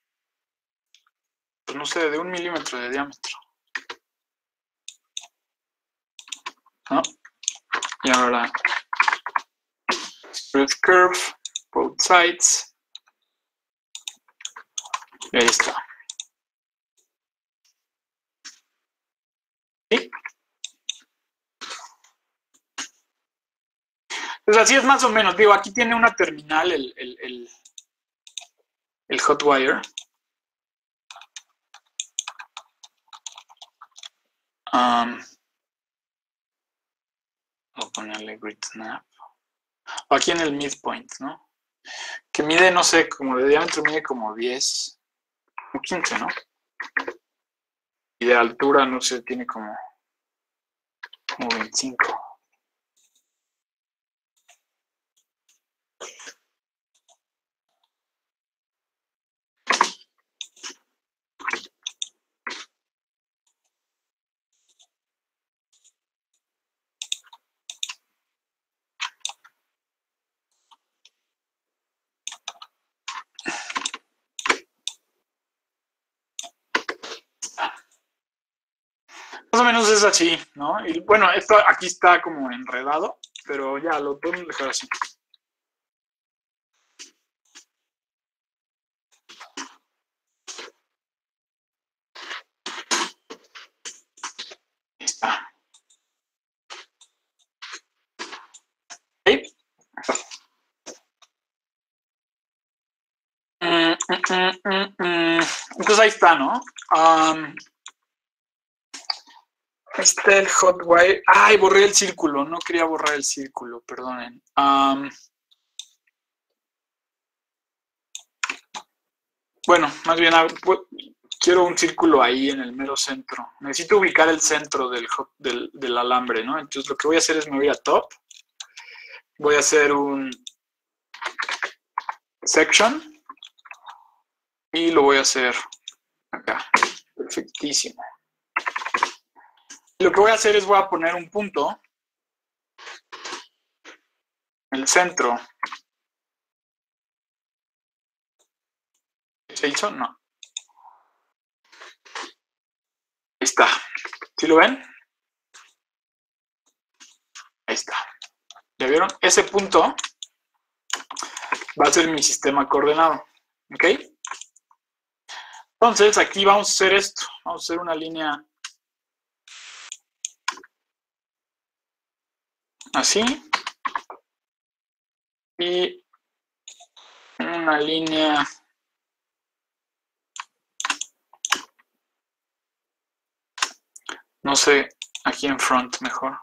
pues no sé, de un milímetro de diámetro. ¿No? Y ahora, spread curve, both sides. Y ahí está. ¿Sí? Pues así es más o menos. Digo, aquí tiene una terminal el, el, el, el hot wire. Um, voy a ponerle grid snap. O aquí en el midpoint, ¿no? Que mide, no sé, como de diámetro mide como diez o quince, ¿no? Y de altura, no sé, tiene como, como veinticinco. Más o menos es así, ¿no? Y bueno, esto aquí está como enredado, pero ya lo podemos dejar así. Ahí está. ¿Sí? Mm, mm, mm, mm. Entonces ahí está, ¿no? Um, Está el hot wire. Ay, borré el círculo. No quería borrar el círculo, perdonen. Um, bueno, más bien quiero un círculo ahí en el mero centro. Necesito ubicar el centro del, hot, del, del alambre, ¿no? Entonces lo que voy a hacer es me voy a top. Voy a hacer un section. Y lo voy a hacer acá. Perfectísimo. Lo que voy a hacer es voy a poner un punto en el centro. ¿Se hizo? No. Ahí está. ¿Sí lo ven? Ahí está. ¿Ya vieron? Ese punto va a ser mi sistema coordenado. ¿Ok? Entonces, aquí vamos a hacer esto. Vamos a hacer una línea así. Y una línea no sé, aquí en front mejor.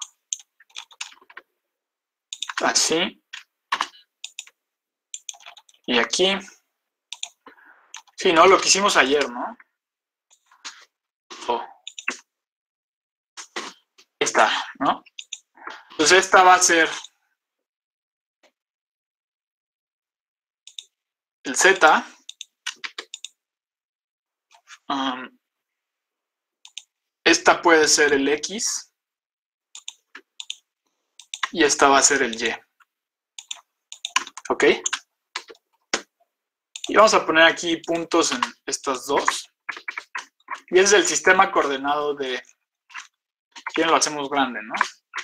Así. Y aquí. Sí, ¿no? Lo que hicimos ayer, ¿no? Oh. Ahí está, ¿no? Entonces esta va a ser el Z. Um, esta puede ser el X. Y esta va a ser el Y. ¿Ok? Y vamos a poner aquí puntos en estas dos. Y es el sistema coordenado de... ¿Quién lo hacemos grande, no?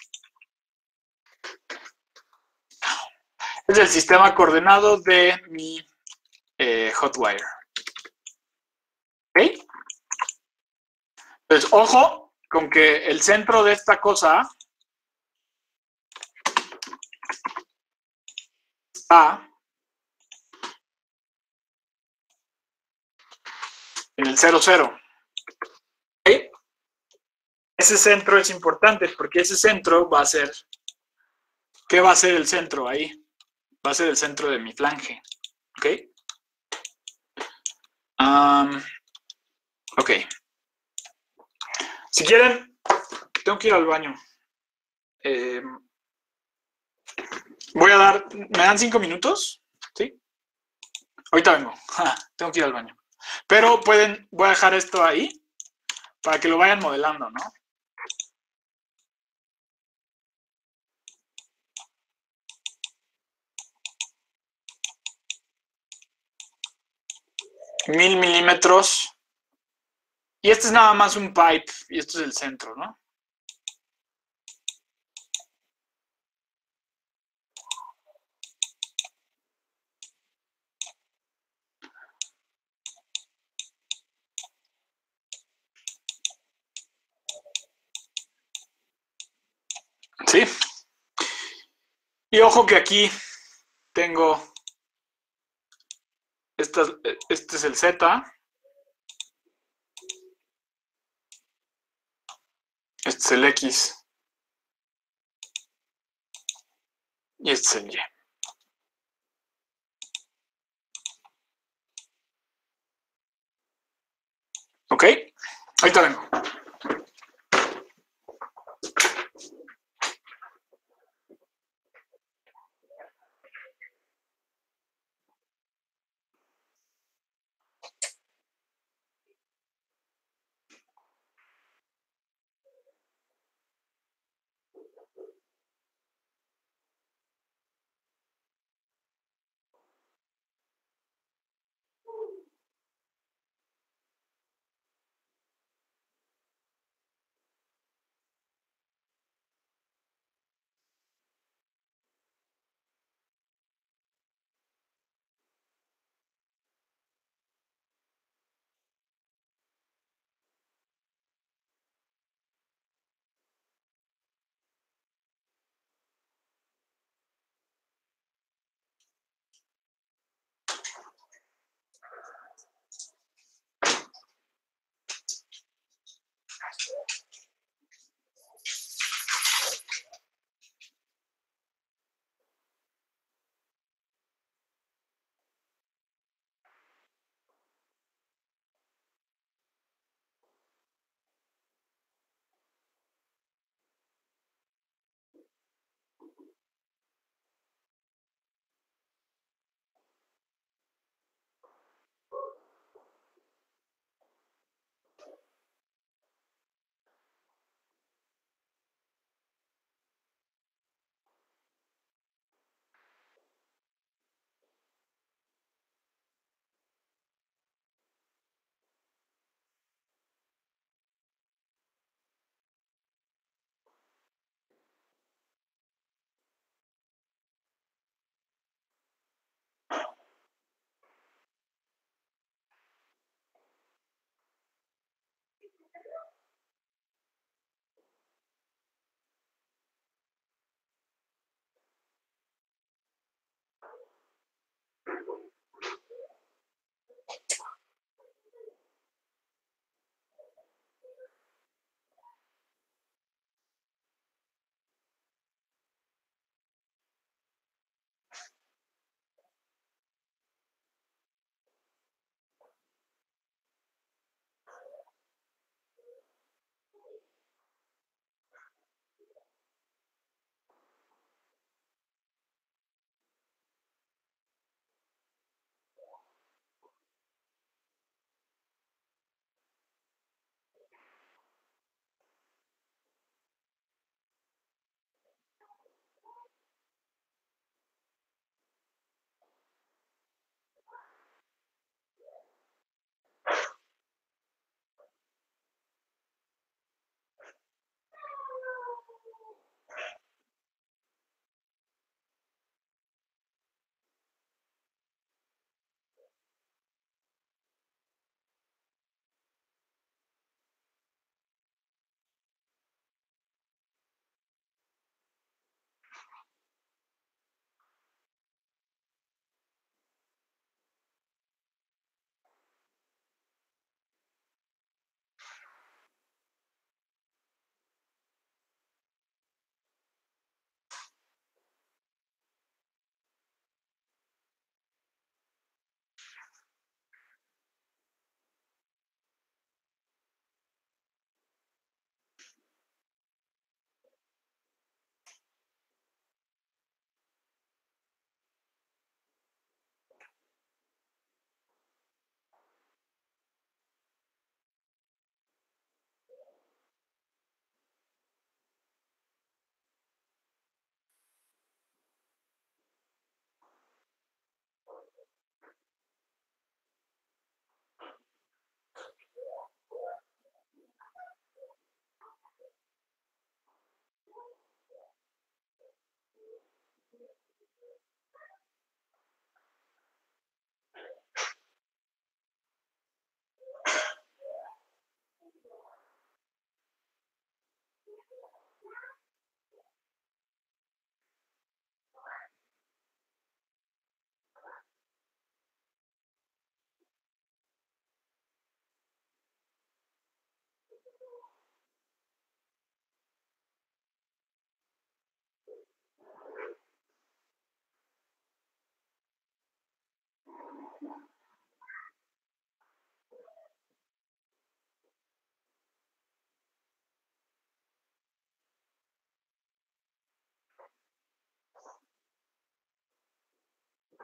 Es el sistema coordenado de mi eh, Hotwire. ¿Ok? Entonces, ojo con que el centro de esta cosa está en el cero, cero. ¿Ok? Ese centro es importante porque ese centro va a ser... ¿Qué va a ser el centro ahí? Va a ser el centro de mi flange. ¿Ok? Um, ok. Si quieren, tengo que ir al baño. Eh, voy a dar... ¿Me dan cinco minutos? ¿Sí? Ahorita vengo. Ja, tengo que ir al baño. Pero pueden... Voy a dejar esto ahí para que lo vayan modelando, ¿no? Mil milímetros. Y este es nada más un pipe. Y esto es el centro, ¿no? ¿Sí? Y ojo que aquí tengo... Esta, este es el Z. Este es el X. Y este es el Y. ¿Ok? Ahorita vengo.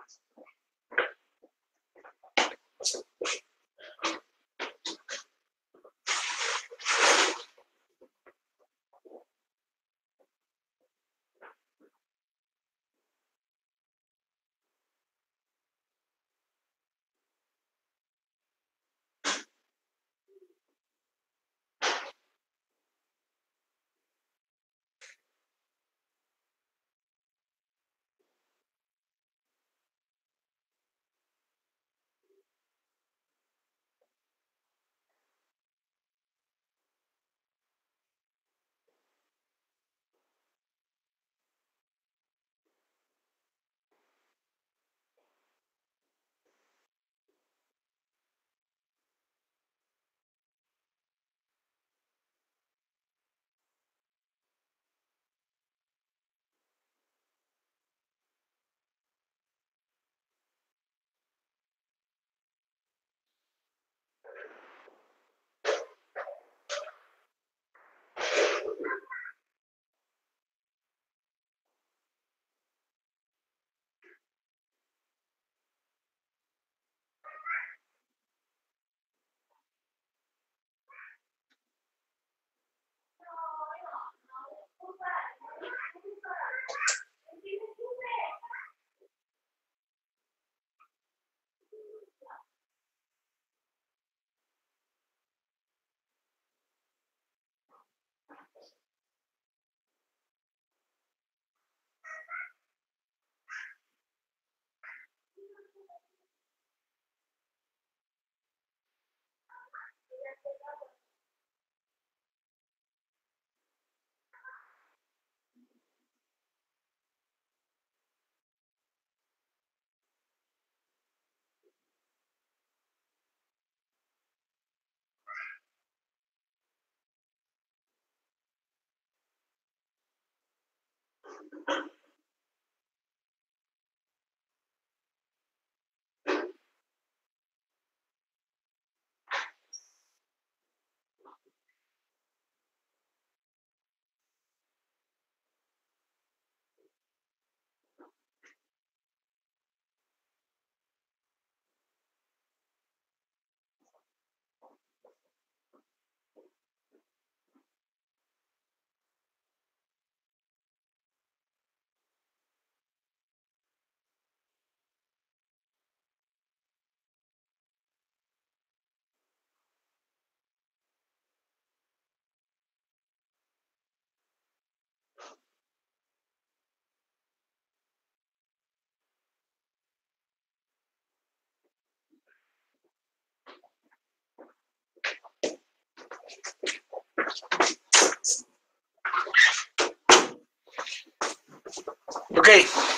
Ok,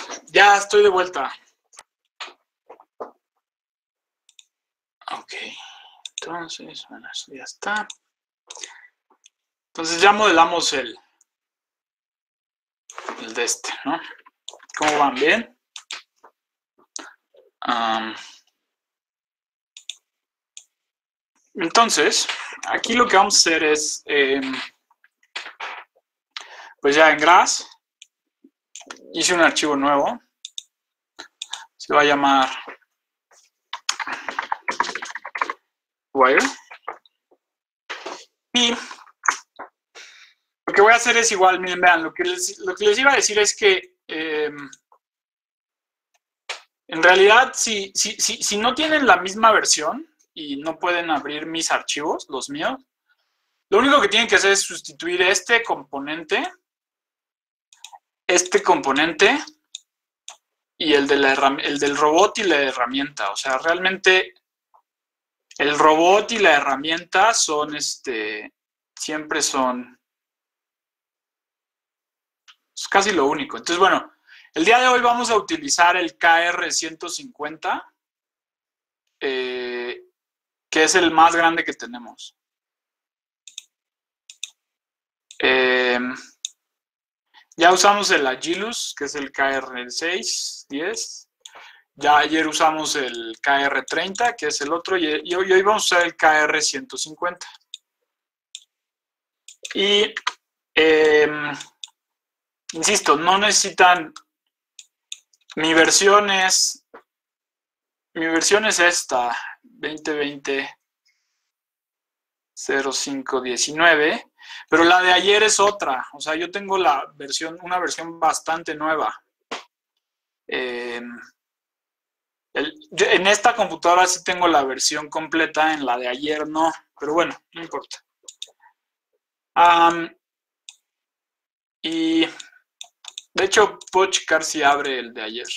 ya estoy de vuelta. Ok, entonces, bueno, eso ya está. Entonces ya modelamos el, el de este, ¿no? ¿Cómo van? ¿Bien? Um, entonces, aquí lo que vamos a hacer es, eh, pues ya en Grass, hice un archivo nuevo. Se va a llamar Wire. Y lo que voy a hacer es igual, miren, vean, lo que les, lo que les iba a decir es que eh, en realidad, si, si, si, si no tienen la misma versión y no pueden abrir mis archivos, los míos, lo único que tienen que hacer es sustituir este componente, este componente y el, de la el del robot y la herramienta. O sea, realmente el robot y la herramienta son, este, siempre son, es casi lo único. Entonces, bueno, el día de hoy vamos a utilizar el K R ciento cincuenta, eh, que es el más grande que tenemos. Eh, ya usamos el Agilus, que es el K R seis diez. Ya ayer usamos el K R treinta, que es el otro, y, y hoy vamos a usar el K R ciento cincuenta. Y, eh, insisto, no necesitan, mi versión es mi versión es esta, veinte veinte cero cinco diecinueve, pero la de ayer es otra. O sea, yo tengo la versión, una versión bastante nueva. Eh, el, yo, en esta computadora sí tengo la versión completa, en la de ayer no, pero bueno, no importa. Um, y de hecho puedo checar si abre el de ayer.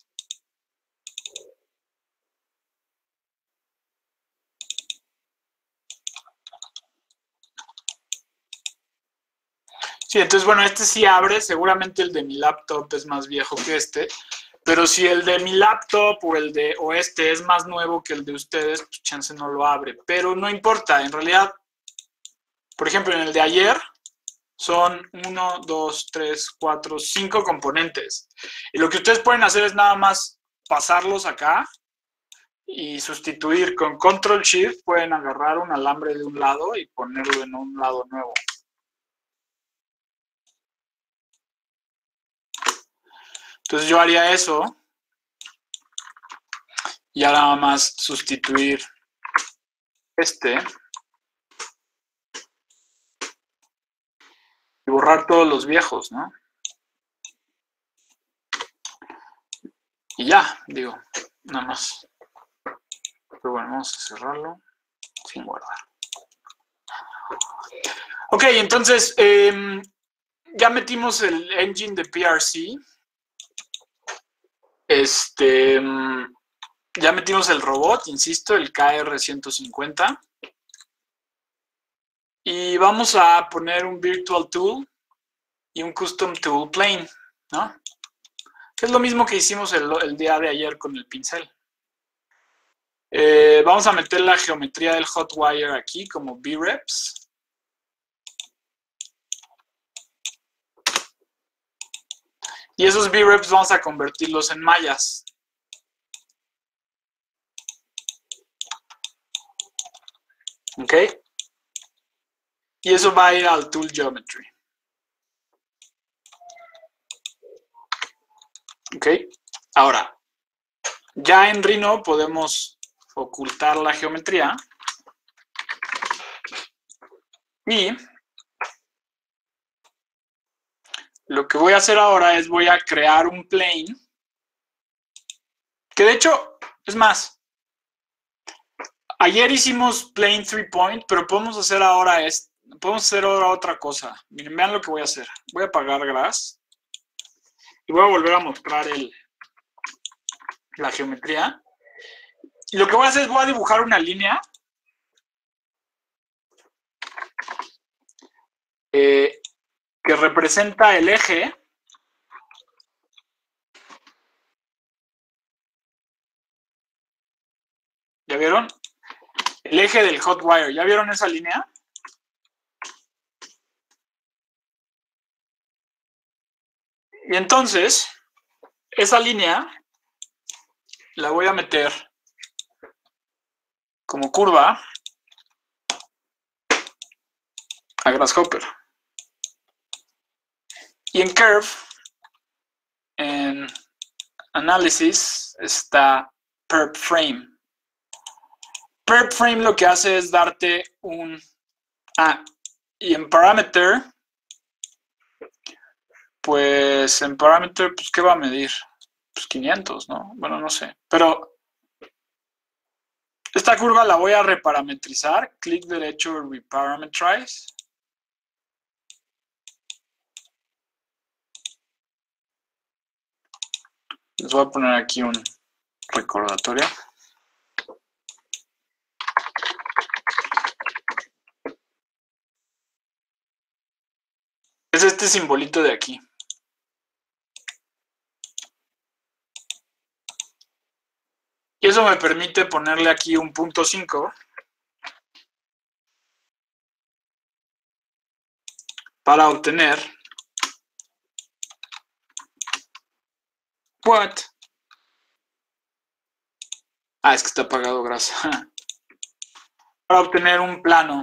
Sí, entonces bueno, este sí abre, seguramente el de mi laptop es más viejo que este, pero si el de mi laptop o el de o este es más nuevo que el de ustedes, pues chance no lo abre, pero no importa, en realidad, por ejemplo, en el de ayer son uno, dos, tres, cuatro, cinco componentes, y lo que ustedes pueden hacer es nada más pasarlos acá y sustituir con control shift, pueden agarrar un alambre de un lado y ponerlo en un lado nuevo. Entonces yo haría eso y ahora nada más sustituir este y borrar todos los viejos, ¿no? Y ya, digo, nada más. Pero bueno, vamos a cerrarlo sin guardar. Ok, entonces eh, ya metimos el engine de P R C. Este, ya metimos el robot, insisto, el K R ciento cincuenta. Y vamos a poner un virtual tool y un custom tool plane, ¿no? Que es lo mismo que hicimos el, el día de ayer con el pincel. Eh, vamos a meter la geometría del hotwire aquí como vreps. Y esos vreps vamos a convertirlos en mallas. ¿Ok? Y eso va a ir al tool geometry. ¿Ok? Ahora, ya en Rhino podemos ocultar la geometría. Y lo que voy a hacer ahora es voy a crear un plane. Que de hecho, es más, ayer hicimos plane three point, pero podemos hacer ahora esto. Podemos hacer ahora otra cosa. Miren, vean lo que voy a hacer. Voy a apagar Grass. Y voy a volver a mostrar el, la geometría. Y lo que voy a hacer es voy a dibujar una línea. Eh, que representa el eje. ¿Ya vieron? El eje del hot wire. ¿Ya vieron esa línea? Y entonces, esa línea la voy a meter como curva a Grasshopper. Y en Curve, en Análisis, está Perp Frame. Perp Frame lo que hace es darte un... Ah, y en Parameter, pues en Parameter, pues ¿qué va a medir? Pues quinientos, ¿no? Bueno, no sé. Pero esta curva la voy a reparametrizar. Clic derecho, Reparametrize. Les voy a poner aquí un recordatorio. Es este simbolito de aquí. Y eso me permite ponerle aquí un punto cinco para obtener what? Ah, es que está apagado, grasa. Para obtener un plano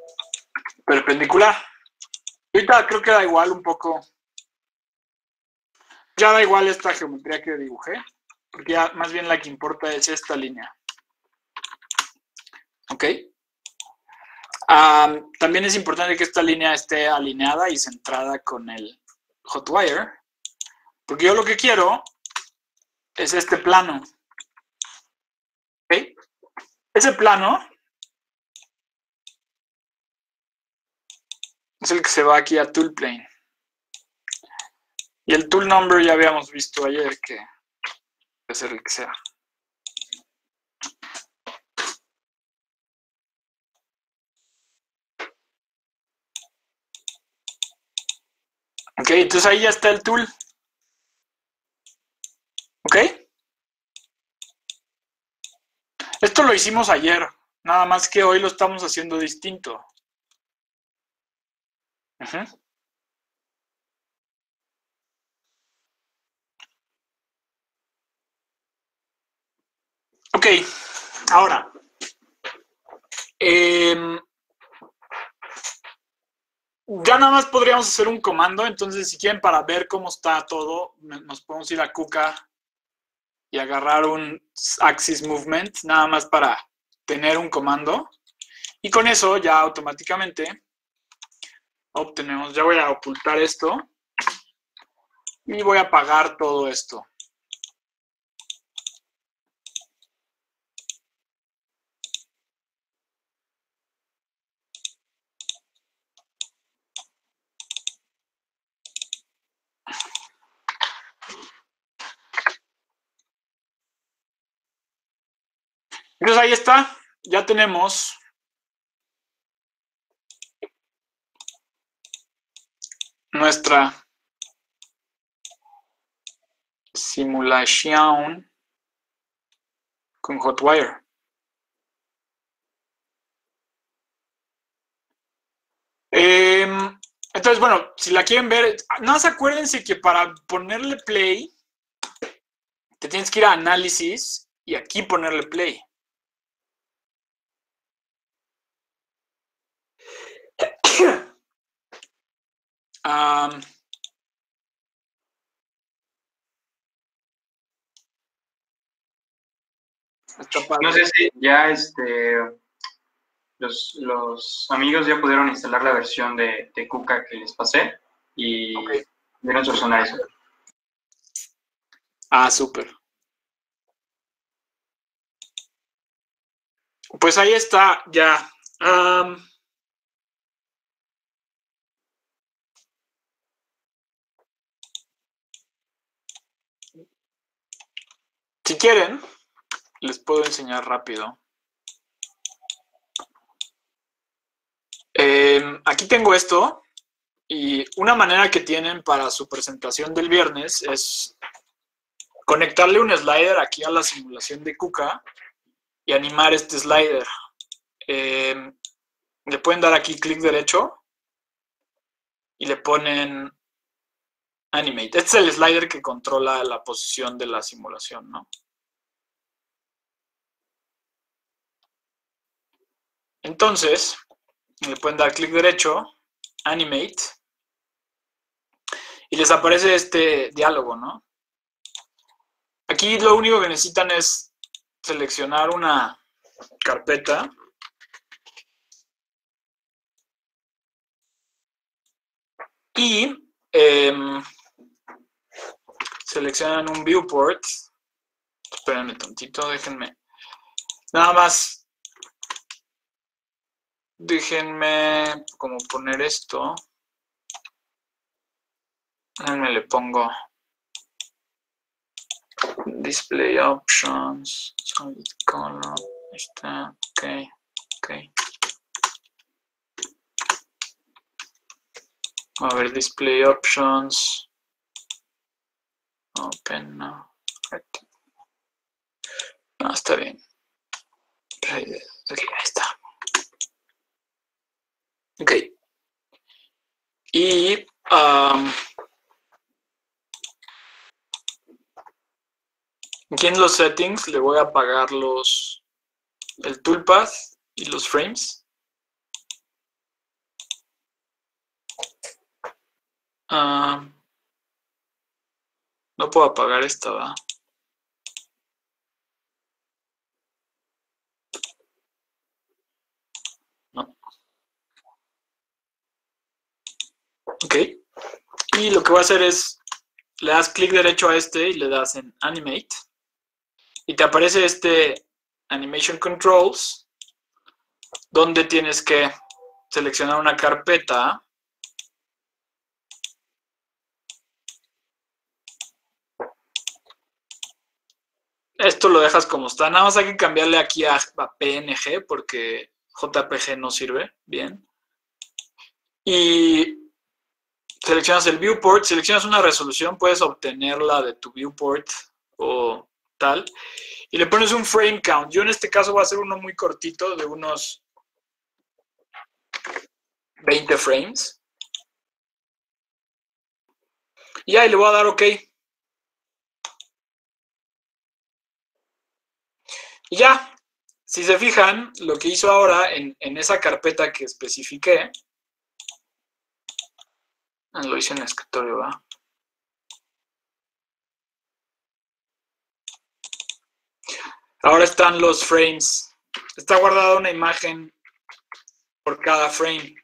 perpendicular. Ahorita creo que da igual un poco ya da igual esta geometría que dibujé, porque ya más bien la que importa es esta línea. ¿Ok? Um, también es importante que esta línea esté alineada y centrada con el Hotwire, porque yo lo que quiero es este plano. ¿Ok? Ese plano es el que se va aquí a Tool Plane. Y el Tool Number ya habíamos visto ayer que puede ser el que sea. Ok, entonces ahí ya está el tool. Ok. Esto lo hicimos ayer, nada más que hoy lo estamos haciendo distinto. Uh-huh. Ok, ahora. Eh, ya nada más podríamos hacer un comando, entonces si quieren para ver cómo está todo, nos podemos ir a Kuka y agarrar un Axis Movement, nada más para tener un comando. Y con eso ya automáticamente obtenemos, ya voy a ocultar esto y voy a apagar todo esto. Entonces ahí está, ya tenemos nuestra simulación con Hotwire. Eh, entonces, bueno, si la quieren ver, nada más acuérdense que para ponerle play, te tienes que ir a análisis y aquí ponerle play. um, No sé si ya este, los, los amigos ya pudieron instalar la versión de, de Kuka que les pasé y okay. vieron solucionar eso. Ah, súper. Pues ahí está, ya. Um, si quieren, les puedo enseñar rápido. Eh, aquí tengo esto y una manera que tienen para su presentación del viernes es conectarle un slider aquí a la simulación de Kuka y animar este slider. Eh, le pueden dar aquí clic derecho y le ponen Animate. Este es el slider que controla la posición de la simulación, ¿no? Entonces, le pueden dar clic derecho, Animate, y les aparece este diálogo, ¿no? Aquí lo único que necesitan es seleccionar una carpeta y eh, seleccionan un viewport. Espérenme tantito, déjenme. Nada más. Déjenme como poner esto. Déjenme le pongo display options, solid color. Está, ok, ok. A ver, display options. Open, no. No, está bien. Ahí está. Ok. Y um, aquí en los settings le voy a apagar los el toolpath y los frames. Um, No puedo apagar esta, ¿verdad? No. Ok. Y lo que voy a hacer es, le das clic derecho a este y le das en Animate. Y te aparece este Animation Controls, donde tienes que seleccionar una carpeta. Esto lo dejas como está. Nada más hay que cambiarle aquí a, a P N G porque J P G no sirve bien. Y seleccionas el viewport, seleccionas una resolución, puedes obtenerla de tu viewport o tal. Y le pones un frame count. Yo en este caso voy a hacer uno muy cortito de unos veinte frames. Y ahí le voy a dar OK. Y ya, si se fijan, lo que hizo ahora en, en esa carpeta que especifiqué, lo hice en el escritorio, ¿va? Ahora están los frames. Está guardada una imagen por cada frame.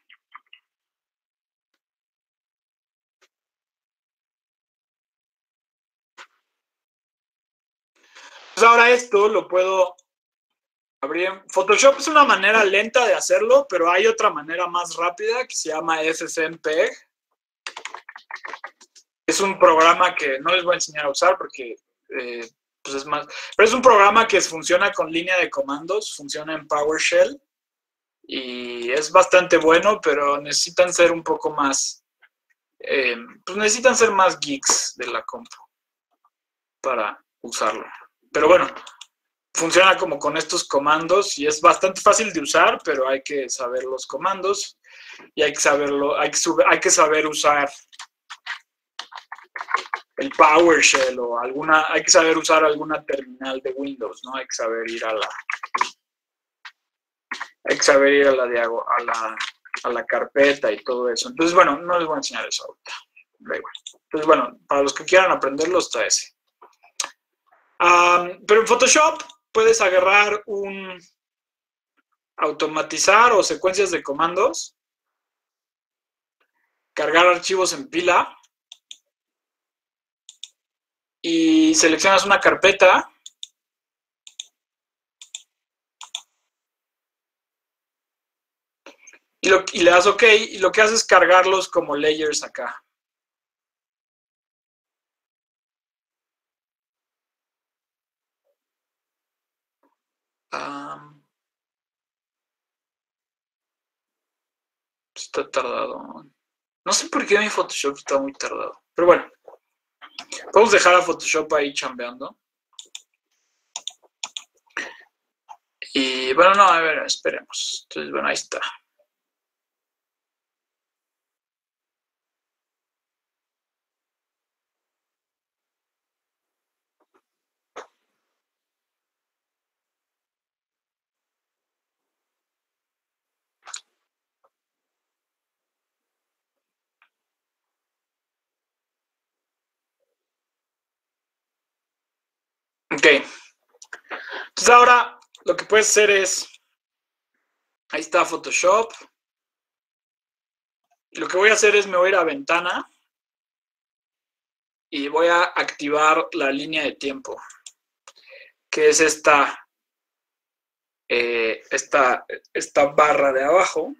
Pues ahora esto lo puedo abrir en Photoshop. Es una manera lenta de hacerlo, pero hay otra manera más rápida que se llama F C M P E G. Es un programa que no les voy a enseñar a usar porque eh, pues es más... Pero es un programa que funciona con línea de comandos, funciona en PowerShell y es bastante bueno, pero necesitan ser un poco más... Eh, pues necesitan ser más geeks de la compu para usarlo. Pero bueno, funciona como con estos comandos y es bastante fácil de usar, pero hay que saber los comandos y hay que saberlo, hay que, hay que saber usar el PowerShell o alguna, hay que saber usar alguna terminal de Windows, ¿no? Hay que saber ir a la, hay que saber ir a la, diago, a la, a la carpeta y todo eso. Entonces, bueno, no les voy a enseñar eso ahorita. Entonces, bueno, para los que quieran aprenderlo está ese. Um, pero en Photoshop puedes agarrar un automatizar o secuencias de comandos, cargar archivos en pila y seleccionas una carpeta y, lo, y le das OK y lo que haces es cargarlos como layers acá. Um, está tardado. No sé por qué mi Photoshop está muy tardado. Pero bueno, podemos dejar a Photoshop ahí chambeando. Y bueno, no, a ver, esperemos. Entonces, bueno, ahí está. Ok. Entonces ahora lo que puedes hacer es, ahí está Photoshop. Y lo que voy a hacer es me voy a ir a ventana y voy a activar la línea de tiempo, que es esta, eh, esta, esta barra de abajo.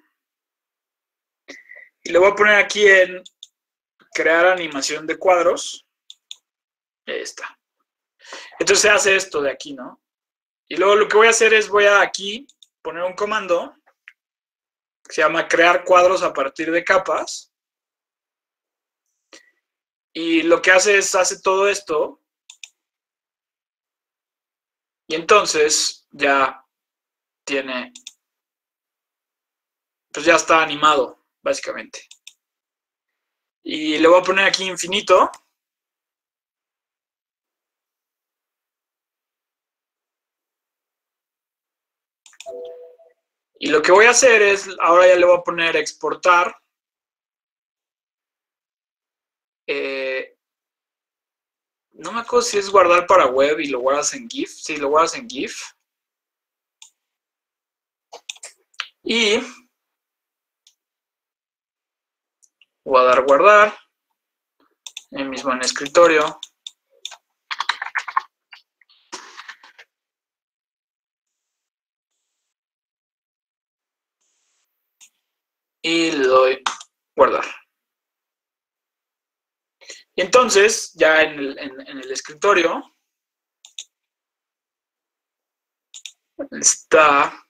Y le voy a poner aquí en crear animación de cuadros. Ahí está. Entonces se hace esto de aquí, ¿no? Y luego lo que voy a hacer es voy a aquí poner un comando que se llama crear cuadros a partir de capas. Y lo que hace es, hace todo esto. Y entonces ya tiene, pues ya está animado, básicamente. Y le voy a poner aquí infinito. Y lo que voy a hacer es, ahora ya le voy a poner exportar. Eh, no me acuerdo si es guardar para web y lo guardas en GIF. Sí, lo guardas en GIF. Y voy a dar guardar. El mismo en escritorio. Y le doy guardar. Y entonces, ya en el, en, en el escritorio, está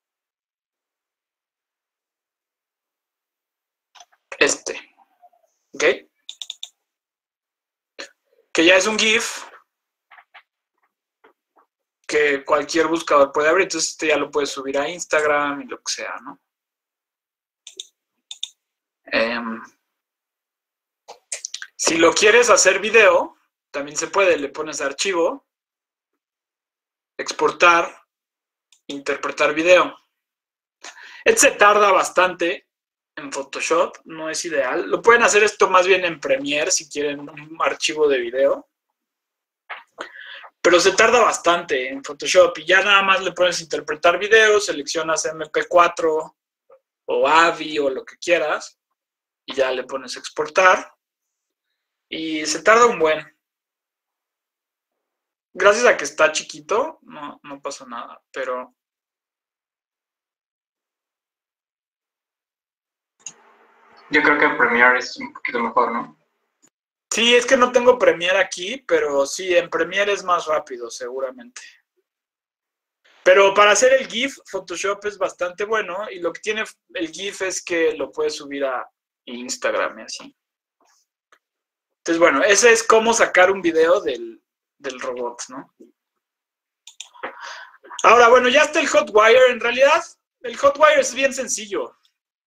este, ¿ok? Que ya es un GIF que cualquier buscador puede abrir. Entonces este ya lo puedes subir a Instagram y lo que sea, ¿no? Eh, si lo quieres hacer video, también se puede. Le pones archivo, exportar, interpretar video. Este se tarda bastante en Photoshop, no es ideal. Lo pueden hacer esto más bien en Premiere si quieren un archivo de video. Pero se tarda bastante en Photoshop y ya nada más le pones interpretar video, seleccionas eme pe cuatro o avi o lo que quieras y ya le pones exportar y se tarda un buen. Gracias a que está chiquito, no, no pasa nada, pero... Yo creo que Premiere es un poquito mejor, ¿no? Sí, es que no tengo Premiere aquí, pero sí, en Premiere es más rápido, seguramente. Pero para hacer el GIF, Photoshop es bastante bueno y lo que tiene el GIF es que lo puedes subir a Instagram y así. Entonces, bueno, ese es cómo sacar un video del, del robot, ¿no? Ahora, bueno, ya está el Hotwire. En realidad, el Hotwire es bien sencillo.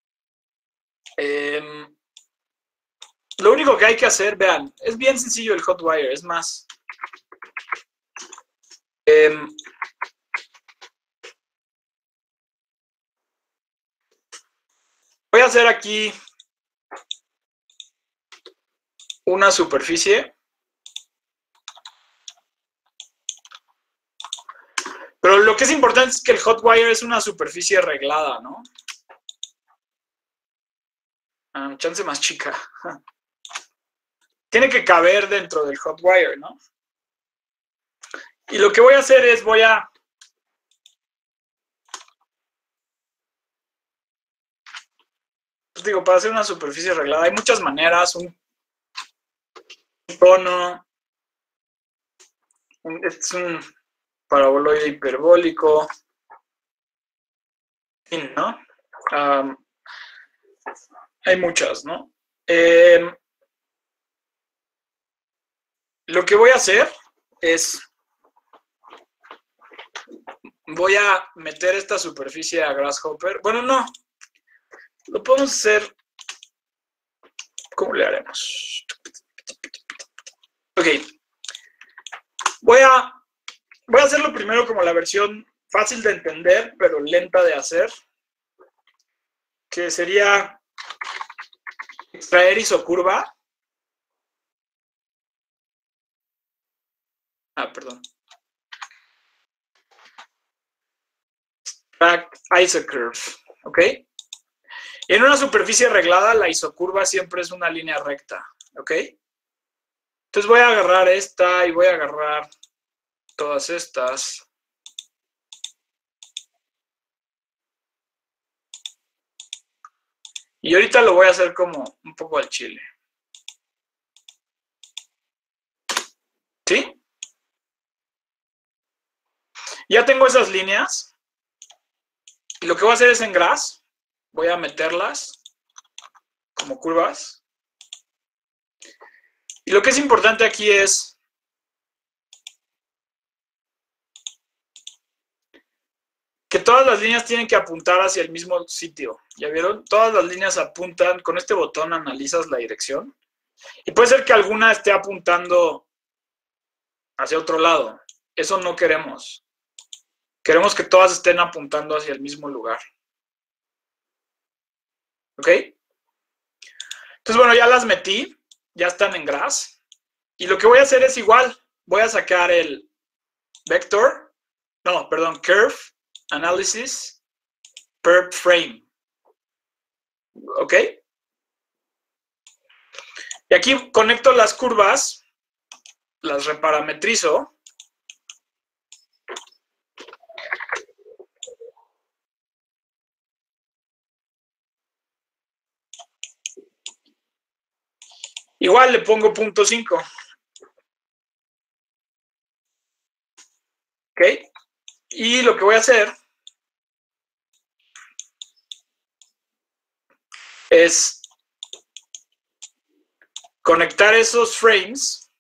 Eh, lo único que hay que hacer, vean, es bien sencillo el Hotwire, es más. Eh, voy a hacer aquí una superficie. Pero lo que es importante es que el Hotwire es una superficie reglada, ¿no? Ah, chance más chica. Tiene que caber dentro del Hotwire, ¿no? Y lo que voy a hacer es, voy a... Pues digo, para hacer una superficie reglada hay muchas maneras. Un tono. Un, este es un paraboloide hiperbólico. En fin, ¿no? Um, hay muchas, ¿no? Eh, lo que voy a hacer es... Voy a meter esta superficie a Grasshopper. Bueno, no. Lo podemos hacer... ¿Cómo le haremos? Ok. Voy a, voy a hacerlo primero como la versión fácil de entender, pero lenta de hacer. Que sería extraer isocurva. Ah, perdón. Extract isocurve. ¿Ok? Y en una superficie arreglada, la isocurva siempre es una línea recta, ¿ok? Entonces voy a agarrar esta y voy a agarrar todas estas. Y ahorita lo voy a hacer como un poco al chile. ¿Sí? Ya tengo esas líneas. Y lo que voy a hacer es en Grass. Voy a meterlas como curvas. Y lo que es importante aquí es que todas las líneas tienen que apuntar hacia el mismo sitio. ¿Ya vieron? Todas las líneas apuntan. Con este botón analizas la dirección. Y puede ser que alguna esté apuntando hacia otro lado. Eso no queremos. Queremos que todas estén apuntando hacia el mismo lugar. ¿Ok? Entonces, bueno, ya las metí. Ya están en Grass. Y lo que voy a hacer es igual. Voy a sacar el vector, no, perdón, curve, analysis, per frame. ¿Ok? Y aquí conecto las curvas, las reparametrizo. Igual le pongo punto cinco. ¿Ok? Y lo que voy a hacer es conectar esos frames,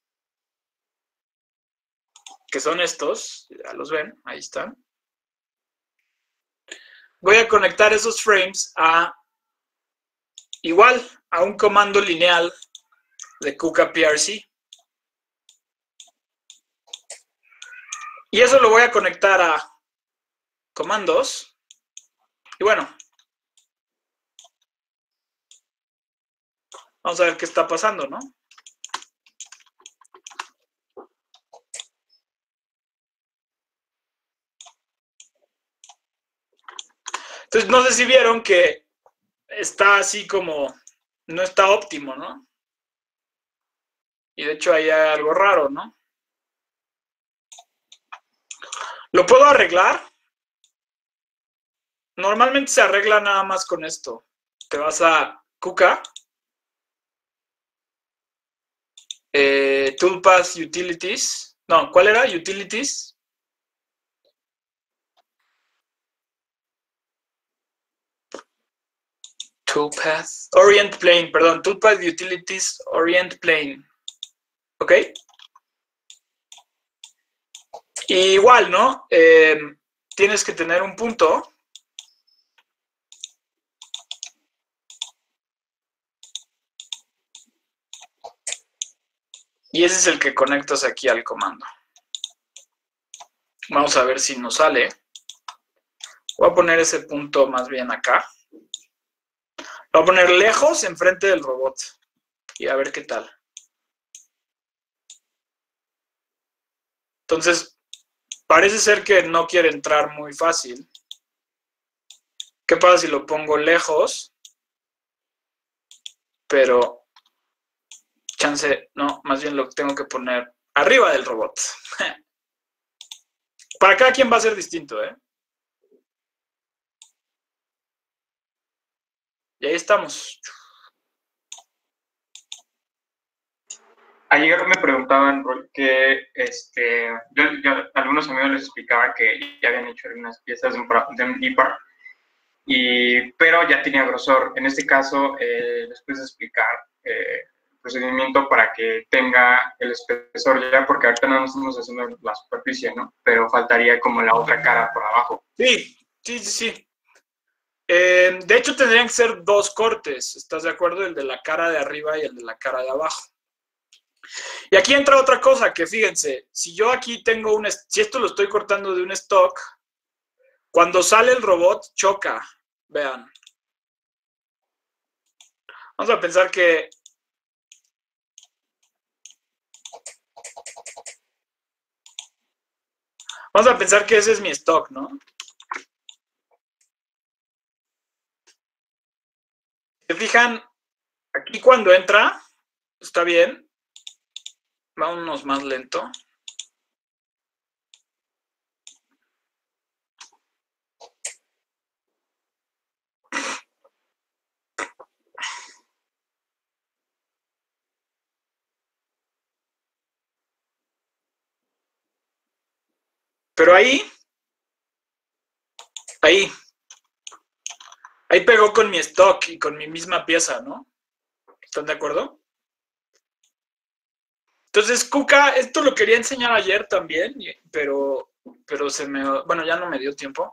que son estos, ya los ven, ahí están. Voy a conectar esos frames a, igual, a un comando lineal de Kuka P R C. Y eso lo voy a conectar a comandos. Y bueno, vamos a ver qué está pasando, ¿no? Entonces, no sé si vieron que está así como, no está óptimo, ¿no? Y de hecho ahí hay algo raro, ¿no? ¿Lo puedo arreglar? Normalmente se arregla nada más con esto. Te vas a Kuka, eh, Toolpath Utilities. No, ¿cuál era? Utilities. Toolpath. Orient Plane, perdón. Toolpath Utilities Orient Plane. ¿Ok? Y igual, ¿no? Eh, tienes que tener un punto. Y ese es el que conectas aquí al comando. Vamos a ver si nos sale. Voy a poner ese punto más bien acá. Lo voy a poner lejos enfrente del robot. Y a ver qué tal. Entonces, parece ser que no quiere entrar muy fácil. ¿Qué pasa si lo pongo lejos? Pero, chance, no, más bien lo tengo que poner arriba del robot. Para cada quien va a ser distinto, ¿eh? Y ahí estamos. Ayer me preguntaban, Roy, que este, yo, yo, algunos amigos les explicaba que ya habían hecho algunas piezas de un, de un hipar, y pero ya tenía grosor. En este caso, eh, les puedes explicar eh, el procedimiento para que tenga el espesor ya, porque ahorita no estamos haciendo la superficie, ¿no? Pero faltaría como la otra cara por abajo. Sí, sí, sí, sí. Eh, de hecho, tendrían que ser dos cortes, ¿estás de acuerdo? El de la cara de arriba y el de la cara de abajo. Y aquí entra otra cosa, que fíjense, si yo aquí tengo un, si esto lo estoy cortando de un stock, cuando sale el robot choca, vean. Vamos a pensar que vamos a pensar que ese es mi stock, ¿no? ¿Se fijan? Aquí cuando entra, está bien. Vámonos más lento. Pero ahí, ahí, ahí pegó con mi stock y con mi misma pieza, ¿no? ¿Están de acuerdo? Entonces, Kuka, esto lo quería enseñar ayer también, pero, pero se me, bueno, ya no me dio tiempo.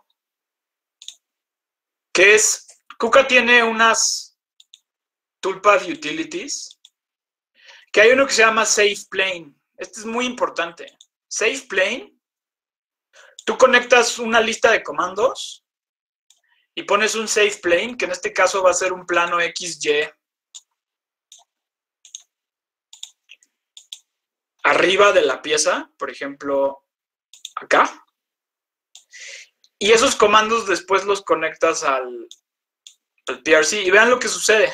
Que es, Kuka tiene unas Toolpath Utilities, que hay uno que se llama Safe Plane. Este es muy importante. Safe Plane, tú conectas una lista de comandos y pones un Safe Plane, que en este caso va a ser un plano equis ye. arriba de la pieza, por ejemplo, acá. Y esos comandos después los conectas al, al P R C y vean lo que sucede.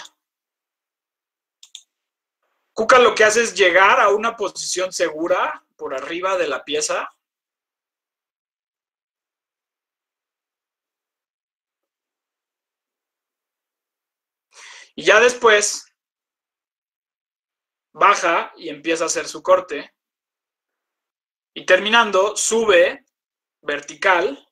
Kuka lo que hace es llegar a una posición segura por arriba de la pieza. Y ya después baja y empieza a hacer su corte. Y terminando, sube vertical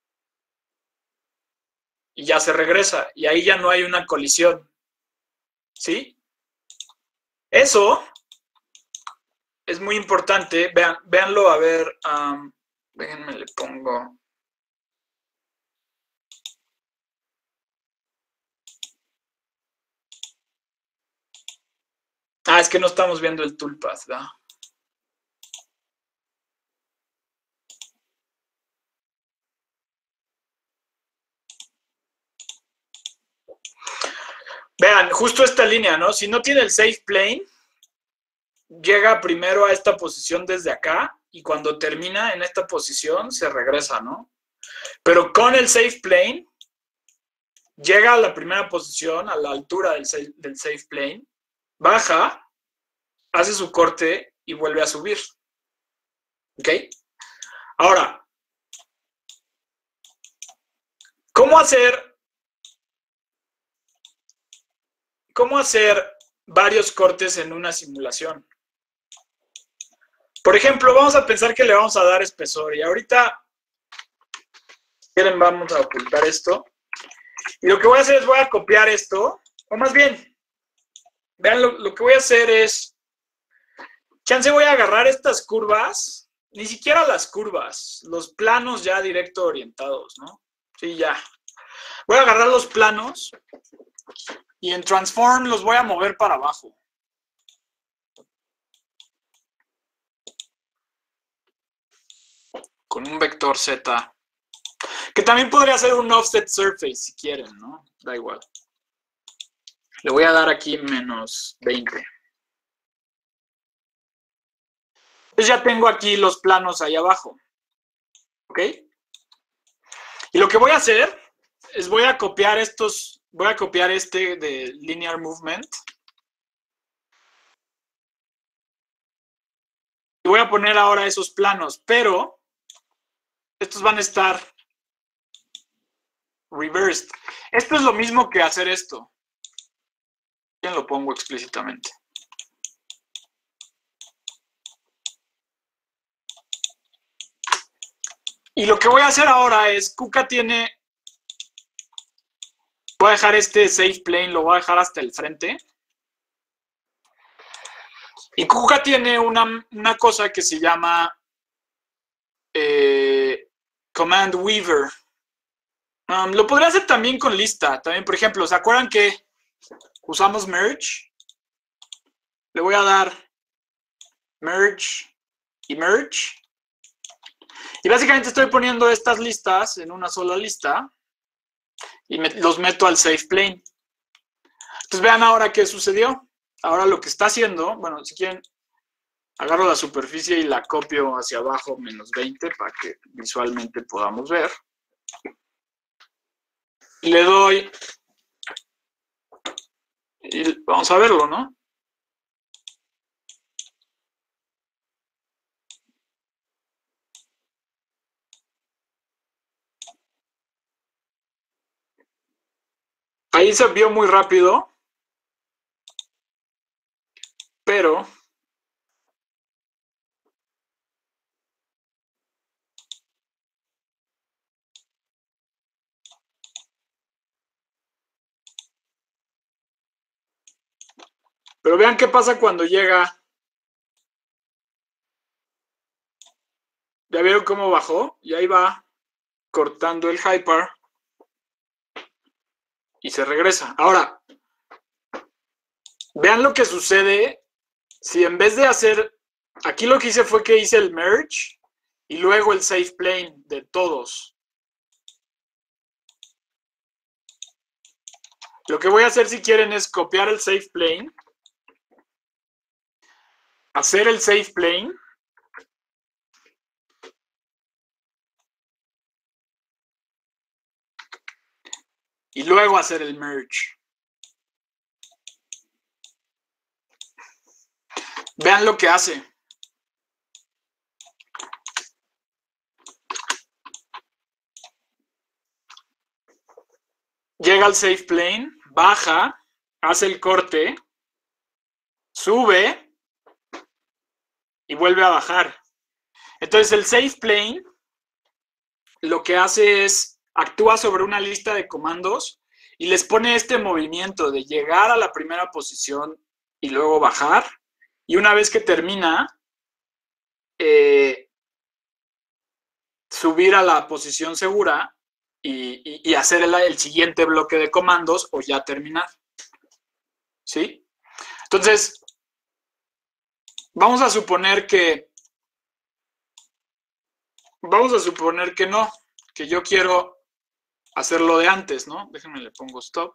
y ya se regresa. Y ahí ya no hay una colisión. ¿Sí? Eso es muy importante. Vean, véanlo, a ver. Um, déjenme, le pongo. Ah, es que no estamos viendo el toolpath, ¿verdad? Vean, justo esta línea, ¿no? Si no tiene el safe plane, llega primero a esta posición desde acá y cuando termina en esta posición se regresa, ¿no? Pero con el safe plane, llega a la primera posición, a la altura del safe, del safe plane, baja, hace su corte y vuelve a subir. ¿Ok? Ahora, ¿cómo hacer, cómo hacer varios cortes en una simulación? Por ejemplo, vamos a pensar que le vamos a dar espesor y ahorita, si quieren, vamos a ocultar esto. Y lo que voy a hacer es voy a copiar esto, o más bien, vean, lo, lo que voy a hacer es, chance voy a agarrar estas curvas, ni siquiera las curvas, los planos ya directo orientados, ¿no? Sí, ya. Voy a agarrar los planos y en Transform los voy a mover para abajo. Con un vector Z. Que también podría ser un offset surface si quieren, ¿no? Da igual. Le voy a dar aquí menos veinte. Entonces ya tengo aquí los planos ahí abajo. ¿Ok? Y lo que voy a hacer es voy a copiar estos, voy a copiar este de Linear Movement. Y voy a poner ahora esos planos, pero estos van a estar reversed. Esto es lo mismo que hacer esto. Bien, lo pongo explícitamente. Y lo que voy a hacer ahora es, Kuka tiene, voy a dejar este safe plane, lo voy a dejar hasta el frente. Y Kuka tiene una, una cosa que se llama eh, Command Weaver. Um, lo podría hacer también con lista. También, por ejemplo, ¿se acuerdan que usamos merge? Le voy a dar merge y merge. Y básicamente estoy poniendo estas listas en una sola lista y me, los meto al safe plane. Entonces vean ahora qué sucedió. Ahora lo que está haciendo, bueno, si quieren, agarro la superficie y la copio hacia abajo menos veinte para que visualmente podamos ver. Y le doy, y vamos a verlo, ¿no? Ahí se vio muy rápido, pero pero vean qué pasa cuando llega. ¿Ya vieron cómo bajó? Y ahí va cortando el hyper y se regresa. Ahora, vean lo que sucede si en vez de hacer, aquí lo que hice fue que hice el merge y luego el safe plane de todos. Lo que voy a hacer si quieren es copiar el safe plane, hacer el safe plane. Y luego hacer el merge. Vean lo que hace. Llega al safe plane, baja, hace el corte, sube y vuelve a bajar. Entonces el safe plane lo que hace es actúa sobre una lista de comandos y les pone este movimiento de llegar a la primera posición y luego bajar. Y una vez que termina, eh, subir a la posición segura y, y, y hacer el, el siguiente bloque de comandos o ya terminar. ¿Sí? Entonces, vamos a suponer que vamos a suponer que no, que yo quiero hacerlo de antes, ¿no? Déjenme le pongo stop.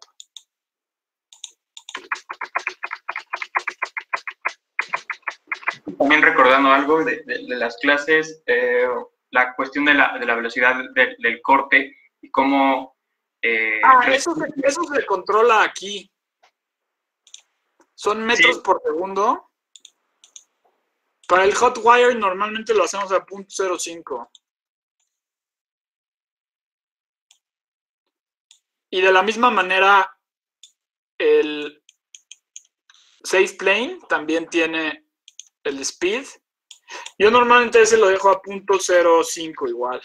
También recordando algo de, de, de las clases, eh, la cuestión de la, de la velocidad de, del corte y cómo... Eh, ah, eso se, eso se controla aquí. Son metros sí. por segundo. Para el hot wire normalmente lo hacemos a punto cero cinco. Y de la misma manera, el safe plane también tiene el speed. Yo normalmente ese lo dejo a punto cero cinco igual.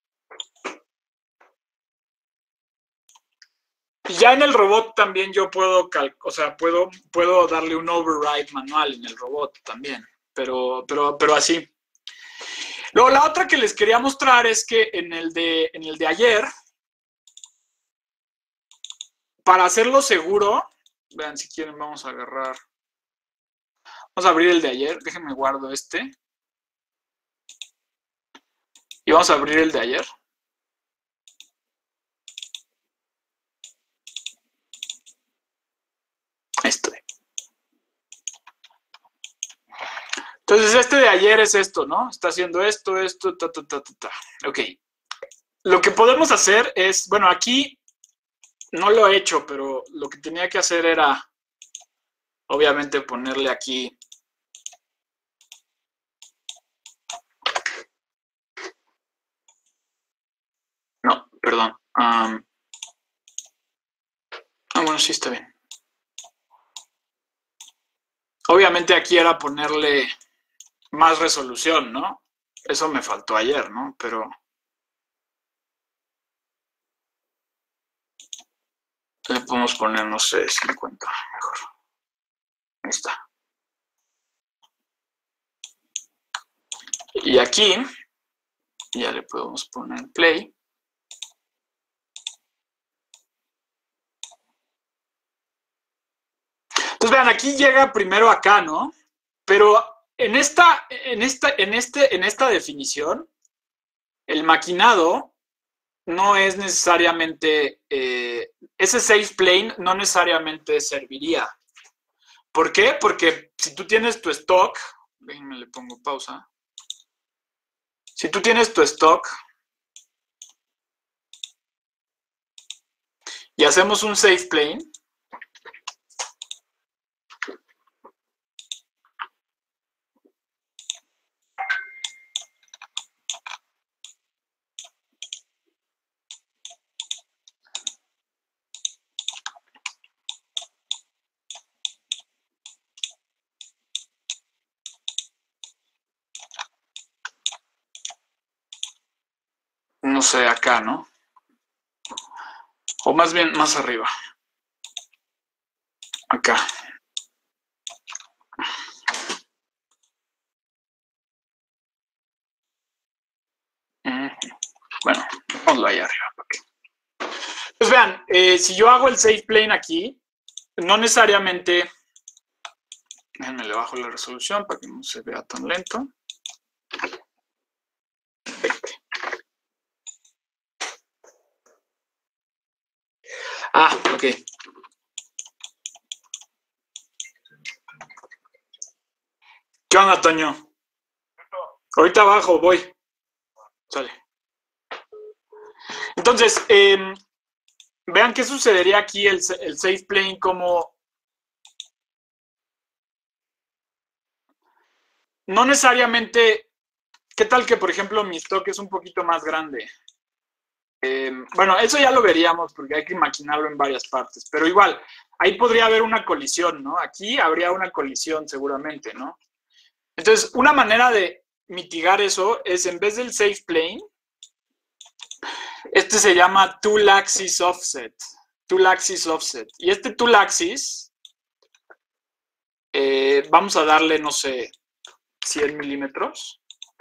Y ya en el robot también yo puedo, o sea, puedo, puedo darle un override manual en el robot también, pero, pero, pero así. Luego, la otra que les quería mostrar es que en el de, en el de ayer, para hacerlo seguro, vean si quieren, vamos a agarrar, vamos a abrir el de ayer, déjenme guardo este. Y vamos a abrir el de ayer. Esto. Entonces, este de ayer es esto, ¿no? Está haciendo esto, esto, ta, ta, ta, ta, ta. Ok. Lo que podemos hacer es, bueno, aquí no lo he hecho, pero lo que tenía que hacer era, obviamente, ponerle aquí no, perdón. Um, ah, bueno, sí está bien. Obviamente aquí era ponerle más resolución, ¿no? Eso me faltó ayer, ¿no? Pero le podemos poner, no sé, cincuenta mejor. Ahí está. Y aquí ya le podemos poner play. Entonces, vean, aquí llega primero acá, ¿no? Pero en esta, en esta, en este, en esta definición, el maquinado no es necesariamente, eh, ese safe plane no necesariamente serviría. ¿Por qué? Porque si tú tienes tu stock, déjenme le pongo pausa. Si tú tienes tu stock y hacemos un safe plane, no sé, acá, ¿no? O más bien más arriba. Acá. Bueno, ponlo ahí arriba. Pues vean, eh, si yo hago el safe plane aquí, no necesariamente, déjenme le bajo la resolución para que no se vea tan lento. Ah, ok. ¿Qué onda, Toño? Ahorita abajo, voy. Sale. Entonces, eh, vean qué sucedería aquí el, el safe plane como... No necesariamente... ¿Qué tal que, por ejemplo, mi stock es un poquito más grande? Eh, bueno, eso ya lo veríamos porque hay que maquinarlo en varias partes, pero igual, ahí podría haber una colisión, ¿no? Aquí habría una colisión seguramente, ¿no? Entonces, una manera de mitigar eso es, en vez del safe plane, este se llama tool axis offset. Tool axis offset. Y este tool axis, eh, vamos a darle, no sé, cien milímetros.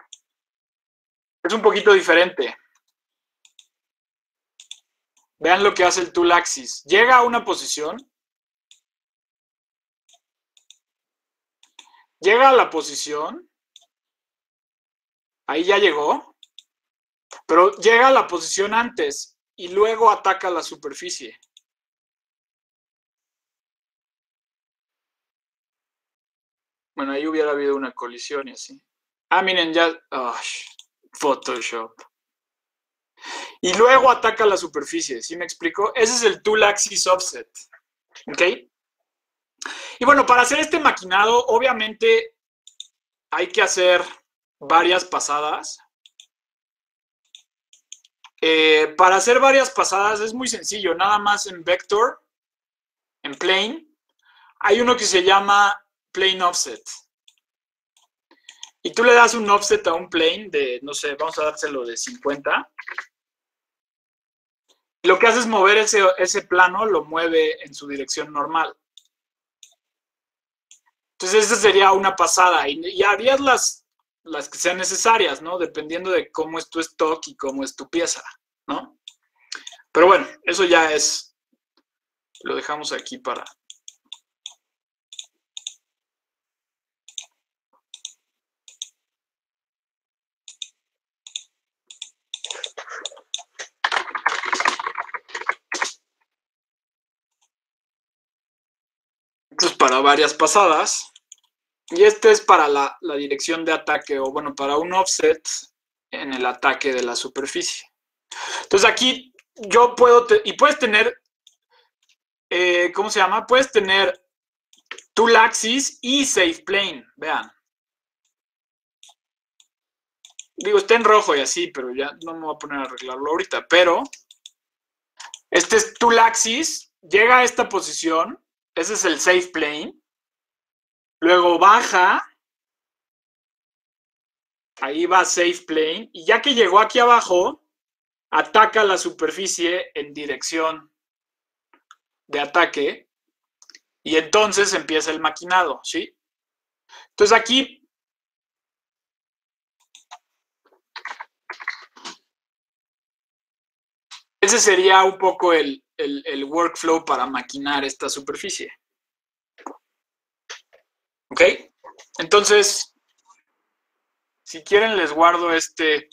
Es un poquito diferente. Vean lo que hace el tool axis. Llega a una posición. Llega a la posición. Ahí ya llegó. Pero llega a la posición antes y luego ataca la superficie. Bueno, ahí hubiera habido una colisión y así. Ah, miren, ya... Oh, Photoshop. Y luego ataca la superficie, ¿sí me explico? Ese es el tool axis offset. ¿Ok? Y bueno, para hacer este maquinado, obviamente hay que hacer varias pasadas. Eh, para hacer varias pasadas es muy sencillo, nada más en vector, en plane, hay uno que se llama plane offset. Y tú le das un offset a un plane de, no sé, vamos a dárselo de cincuenta. Lo que hace es mover ese, ese plano, lo mueve en su dirección normal. Entonces, esa sería una pasada. Y, y harías las, las que sean necesarias, ¿no? Dependiendo de cómo es tu stock y cómo es tu pieza, ¿no? Pero bueno, eso ya es... Lo dejamos aquí para... Esto es para varias pasadas. Y este es para la, la dirección de ataque, o bueno, para un offset en el ataque de la superficie. Entonces aquí yo puedo, te, y puedes tener, eh, ¿cómo se llama? Puedes tener tool axis y safe plane, vean. Digo, está en rojo y así, pero ya no me voy a poner a arreglarlo ahorita, pero este es tool axis, llega a esta posición, ese es el safe plane, luego baja, ahí va safe plane, y ya que llegó aquí abajo, ataca la superficie en dirección de ataque, y entonces empieza el maquinado, ¿sí? Entonces aquí, ese sería un poco el, el, el workflow para maquinar esta superficie. ¿Ok? Entonces, si quieren les guardo este...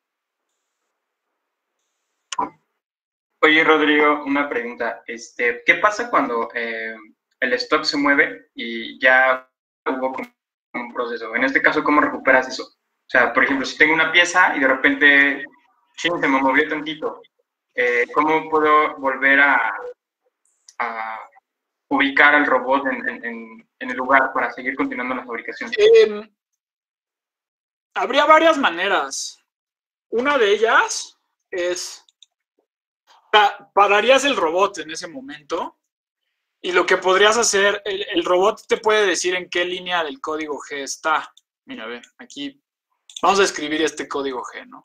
Oye, Rodrigo, una pregunta. Este, ¿qué pasa cuando eh, el stock se mueve y ya hubo como un proceso? En este caso, ¿cómo recuperas eso? O sea, por ejemplo, si tengo una pieza y de repente, ching, se me movió tantito, eh, ¿cómo puedo volver a, a ubicar al robot en, en, en el lugar para seguir continuando la fabricación? Eh, habría varias maneras. Una de ellas es... Pararías el robot en ese momento y lo que podrías hacer, el, el robot te puede decir en qué línea del código G está. Mira, ve, aquí vamos a escribir este código G, ¿no?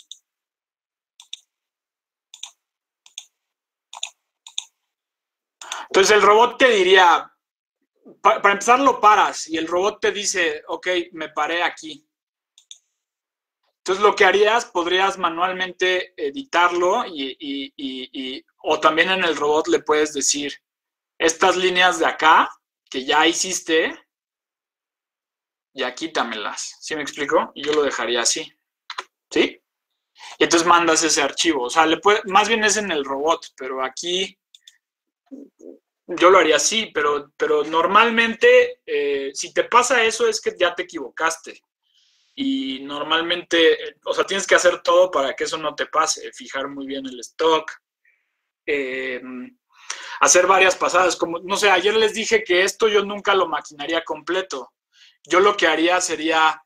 Entonces el robot te diría, pa, para empezar lo paras y el robot te dice, ok, me paré aquí. Entonces lo que harías, podrías manualmente editarlo y, y, y, y, o también en el robot le puedes decir, estas líneas de acá, que ya hiciste, ya quítamelas. ¿Sí me explico? Y yo lo dejaría así. ¿Sí? Y entonces mandas ese archivo. O sea, le puede, más bien es en el robot, pero aquí Yo lo haría así, pero, pero normalmente eh, si te pasa eso es que ya te equivocaste. Y normalmente, o sea, tienes que hacer todo para que eso no te pase, fijar muy bien el stock, eh, hacer varias pasadas. Como, no sé, ayer les dije que esto yo nunca lo maquinaría completo. Yo lo que haría sería,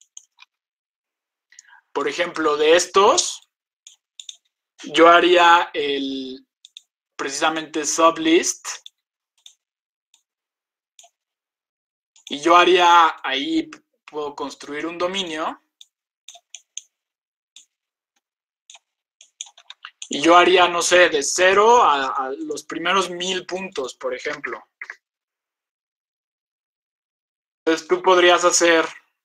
por ejemplo, de estos, yo haría el precisamente sublist y yo haría ahí, puedo construir un dominio y yo haría, no sé, de cero a, a los primeros mil puntos, por ejemplo. Entonces tú podrías hacer,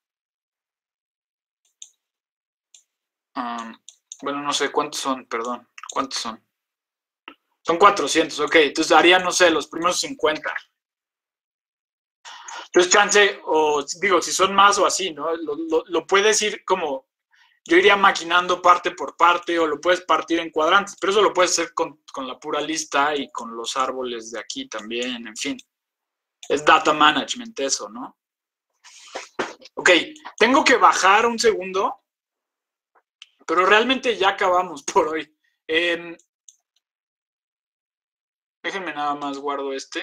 um, bueno, no sé cuántos son, perdón, cuántos son. Son cuatrocientos, ok, entonces haría, no sé, los primeros cincuenta. Entonces, chance, o digo, si son más o así, ¿no? Lo, lo, lo puedes ir como, yo iría maquinando parte por parte, o lo puedes partir en cuadrantes, pero eso lo puedes hacer con, con la pura lista y con los árboles de aquí también, en fin. Es data management eso, ¿no? Ok, tengo que bajar un segundo, pero realmente ya acabamos por hoy. Eh, déjenme nada más guardo este.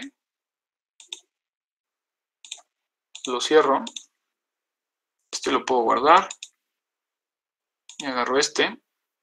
Lo cierro. Este lo puedo guardar. Y agarro este.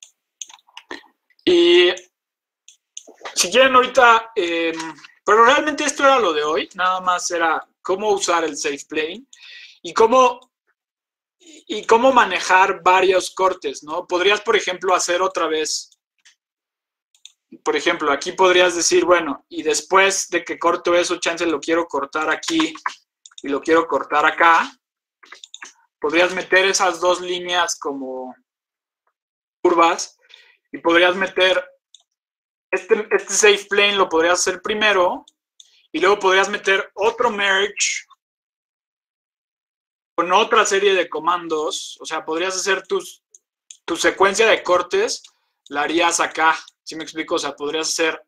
Y si quieren ahorita, eh, pero realmente esto era lo de hoy. Nada más era cómo usar el safe plane y cómo, y cómo manejar varios cortes, ¿no? Podrías, por ejemplo, hacer otra vez. Por ejemplo, aquí podrías decir, bueno, y después de que corto eso, chance lo quiero cortar aquí y lo quiero cortar acá. Podrías meter esas dos líneas como curvas y podrías meter este, este safe plane, lo podrías hacer primero y luego podrías meter otro merge con otra serie de comandos. O sea, podrías hacer tus, tu secuencia de cortes, la harías acá. ¿Sí me explico? O sea, podrías hacer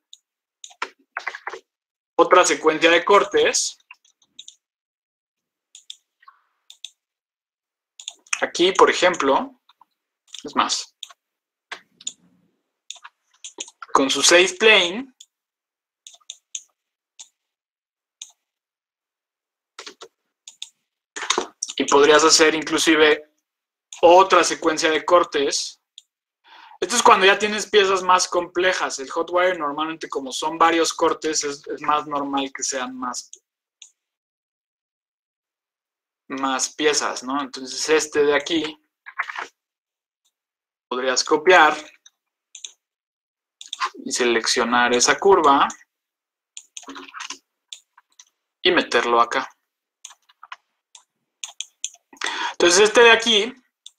otra secuencia de cortes. Aquí, por ejemplo, es más, con su safe plane, y podrías hacer inclusive otra secuencia de cortes. Esto es cuando ya tienes piezas más complejas. El Hotwire normalmente, como son varios cortes, es, es más normal que sean más, más piezas, ¿no? Entonces este de aquí podrías copiar y seleccionar esa curva y meterlo acá. Entonces este de aquí,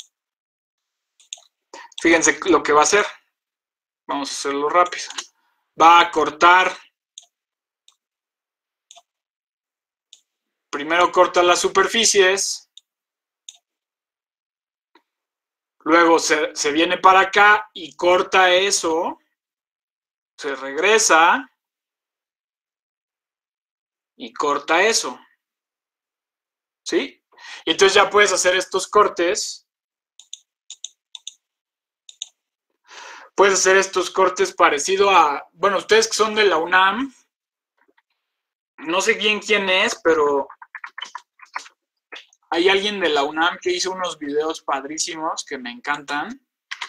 fíjense lo que va a hacer. Vamos a hacerlo rápido. Va a cortar. Primero corta las superficies. Luego se, se viene para acá y corta eso. Se regresa. Y corta eso. ¿Sí? Y entonces ya puedes hacer estos cortes. Puedes hacer estos cortes parecido a... Bueno, ustedes que son de la UNAM, no sé bien quién es, pero hay alguien de la UNAM que hizo unos videos padrísimos que me encantan.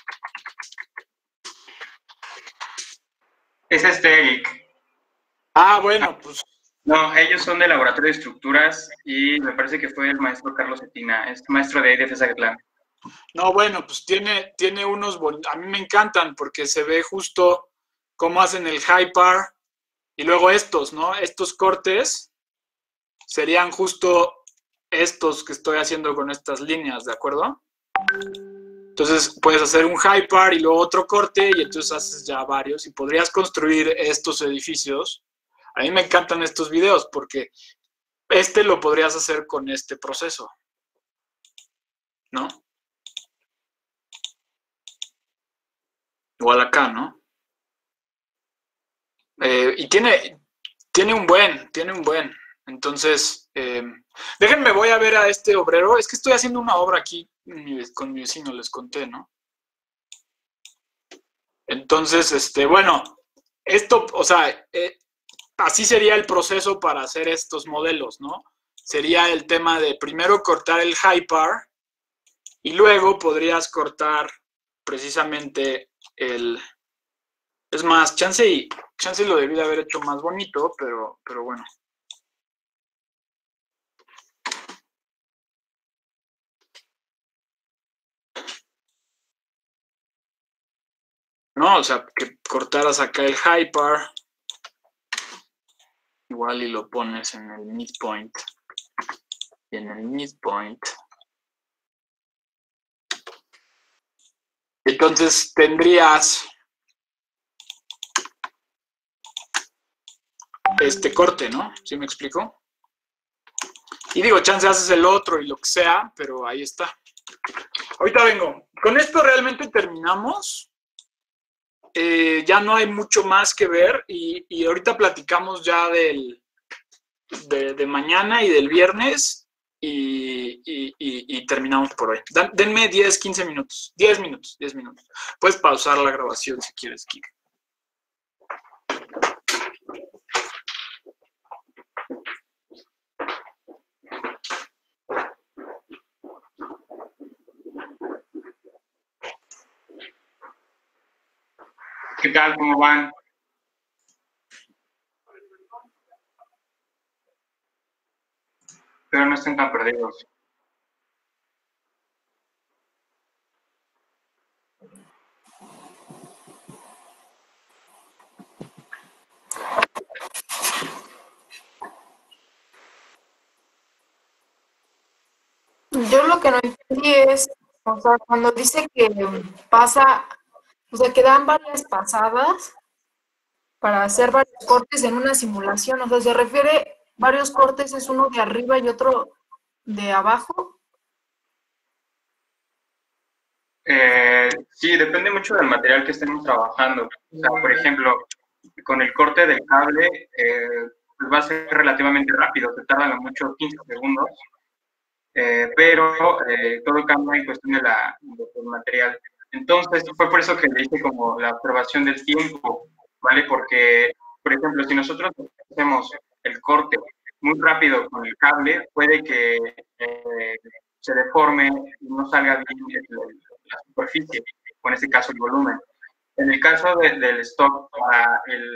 Es este Eric. Ah, bueno, pues... No, ellos son del Laboratorio de Estructuras y me parece que fue el maestro Carlos Cetina, es maestro de D F Zacatlán. No, bueno, pues tiene, tiene unos... A mí me encantan porque se ve justo cómo hacen el high par y luego estos, ¿no? Estos cortes serían justo estos que estoy haciendo con estas líneas, ¿de acuerdo? Entonces puedes hacer un high par y luego otro corte y entonces haces ya varios y podrías construir estos edificios. A mí me encantan estos videos porque este lo podrías hacer con este proceso, ¿no? Igual acá, ¿no? Eh, y tiene, Tiene un buen, tiene un buen. Entonces, eh, déjenme, voy a ver a este obrero. Es que estoy haciendo una obra aquí con mi vecino, les conté, ¿no? Entonces, este, bueno, esto, o sea, eh, así sería el proceso para hacer estos modelos, ¿no? Sería el tema de primero cortar el high par y luego podrías cortar precisamente el... Es más, chance y chance lo debí de haber hecho más bonito, pero, pero bueno. No, o sea, que cortaras acá el high par. Igual y lo pones en el midpoint. Y en el midpoint. Entonces tendrías este corte, ¿no? ¿Sí me explico? Y digo, chance haces el otro y lo que sea, pero ahí está. Ahorita vengo. Con esto realmente terminamos. Eh, ya no hay mucho más que ver y, y ahorita platicamos ya del, de, de mañana y del viernes y, y, y, y terminamos por hoy. Dan, denme diez, quince minutos. diez minutos, diez minutos. Puedes pausar la grabación si quieres, Kike. ¿Qué tal? ¿Cómo van? Pero no estén tan perdidos. Yo lo que no entendí es, o sea, cuando dice que pasa, o sea, que dan varias pasadas para hacer varios cortes en una simulación, o sea, se refiere varios cortes, es uno de arriba y otro de abajo. Eh, sí, depende mucho del material que estemos trabajando. O sea, por ejemplo, con el corte del cable, eh, pues va a ser relativamente rápido, se tarda mucho quince segundos, eh, pero eh, todo cambia en cuestión de la, del material. Entonces, fue por eso que le hice como la observación del tiempo, ¿vale? Porque, por ejemplo, si nosotros hacemos el corte muy rápido con el cable, puede que eh, se deforme y no salga bien el, la superficie, o en este caso el volumen. En el caso de, del stock, para el,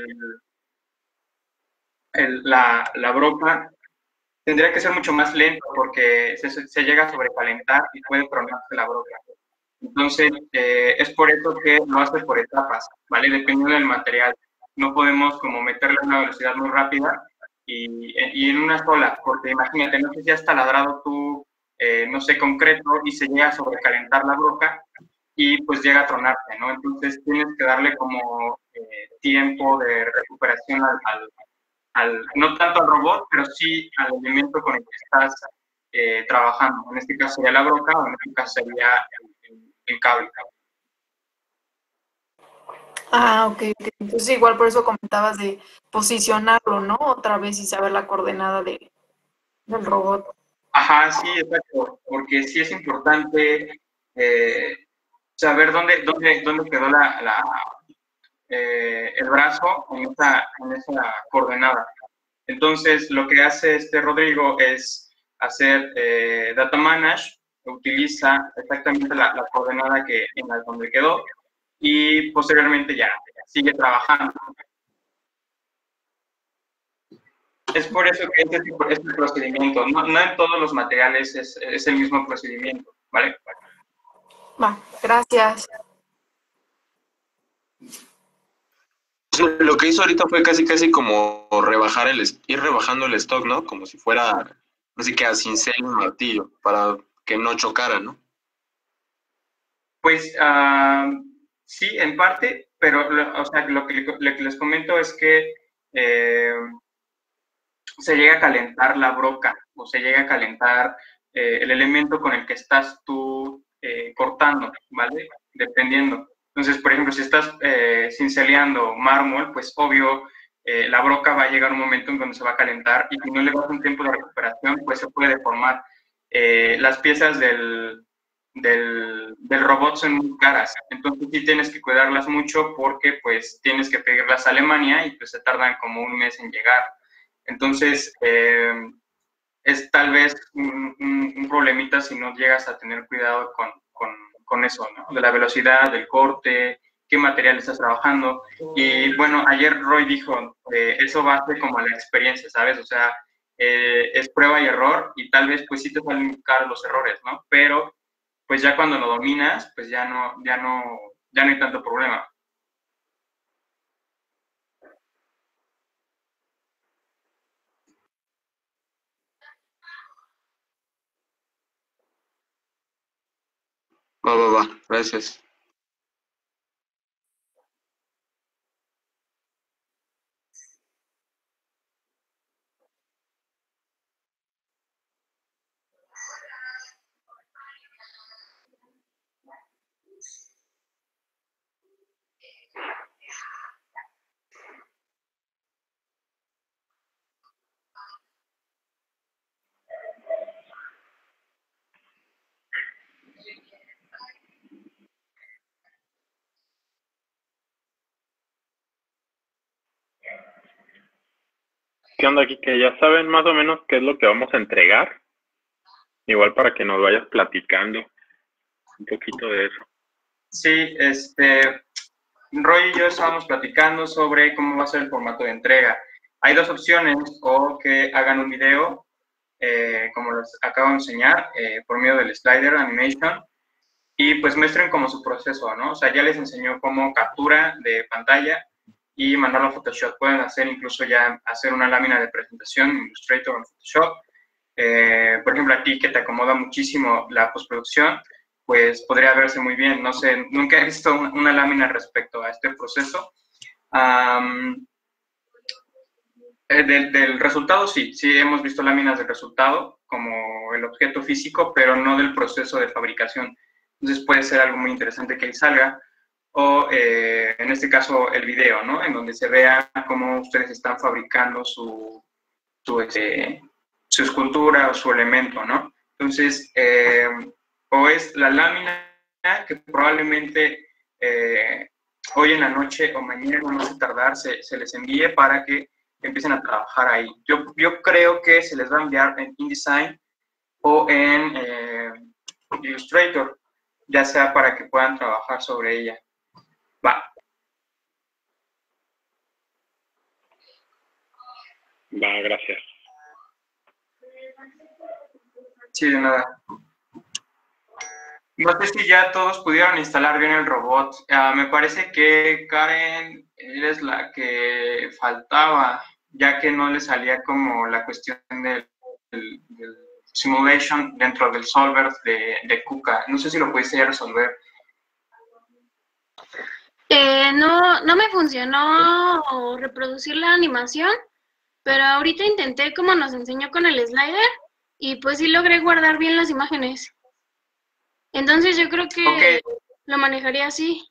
el, la, la broca, tendría que ser mucho más lento porque se, se llega a sobrecalentar y puede tronarse la broca. Entonces, eh, es por eso que lo hace por etapas, ¿vale? Dependiendo del material. No podemos como meterle una velocidad muy rápida y, y en una sola, porque imagínate, no sé si has taladrado tú, eh, no sé, concreto y se llega a sobrecalentar la broca y pues llega a tronarte, ¿no? Entonces tienes que darle como eh, tiempo de recuperación al, al, al, no tanto al robot, pero sí al elemento con el que estás eh, trabajando. En este caso sería la broca o en este caso sería el, el, el cable. Ah, ok, ok. Entonces igual por eso comentabas de posicionarlo, ¿no? Otra vez y saber la coordenada de, del robot. Ajá, sí, exacto, porque sí es importante eh, saber dónde, dónde, dónde quedó la, la, eh, el brazo en esa, en esa coordenada. Entonces, lo que hace este Rodrigo es hacer eh, data manage, utiliza exactamente la, la coordenada que, en la donde quedó y posteriormente ya sigue trabajando. Es por eso que este, tipo, este procedimiento, no, no en todos los materiales es, es el mismo procedimiento, ¿vale? Va, gracias. Lo que hizo ahorita fue casi casi como rebajar el, ir rebajando el stock, ¿no? Como si fuera, así que a cincel un martillo, para que no chocara, ¿no? Pues uh, sí, en parte, pero o sea, lo, que, lo que les comento es que eh, se llega a calentar la broca o se llega a calentar eh, el elemento con el que estás tú eh, cortando, ¿vale? Dependiendo. Entonces, por ejemplo, si estás eh, cinceleando mármol, pues obvio eh, la broca va a llegar un momento en donde se va a calentar y si no le das un tiempo de recuperación, pues se puede deformar. Eh, las piezas del, del, del robot son muy caras, entonces sí tienes que cuidarlas mucho porque pues tienes que pedirlas a Alemania y pues se tardan como un mes en llegar. Entonces, eh, es tal vez un, un, un problemita si no llegas a tener cuidado con, con, con eso, ¿no? De la velocidad, del corte, qué material estás trabajando. Y bueno, ayer Roy dijo, eh, eso va a ser como la experiencia, ¿sabes? O sea, eh, es prueba y error y tal vez pues sí te salen caros los errores, ¿no? Pero pues ya cuando lo dominas, pues ya no, ya no, ya no hay tanto problema. Va, va, va. Gracias. ¿Qué onda aquí? Que ya saben más o menos qué es lo que vamos a entregar. Igual para que nos vayas platicando un poquito de eso. Sí, este, Roy y yo estábamos platicando sobre cómo va a ser el formato de entrega. Hay dos opciones, o que hagan un video, eh, como les acabo de enseñar, eh, por medio del slider animation, y pues muestren como su proceso, ¿no? O sea, ya les enseñó cómo captura de pantalla y mandarlo a Photoshop. Pueden hacer incluso ya, hacer una lámina de presentación en Illustrator o en Photoshop. Eh, por ejemplo, a ti que te acomoda muchísimo la postproducción, pues podría verse muy bien. No sé, nunca he visto una, una lámina respecto a este proceso. Um, del, del resultado, sí, sí hemos visto láminas del resultado, como el objeto físico, pero no del proceso de fabricación. Entonces puede ser algo muy interesante que ahí salga. O eh, en este caso el video, ¿no? En donde se vea cómo ustedes están fabricando su, su, este, su escultura o su elemento, ¿no? Entonces, eh, o es la lámina que probablemente eh, hoy en la noche o mañana, no se tardar, se, se les envíe para que empiecen a trabajar ahí. Yo, yo creo que se les va a enviar en InDesign o en eh, Illustrator, ya sea para que puedan trabajar sobre ella. Va. Va, gracias. Sí, de nada. No sé si ya todos pudieron instalar bien el robot. Uh, me parece que Karen eres la que faltaba, ya que no le salía como la cuestión del, del, del simulation dentro del solver de, de Kuka. No sé si lo pudiste ya resolver. Eh, no, no me funcionó reproducir la animación, pero ahorita intenté como nos enseñó con el slider y pues sí logré guardar bien las imágenes. Entonces yo creo que okay. Lo manejaría así.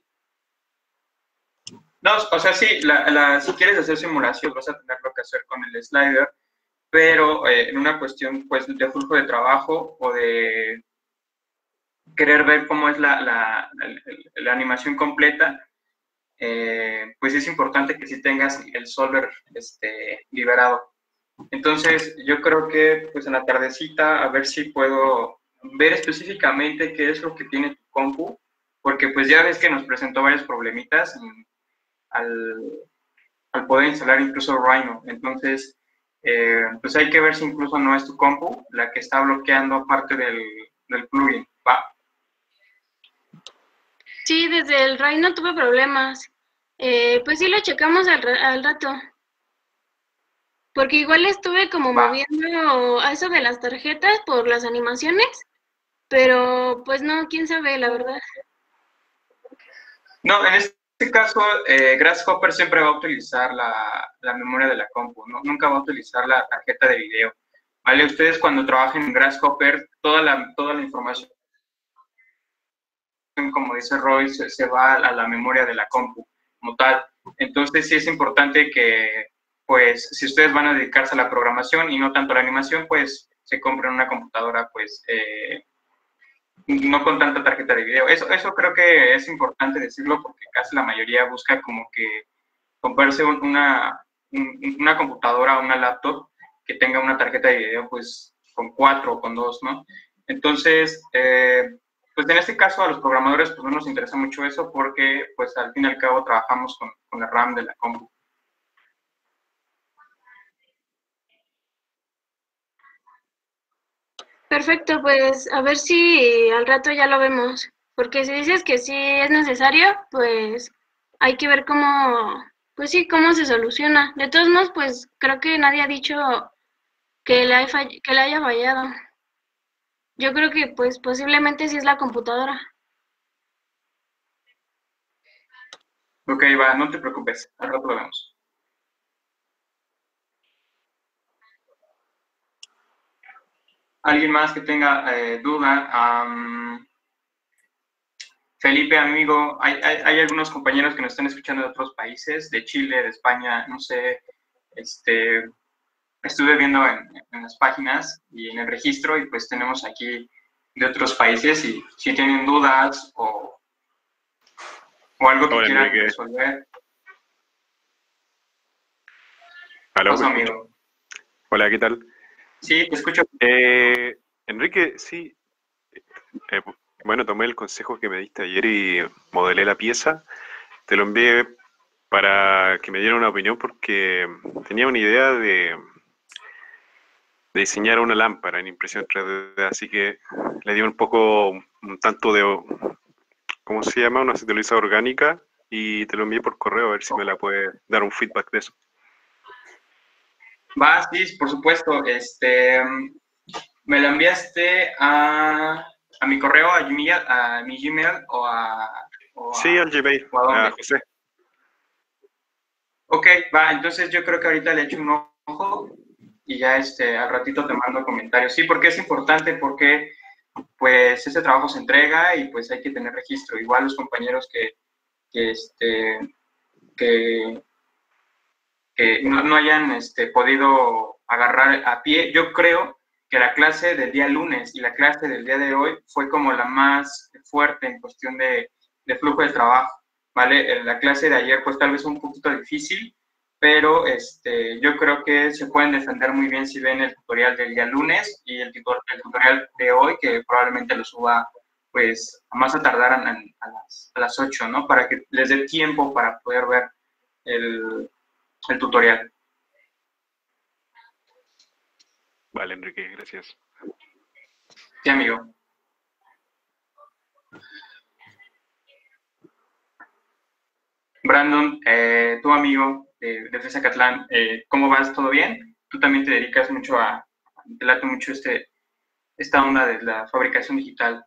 No, o sea, sí, la, la, si quieres hacer simulación vas a tener lo que hacer con el slider, pero eh, en una cuestión pues de flujo de trabajo o de querer ver cómo es la, la, la, la animación completa, eh, pues es importante que sí tengas el solver este, liberado. Entonces, yo creo que pues en la tardecita a ver si puedo ver específicamente qué es lo que tiene tu compu, porque pues ya ves que nos presentó varios problemitas en, al, al poder instalar incluso Rhino. Entonces, eh, pues hay que ver si incluso no es tu compu la que está bloqueando parte del, del plugin. ¿Va? Sí, desde el Rhino tuve problemas. Eh, pues sí lo checamos al, al rato. Porque igual estuve como Va. moviendo a eso de las tarjetas por las animaciones, pero pues no, quién sabe, la verdad. No, en este caso, eh, Grasshopper siempre va a utilizar la, la memoria de la compu, ¿no? Nunca va a utilizar la tarjeta de video. ¿Vale? Ustedes cuando trabajen en Grasshopper, toda la, toda la información, como dice Roy, se, se va a la, a la memoria de la compu como tal. Entonces sí es importante que pues si ustedes van a dedicarse a la programación y no tanto a la animación, pues se compren una computadora, pues eh, no con tanta tarjeta de video. Eso, eso creo que es importante decirlo porque casi la mayoría busca como que comprarse una, una computadora o una laptop que tenga una tarjeta de video pues con cuatro o con dos, ¿no? Entonces, eh, pues en este caso a los programadores pues no nos interesa mucho eso porque pues al fin y al cabo trabajamos con, con la RAM de la compu. Perfecto, pues a ver si al rato ya lo vemos. Porque si dices que sí es necesario, pues hay que ver cómo, pues sí, cómo se soluciona. De todos modos, pues creo que nadie ha dicho que le, haya fall- que le haya fallado. Yo creo que pues posiblemente sí es la computadora. Ok, va, no te preocupes, al rato lo vemos. ¿Alguien más que tenga eh, duda? Um, Felipe, amigo, hay, hay, hay algunos compañeros que nos están escuchando de otros países, de Chile, de España, no sé, este, estuve viendo en, en las páginas y en el registro y pues tenemos aquí de otros países y si tienen dudas o, o algo que Hola, quieran Enrique. resolver. Aló, Paso, ¿me escucha? amigo. Hola, ¿qué tal? Sí, te escucho. Eh, Enrique, sí. eh, bueno, tomé el consejo que me diste ayer y modelé la pieza. Te lo envié para que me diera una opinión porque tenía una idea de, de diseñar una lámpara en impresión tres D, así que le di un poco, un tanto de, ¿cómo se llama? Una celulosa orgánica y te lo envié por correo a ver si me la puedes dar un feedback de eso. Va, sí, por supuesto. Este, me la enviaste a, a mi correo, a Gmail, a mi Gmail o a... O a Sí, al Gmail, ¿o a dónde? a José. Ok, va, entonces yo creo que ahorita le echo un ojo y ya este, al ratito te mando comentarios. Sí, porque es importante, porque pues ese trabajo se entrega y pues hay que tener registro. Igual los compañeros que, que, este, que, que no, no hayan este, podido agarrar a pie, yo creo que la clase del día lunes y la clase del día de hoy fue como la más fuerte en cuestión de, de flujo de trabajo, ¿vale? La clase de ayer pues tal vez un poquito difícil, pero este, yo creo que se pueden defender muy bien si ven el tutorial del día lunes y el, tutor, el tutorial de hoy, que probablemente lo suba pues a más a tardar a, a, las, a las ocho, ¿no? Para que les dé tiempo para poder ver el, el tutorial. Vale, Enrique, gracias. Sí, amigo. Brandon, eh, tu amigo de, de Zacatlán, eh, ¿cómo vas? ¿Todo bien? Tú también te dedicas mucho a, te late mucho este, esta onda de la fabricación digital.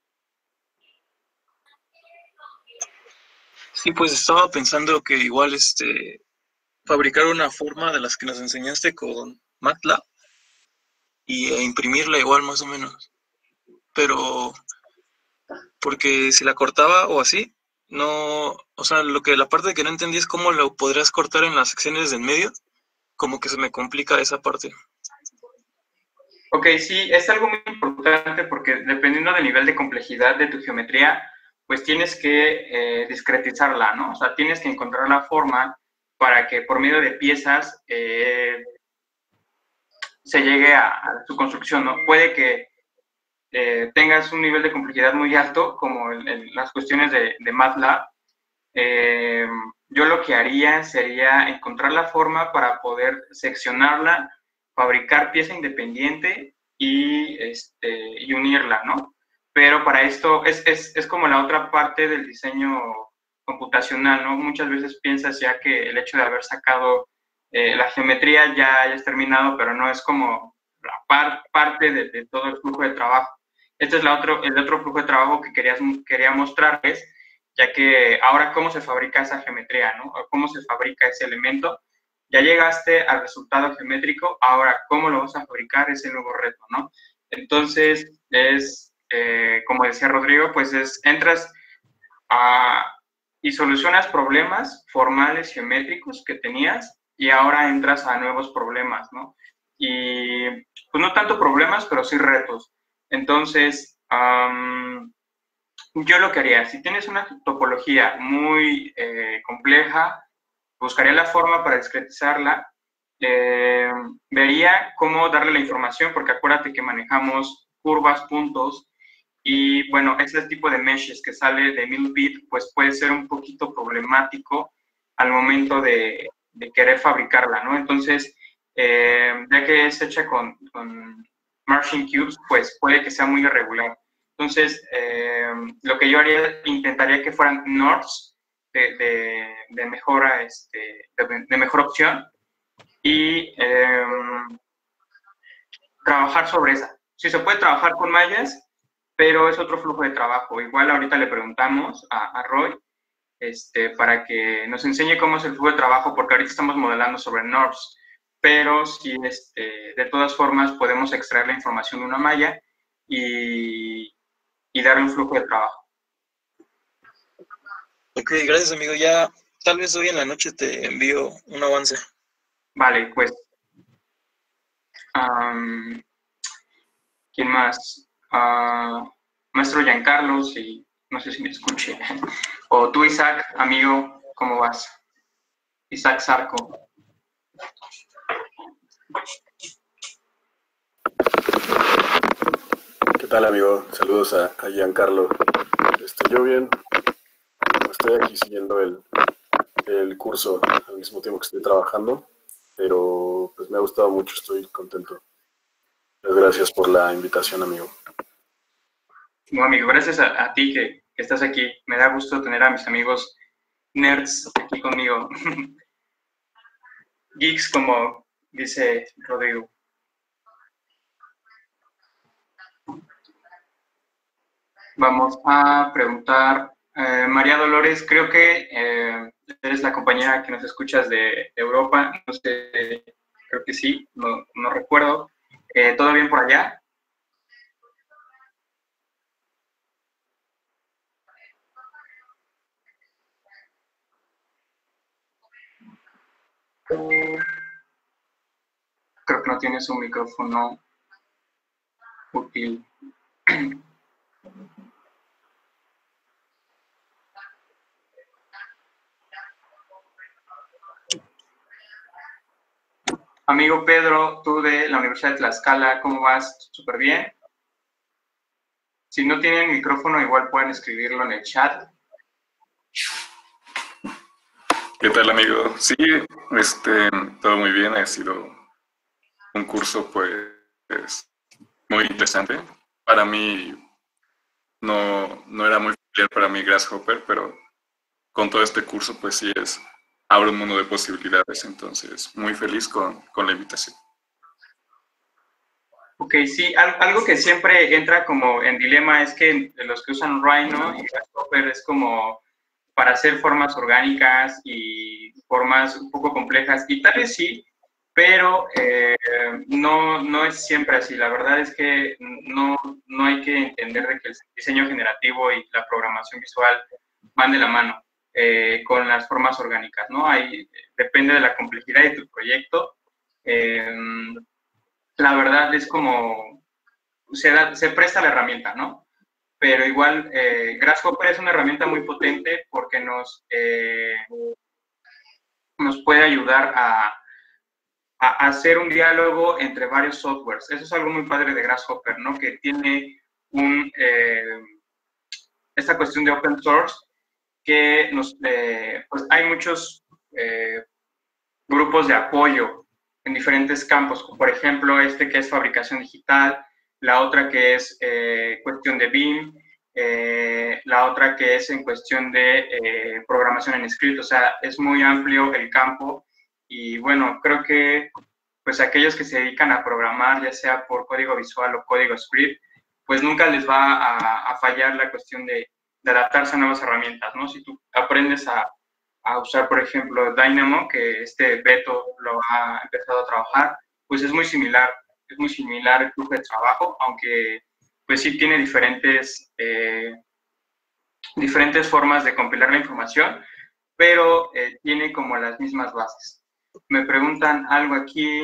Sí, pues estaba pensando que igual este fabricar una forma de las que nos enseñaste con MATLAB y e imprimirla igual más o menos. Pero porque si la cortaba o así, no, o sea, lo que la parte que no entendí es cómo lo podrías cortar en las secciones del medio, como que se me complica esa parte. Ok, sí, es algo muy importante porque dependiendo del nivel de complejidad de tu geometría, pues tienes que eh, discretizarla, ¿no? O sea, tienes que encontrar la forma para que por medio de piezas eh, se llegue a, a su construcción, ¿no? Puede que eh, tengas un nivel de complejidad muy alto, como en, en las cuestiones de, de MATLAB. Eh, yo lo que haría sería encontrar la forma para poder seccionarla, fabricar pieza independiente y, este, y unirla, ¿no? Pero para esto es, es, es como la otra parte del diseño computacional, ¿no? Muchas veces piensas ya que el hecho de haber sacado eh, la geometría ya hayas terminado, pero no es como la par, parte de, de todo el flujo de trabajo. Este es la otro, el otro flujo de trabajo que querías, quería mostrarles, ya que ahora cómo se fabrica esa geometría, ¿no? O cómo se fabrica ese elemento. Ya llegaste al resultado geométrico, ahora cómo lo vas a fabricar es el nuevo reto, ¿no? Entonces, es, eh, como decía Rodrigo, pues es, entras a, y solucionas problemas formales geométricos que tenías y ahora entras a nuevos problemas, ¿no? Y pues no tanto problemas, pero sí retos. Entonces, um, yo lo que haría, si tienes una topología muy eh, compleja, buscaría la forma para discretizarla, eh, vería cómo darle la información, porque acuérdate que manejamos curvas, puntos, y bueno, ese tipo de meshes que sale de mil bit, pues puede ser un poquito problemático al momento de, de querer fabricarla, ¿no? Entonces, eh, ya que es hecha con, con Marching Cubes, pues puede que sea muy irregular. Entonces, eh, lo que yo haría, intentaría que fueran N O Rs de, de, de, mejora, este, de, de mejor opción y eh, trabajar sobre esa. Si se puede trabajar con mallas, pero es otro flujo de trabajo. Igual ahorita le preguntamos a, a Roy este, para que nos enseñe cómo es el flujo de trabajo, porque ahorita estamos modelando sobre N O Rs, pero si este, de todas formas podemos extraer la información de una malla y, y darle un flujo de trabajo. Ok, gracias amigo. Ya tal vez hoy en la noche te envío un avance. Vale, pues. Um, ¿Quién más? Uh, maestro Giancarlo, si, no sé si me escuche. O tú, Isaac, amigo, ¿cómo vas? Isaac Zarco. ¿Qué tal, amigo? Saludos a, a Giancarlo. Estoy yo bien. Estoy aquí siguiendo el, el curso al mismo tiempo que estoy trabajando, pero pues me ha gustado mucho, estoy contento. Muchas gracias por la invitación, amigo. No, amigo, gracias a, a ti que, que estás aquí. Me da gusto tener a mis amigos nerds aquí conmigo. Geeks, como dice Rodrigo. Vamos a preguntar, eh, María Dolores, creo que eh, eres la compañera que nos escuchas de, de Europa, no sé, creo que sí, no, no recuerdo. Eh, ¿Todo bien por allá? Creo que no tienes un micrófono útil. Amigo Pedro, tú de la Universidad de Tlaxcala, ¿cómo vas? ¿Súper bien? Si no tienen micrófono, igual pueden escribirlo en el chat. ¿Qué tal, amigo? Sí, este, todo muy bien. Ha sido un curso, pues, muy interesante. Para mí, no, no era muy familiar para mí Grasshopper, pero con todo este curso, pues sí es, abre un mundo de posibilidades. Entonces, muy feliz con, con la invitación. Ok, sí, algo que siempre entra como en dilema es que los que usan Rhino y Grasshopper es como para hacer formas orgánicas y formas un poco complejas, y tal vez sí, pero eh, no, no es siempre así. La verdad es que no, no hay que entender de que el diseño generativo y la programación visual van de la mano eh, con las formas orgánicas, ¿no? Hay, depende de la complejidad de tu proyecto. Eh, la verdad es como, se, da, se presta la herramienta, ¿no? Pero igual, eh, Grasshopper es una herramienta muy potente porque nos, eh, nos puede ayudar a, a hacer un diálogo entre varios softwares. Eso es algo muy padre de Grasshopper, ¿no? Que tiene un, eh, esta cuestión de open source que nos, eh, pues hay muchos eh, grupos de apoyo en diferentes campos, por ejemplo, este que es fabricación digital, la otra que es eh, cuestión de B I M, eh, la otra que es en cuestión de eh, programación en script. O sea, es muy amplio el campo y bueno, creo que pues aquellos que se dedican a programar, ya sea por código visual o código script, pues nunca les va a, a fallar la cuestión de, de adaptarse a nuevas herramientas, ¿no? Si tú aprendes a, a usar, por ejemplo, Dynamo, que este Beto lo ha empezado a trabajar, pues es muy similar. Es muy similar el flujo de trabajo, aunque pues sí tiene diferentes, eh, diferentes formas de compilar la información, pero eh, tiene como las mismas bases. me preguntan algo aquí.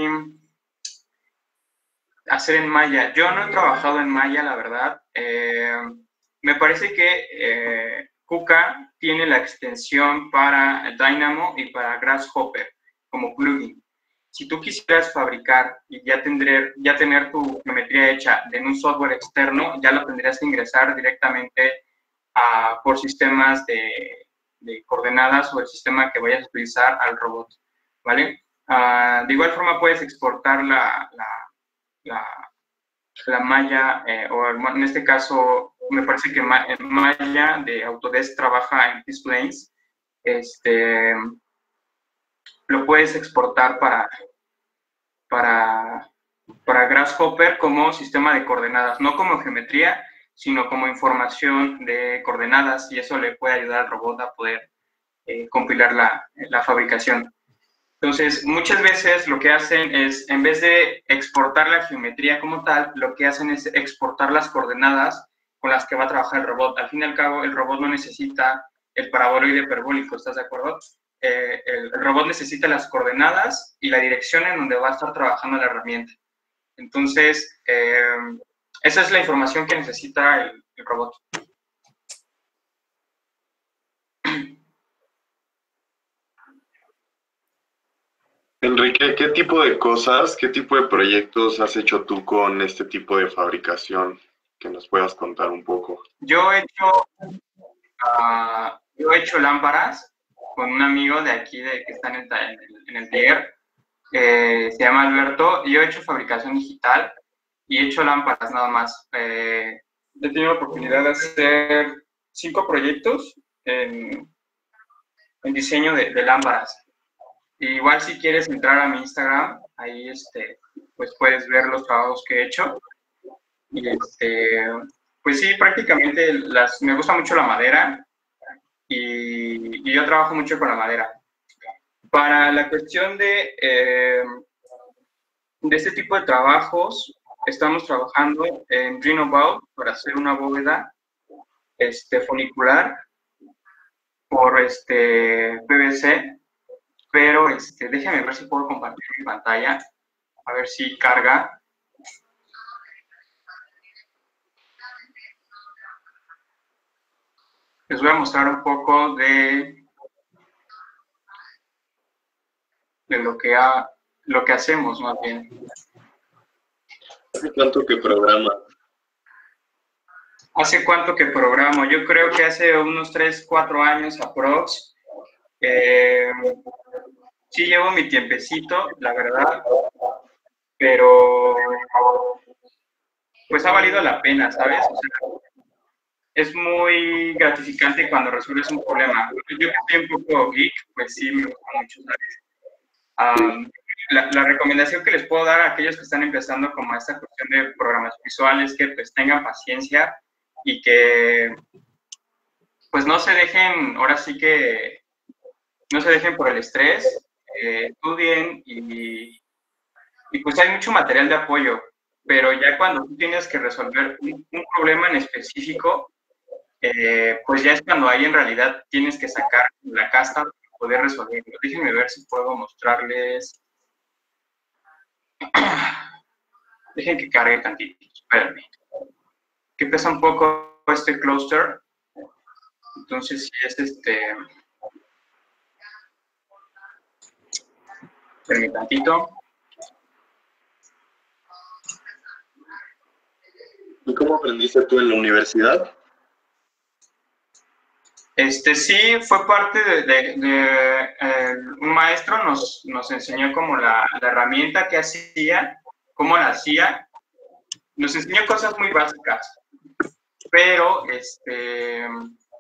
Hacer en Maya. Yo no he trabajado en Maya, la verdad. Eh, me parece que eh, Kuka tiene la extensión para Dynamo y para Grasshopper como plugin. Si tú quisieras fabricar y ya tener, ya tener tu geometría hecha en un software externo, ya lo tendrías que ingresar directamente a, por sistemas de, de coordenadas o el sistema que vayas a utilizar al robot, ¿vale? Uh, de igual forma puedes exportar la, la La, la malla, eh, o en este caso, me parece que Maya de Autodesk trabaja en Displanes, este, lo puedes exportar para, para, para Grasshopper como sistema de coordenadas, no como geometría, sino como información de coordenadas, y eso le puede ayudar al robot a poder eh, compilar la, la fabricación. Entonces, muchas veces lo que hacen es, en vez de exportar la geometría como tal, lo que hacen es exportar las coordenadas con las que va a trabajar el robot. Al fin y al cabo, el robot no necesita el paraboloide hiperbólico, ¿estás de acuerdo? Eh, el, el robot necesita las coordenadas y la dirección en donde va a estar trabajando la herramienta. Entonces, eh, esa es la información que necesita el, el robot. Enrique, ¿qué tipo de cosas, qué tipo de proyectos has hecho tú con este tipo de fabricación? Que nos puedas contar un poco. Yo he hecho, uh, yo he hecho lámparas con un amigo de aquí de, que está en el, en el, en el taller, eh, se llama Alberto, y yo he hecho fabricación digital y he hecho lámparas nada más. Eh, he tenido la oportunidad de hacer cinco proyectos en, en diseño de, de lámparas. Igual si quieres entrar a mi Instagram, ahí este, pues puedes ver los trabajos que he hecho. Y este, pues sí, prácticamente las, me gusta mucho la madera y, y yo trabajo mucho con la madera. Para la cuestión de, eh, de este tipo de trabajos, estamos trabajando en Rhinobout para hacer una bóveda este, funicular por este, P V C. Pero este, déjame ver si puedo compartir mi pantalla, a ver si carga. Les voy a mostrar un poco de, de lo, que ha, lo que hacemos, más bien. ¿Hace cuánto que programa? ¿Hace cuánto que programo? Yo creo que hace unos tres, cuatro años aprox. Eh, sí llevo mi tiempecito, la verdad, pero pues ha valido la pena, ¿sabes? O sea, es muy gratificante cuando resuelves un problema. Yo que soy un poco geek, pues sí, me gusta mucho, ¿sabes? Um, la, la recomendación que les puedo dar a aquellos que están empezando como esta cuestión de programas visuales es que pues tengan paciencia y que pues no se dejen, ahora sí que no se dejen por el estrés, eh, estudien y, y pues hay mucho material de apoyo, pero ya cuando tú tienes que resolver un, un problema en específico, eh, pues ya es cuando ahí en realidad tienes que sacar la casta para poder resolverlo. Déjenme ver si puedo mostrarles. Dejen que cargue tantito, espérenme. Que pesa un poco este cluster. Entonces, si es este... Espérenme tantito. ¿Y cómo aprendiste tú en la universidad? Este, sí, fue parte de, de, de eh, un maestro nos, nos enseñó como la, la herramienta que hacía, cómo la hacía. Nos enseñó cosas muy básicas, pero este,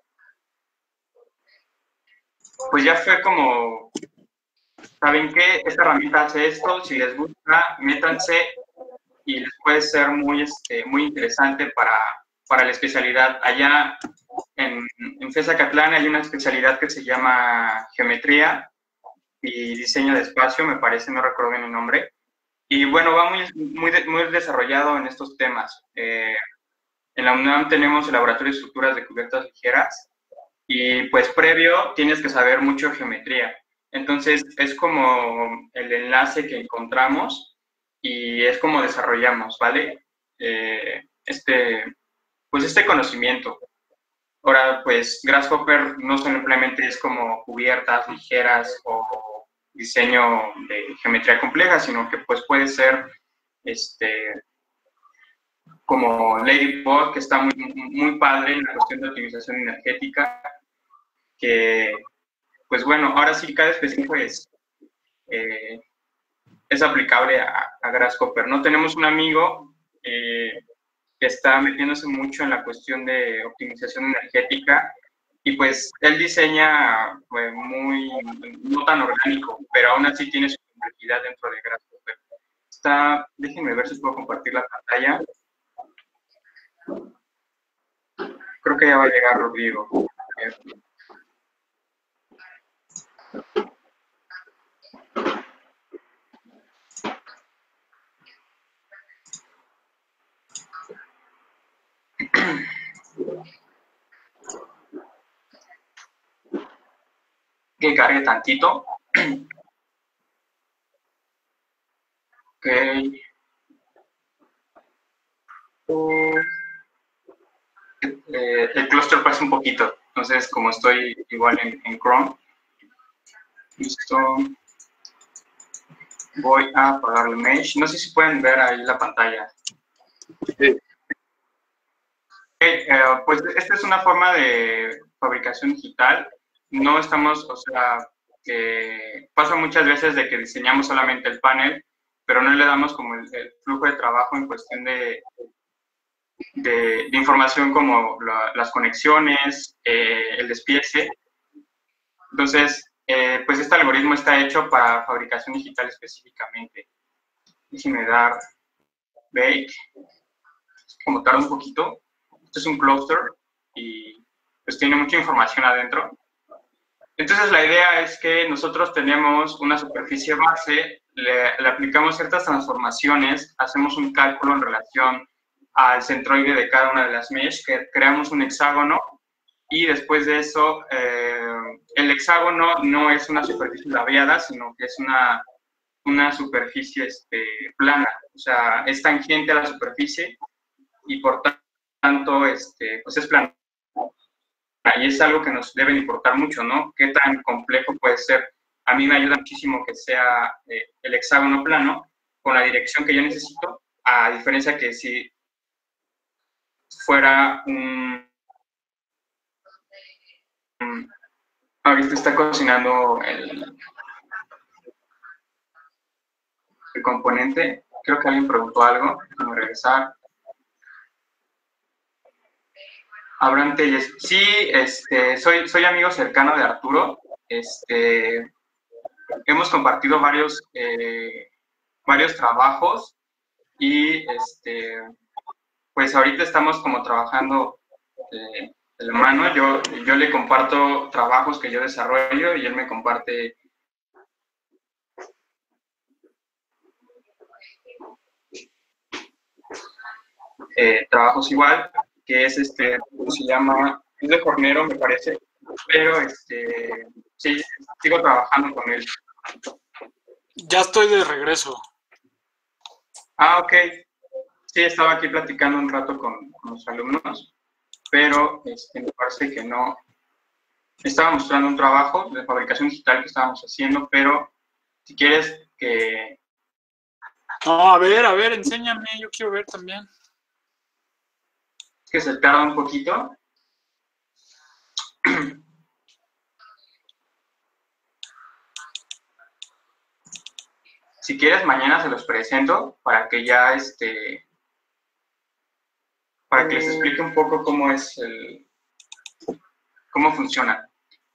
pues ya fue como, ¿saben qué? Esta herramienta hace esto, si les gusta, métanse y les puede ser muy, este, muy interesante para, para la especialidad. Allá en, en FESACatlán hay una especialidad que se llama Geometría y Diseño de Espacio, me parece, no recuerdo bien el nombre. Y bueno, va muy, muy, muy desarrollado en estos temas. Eh, en la UNAM tenemos el Laboratorio de Estructuras de Cubiertas Ligeras y pues previo tienes que saber mucho de geometría. Entonces, es como el enlace que encontramos y es como desarrollamos, ¿vale? Eh, este, pues este conocimiento. Ahora, pues Grasshopper no simplemente es como cubiertas ligeras o diseño de geometría compleja, sino que pues puede ser este, como Ladybug, que está muy, muy padre en la cuestión de optimización energética, que pues bueno, ahora sí cada específico es, eh, es aplicable a, a Grasshopper. No tenemos un amigo eh, que está metiéndose mucho en la cuestión de optimización energética y pues él diseña pues, muy, no tan orgánico, pero aún así tiene su complejidad dentro de Grasshopper. Está, déjenme ver si puedo compartir la pantalla. Creo que ya va a llegar Rodrigo. Que cargue tantito. Ok. Uh, eh, el clúster pasa un poquito, entonces como estoy igual en, en Chrome, listo. Voy a apagar el mesh. No sé si pueden ver ahí la pantalla. Sí. Okay, eh, pues esta es una forma de fabricación digital. No estamos, o sea, que pasa muchas veces de que diseñamos solamente el panel, pero no le damos como el, el flujo de trabajo en cuestión de, de, de información como la, las conexiones, eh, el despiece. Entonces, eh, pues este algoritmo está hecho para fabricación digital específicamente. Déjenme dar bake. Como tarda un poquito. Esto es un cluster y pues tiene mucha información adentro. Entonces la idea es que nosotros tenemos una superficie base, le, le aplicamos ciertas transformaciones, hacemos un cálculo en relación al centroide de cada una de las mesh, que creamos un hexágono y después de eso eh, el hexágono no es una superficie labiada, sino que es una, una superficie este, plana, o sea, es tangente a la superficie y por tanto este, pues es plana. Y es algo que nos debe importar mucho, ¿no? ¿Qué tan complejo puede ser? A mí me ayuda muchísimo que sea eh, el hexágono plano con la dirección que yo necesito, a diferencia que si fuera un... un ahorita está cocinando el, el componente. Creo que alguien preguntó algo. Déjame regresar. Abraham Telles. Sí, este, soy, soy amigo cercano de Arturo. Este, hemos compartido varios, eh, varios trabajos y este, pues ahorita estamos como trabajando eh, de la mano. Yo, yo le comparto trabajos que yo desarrollo y él me comparte eh, trabajos igual, que es este, ¿cómo se llama? Es de Jornero, me parece, pero este, sí, sigo trabajando con él. Ya estoy de regreso. Ah, ok. Sí, estaba aquí platicando un rato con, con los alumnos, pero este, me parece que no. Estaba mostrando un trabajo de fabricación digital que estábamos haciendo, pero si quieres que... No, a ver, a ver, enséñame, yo quiero ver también. Que se tarda un poquito. Si quieres, mañana se los presento para que ya, este, para que les explique un poco cómo es el, cómo funciona.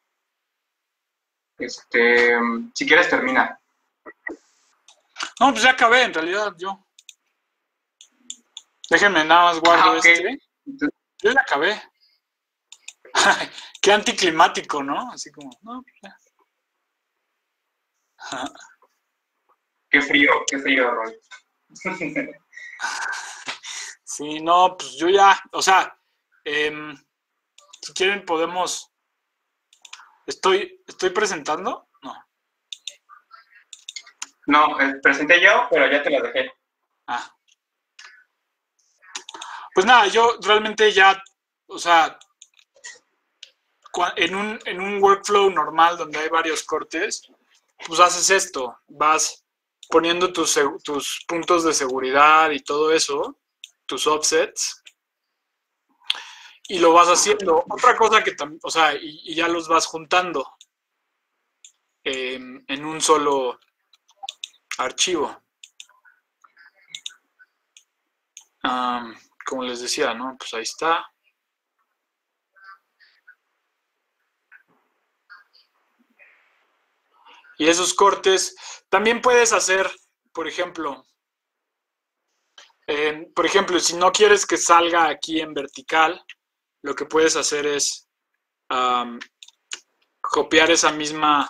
Este, si quieres, termina. No, pues ya acabé, en realidad, yo. Déjenme nada más guardo ah, okay. este. Yo ya acabé. Qué anticlimático, ¿no? Así como, no, pues ya. Qué frío, qué frío, Roy. Sí, no, pues yo ya, o sea, eh, si quieren podemos... ¿Estoy, estoy presentando? No. No, eh, presenté yo, pero ya te la dejé. Ah. Pues nada, yo realmente ya, o sea, en un, en un workflow normal donde hay varios cortes, pues haces esto, vas poniendo tus, tus puntos de seguridad y todo eso, tus offsets, y lo vas haciendo. Otra cosa que también, o sea, y, y ya los vas juntando eh, en un solo archivo. Um, como les decía, ¿no? Pues ahí está. Y esos cortes también puedes hacer, por ejemplo, eh, por ejemplo, si no quieres que salga aquí en vertical, lo que puedes hacer es um, copiar esa misma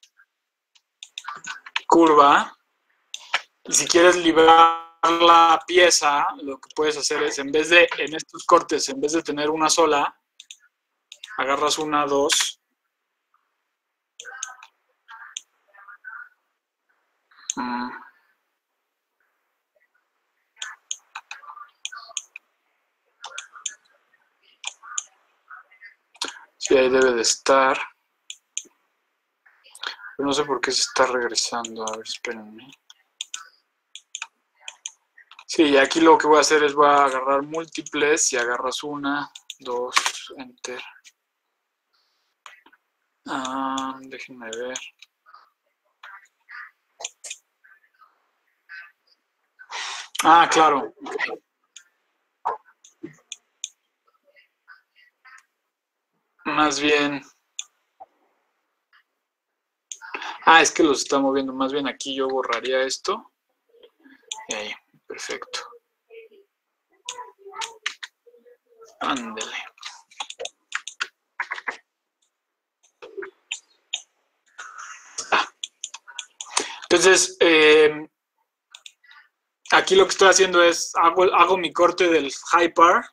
curva. Y si quieres librar la pieza, lo que puedes hacer es, en vez de, en estos cortes, en vez de tener una sola, agarras una, dos. Mm. Sí, ahí debe de estar. Pero no sé por qué se está regresando. A ver, espérenme. Sí, aquí lo que voy a hacer es voy a agarrar múltiples y agarras una, dos, enter. Ah, déjenme ver. Ah, claro. Más bien. Ah, es que los está moviendo. Más bien aquí yo borraría esto. Y ahí, perfecto. Ándele. Ah. Entonces, eh, aquí lo que estoy haciendo es, hago, hago mi corte del high par,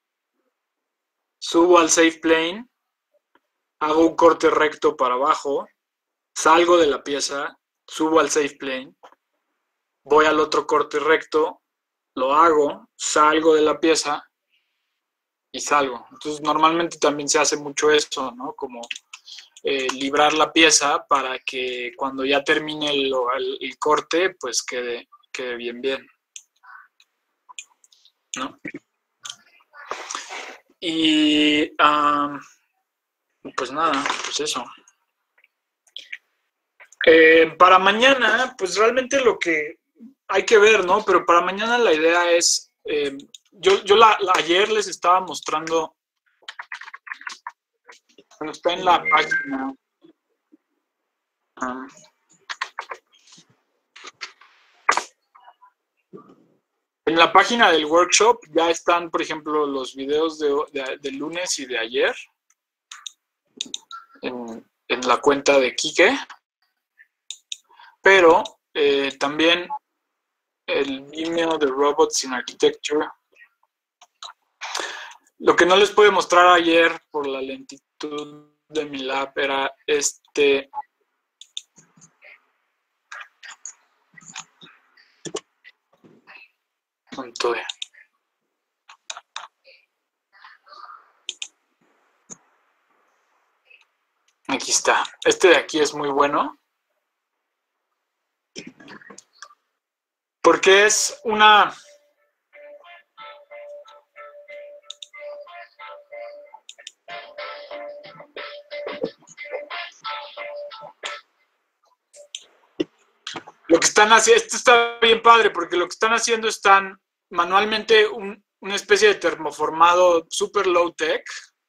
subo al safe plane, hago un corte recto para abajo, salgo de la pieza, subo al safe plane, voy al otro corte recto, lo hago, salgo de la pieza y salgo. Entonces, normalmente también se hace mucho eso, ¿no? Como eh, librar la pieza para que cuando ya termine el, el, el corte, pues quede, quede bien, bien. ¿No? Y um, pues nada, pues eso. Eh, para mañana, pues realmente lo que hay que ver, ¿no? Pero para mañana la idea es, eh, yo, yo la, la, ayer les estaba mostrando, bueno, está en la página. Um, En la página del workshop ya están, por ejemplo, los videos de, de, de lunes y de ayer en, en la cuenta de Quique, pero eh, también el email de Robots in Architecture. Lo que no les pude mostrar ayer por la lentitud de mi lab era este... punto de. Aquí está. Este de aquí es muy bueno. Porque es una... Lo que están haciendo, esto está bien padre, porque lo que están haciendo están manualmente un, una especie de termoformado super low tech,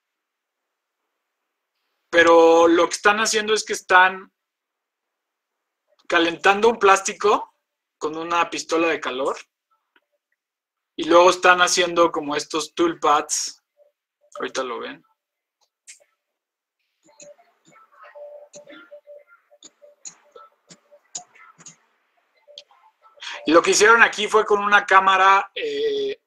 pero lo que están haciendo es que están calentando un plástico con una pistola de calor y luego están haciendo como estos tool pads, ahorita lo ven. Y lo que hicieron aquí fue con una cámara eh,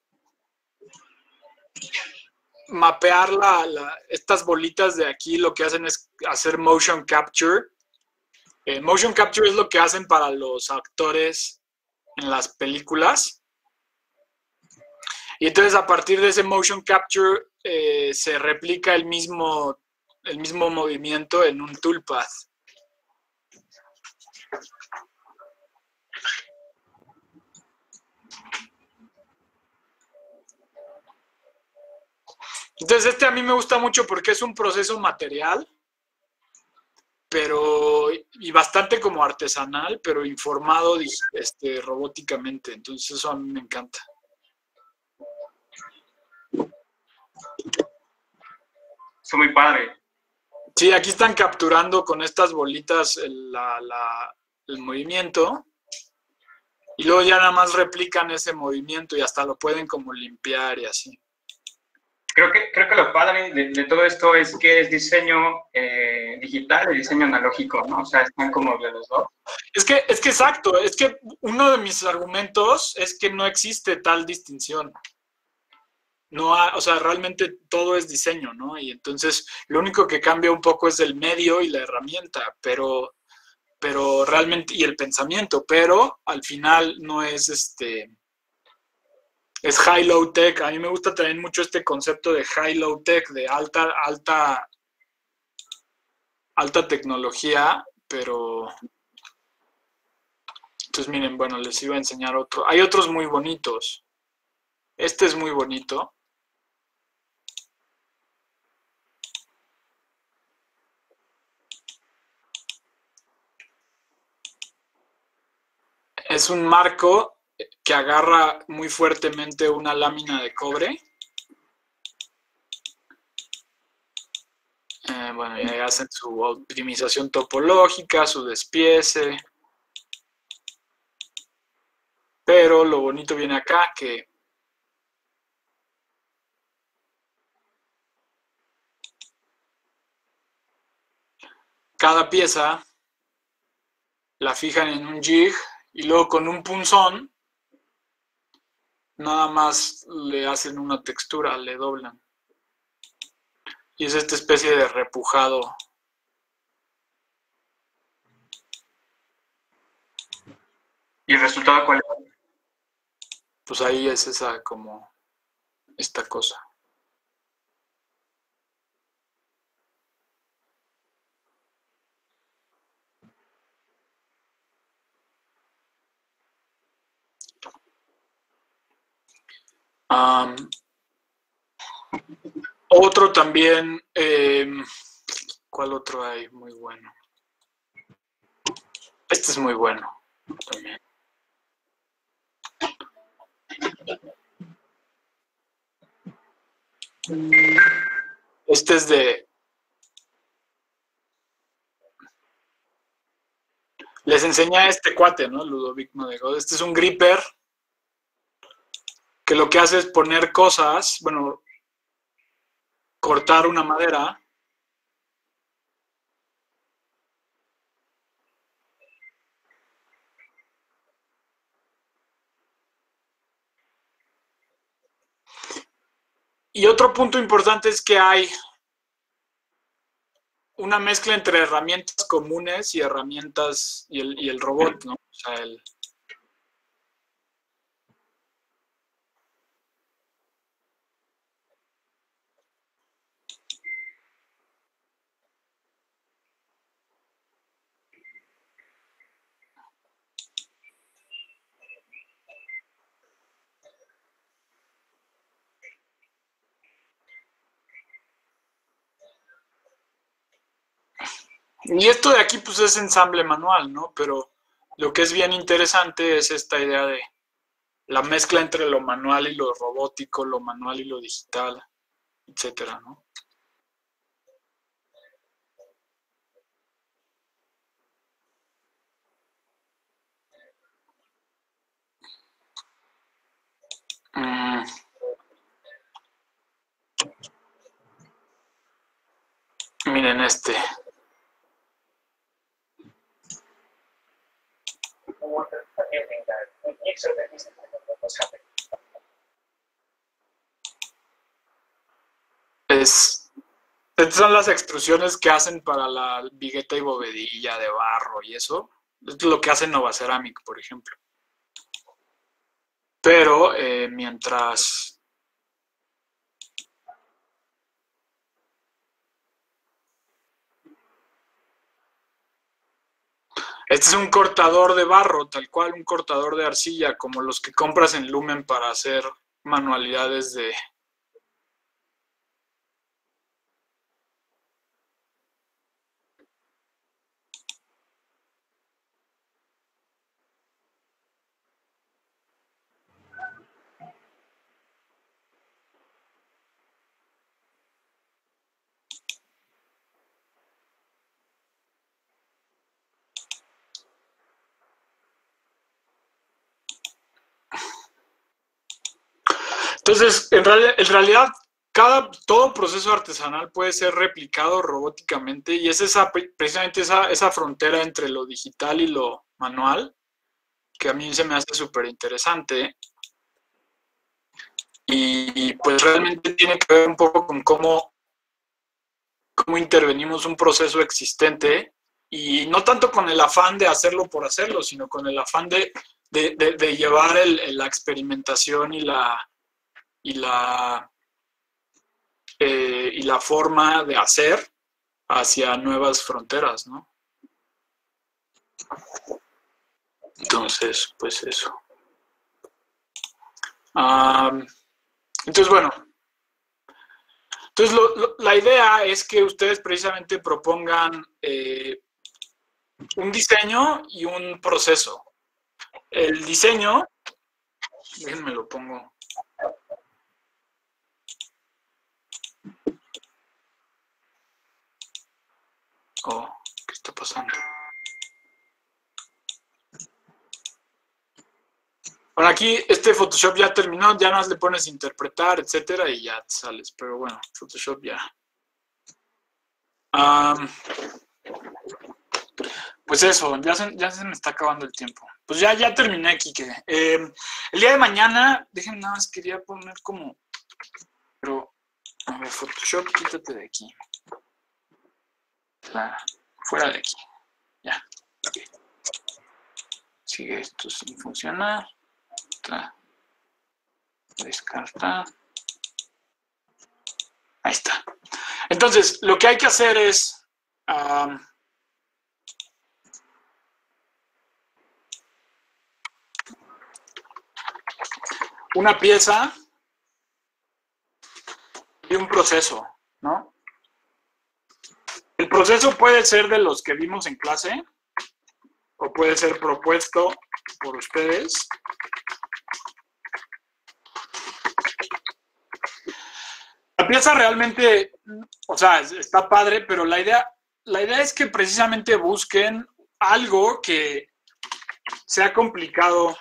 mapear la, la, estas bolitas de aquí. Lo que hacen es hacer motion capture Eh, motion capture es lo que hacen para los actores en las películas. Y entonces a partir de ese motion capture eh, se replica el mismo, el mismo movimiento en un toolpath. Entonces este a mí me gusta mucho porque es un proceso material, pero y bastante como artesanal, pero informado este, robóticamente. Entonces eso a mí me encanta. Es muy padre. Sí, aquí están capturando con estas bolitas el, la, la, el movimiento y luego ya nada más replican ese movimiento y hasta lo pueden como limpiar y así. Creo que, creo que lo padre de, de todo esto es que es diseño eh, digital y diseño analógico, ¿no? O sea, están como de los dos. Es que, es que exacto, es que uno de mis argumentos es que no existe tal distinción. No ha, o sea, realmente todo es diseño, ¿no? Y entonces lo único que cambia un poco es el medio y la herramienta, pero, pero realmente, y el pensamiento, pero al final no es este... Es high-low tech. A mí me gusta también mucho este concepto de high-low tech, de alta, alta, alta tecnología, pero... Entonces, miren, bueno, les iba a enseñar otro. Hay otros muy bonitos. Este es muy bonito. Es un marco que agarra muy fuertemente una lámina de cobre. Eh, bueno, ya hacen su optimización topológica, su despiece. Pero lo bonito viene acá, que cada pieza la fijan en un jig y luego con un punzón nada más le hacen una textura, le doblan. Y es esta especie de repujado. ¿Y el resultado cuál es? Pues ahí es esa como esta cosa. Um, otro también, eh, ¿cuál otro hay? Muy bueno. Este es muy bueno también. Este es de... Les enseñé a este cuate, ¿no? Ludovic Modego. Este es un gripper que lo que hace es poner cosas, bueno, cortar una madera. Y otro punto importante es que hay una mezcla entre herramientas comunes y herramientas y el, y el robot, ¿no? O sea, el... Y esto de aquí pues es ensamble manual, ¿no? Pero lo que es bien interesante es esta idea de la mezcla entre lo manual y lo robótico, lo manual y lo digital, etcétera, ¿no? Mm. Miren este. Es, Estas son las extrusiones que hacen para la vigueta y bovedilla de barro y eso. Es lo que hace Nova Ceramic, por ejemplo. Pero eh, mientras... Este es un cortador de barro, tal cual un cortador de arcilla, como los que compras en Lumen para hacer manualidades de... Entonces, en, real, en realidad, cada, todo proceso artesanal puede ser replicado robóticamente y es esa, precisamente esa, esa frontera entre lo digital y lo manual que a mí se me hace súper interesante. Y, y pues realmente tiene que ver un poco con cómo, cómo intervenimos un proceso existente y no tanto con el afán de hacerlo por hacerlo, sino con el afán de, de, de, de llevar el, la experimentación y la... y la, eh, y la forma de hacer hacia nuevas fronteras, ¿no? Entonces, pues eso. Um, entonces, bueno. Entonces, lo, lo, la idea es que ustedes precisamente propongan eh, un diseño y un proceso. El diseño, déjenme lo pongo. Oh, ¿qué está pasando? Bueno, aquí este Photoshop ya terminó, ya más le pones interpretar, etcétera, y ya te sales. Pero bueno, Photoshop ya. Um, pues eso, ya se, ya se me está acabando el tiempo. Pues ya, ya terminé, Kike. Eh, el día de mañana, déjenme nada más, quería poner como... Pero, a ver, Photoshop, quítate de aquí. La, fuera de aquí. Ya. Okay. Sigue esto sin funcionar. Otra. Descartar. Ahí está. Entonces, lo que hay que hacer es um, una pieza y un proceso, ¿no? El proceso puede ser de los que vimos en clase o puede ser propuesto por ustedes. La pieza realmente, o sea, está padre, pero la idea, la idea es que precisamente busquen algo que sea complicado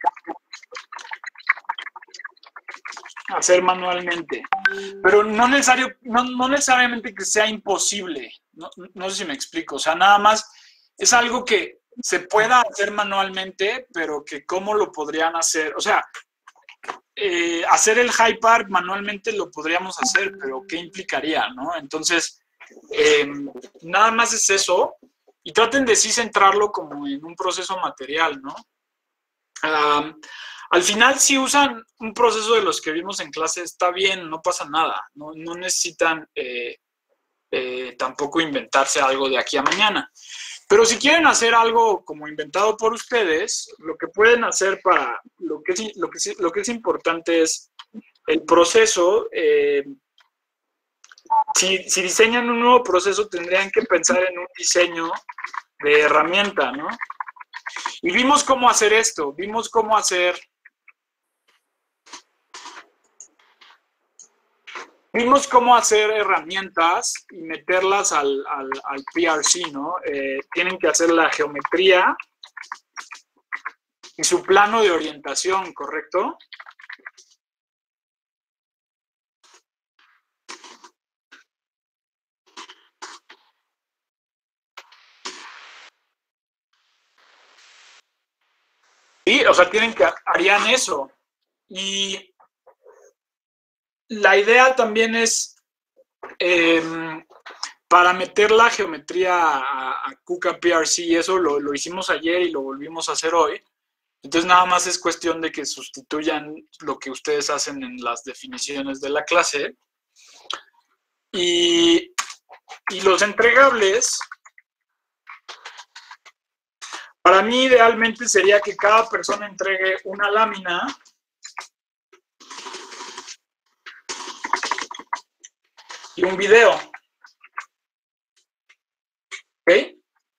hacer manualmente, pero no, necesario, no, no necesariamente que sea imposible, no, no sé si me explico, o sea, nada más es algo que se pueda hacer manualmente, pero que cómo lo podrían hacer, o sea, eh, hacer el High Park manualmente lo podríamos hacer, pero ¿qué implicaría, no? Entonces, eh, nada más es eso, y traten de sí centrarlo como en un proceso material, ¿no? Um, Al final, si usan un proceso de los que vimos en clase, está bien, no pasa nada. No, no necesitan eh, eh, tampoco inventarse algo de aquí a mañana. Pero si quieren hacer algo como inventado por ustedes, lo que pueden hacer para... Lo que es, lo que es, lo que es importante es el proceso. Eh, si, si diseñan un nuevo proceso, tendrían que pensar en un diseño de herramienta, ¿no? Y vimos cómo hacer esto. Vimos cómo hacer... Vimos cómo hacer herramientas y meterlas al, al, al P R C, ¿no? Eh, tienen que hacer la geometría y su plano de orientación, ¿correcto? Sí, o sea, tienen que, harían eso. Y... la idea también es eh, para meter la geometría a, a Kuka P R C, eso lo, lo hicimos ayer y lo volvimos a hacer hoy. Entonces nada más es cuestión de que sustituyan lo que ustedes hacen en las definiciones de la clase. Y, y los entregables, para mí idealmente sería que cada persona entregue una lámina y un video. ¿Ok?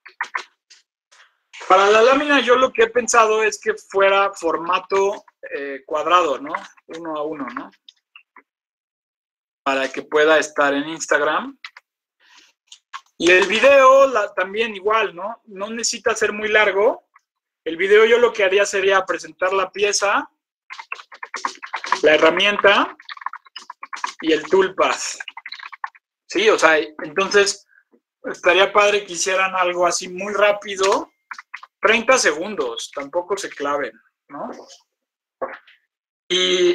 Para la lámina yo lo que he pensado es que fuera formato eh, cuadrado, ¿no? Uno a uno, ¿no? Para que pueda estar en Instagram. Y el video la, también igual, ¿no? No necesita ser muy largo. El video yo lo que haría sería presentar la pieza, la herramienta y el toolpath. Sí, o sea, entonces estaría padre que hicieran algo así muy rápido. treinta segundos, tampoco se claven, ¿no? Y,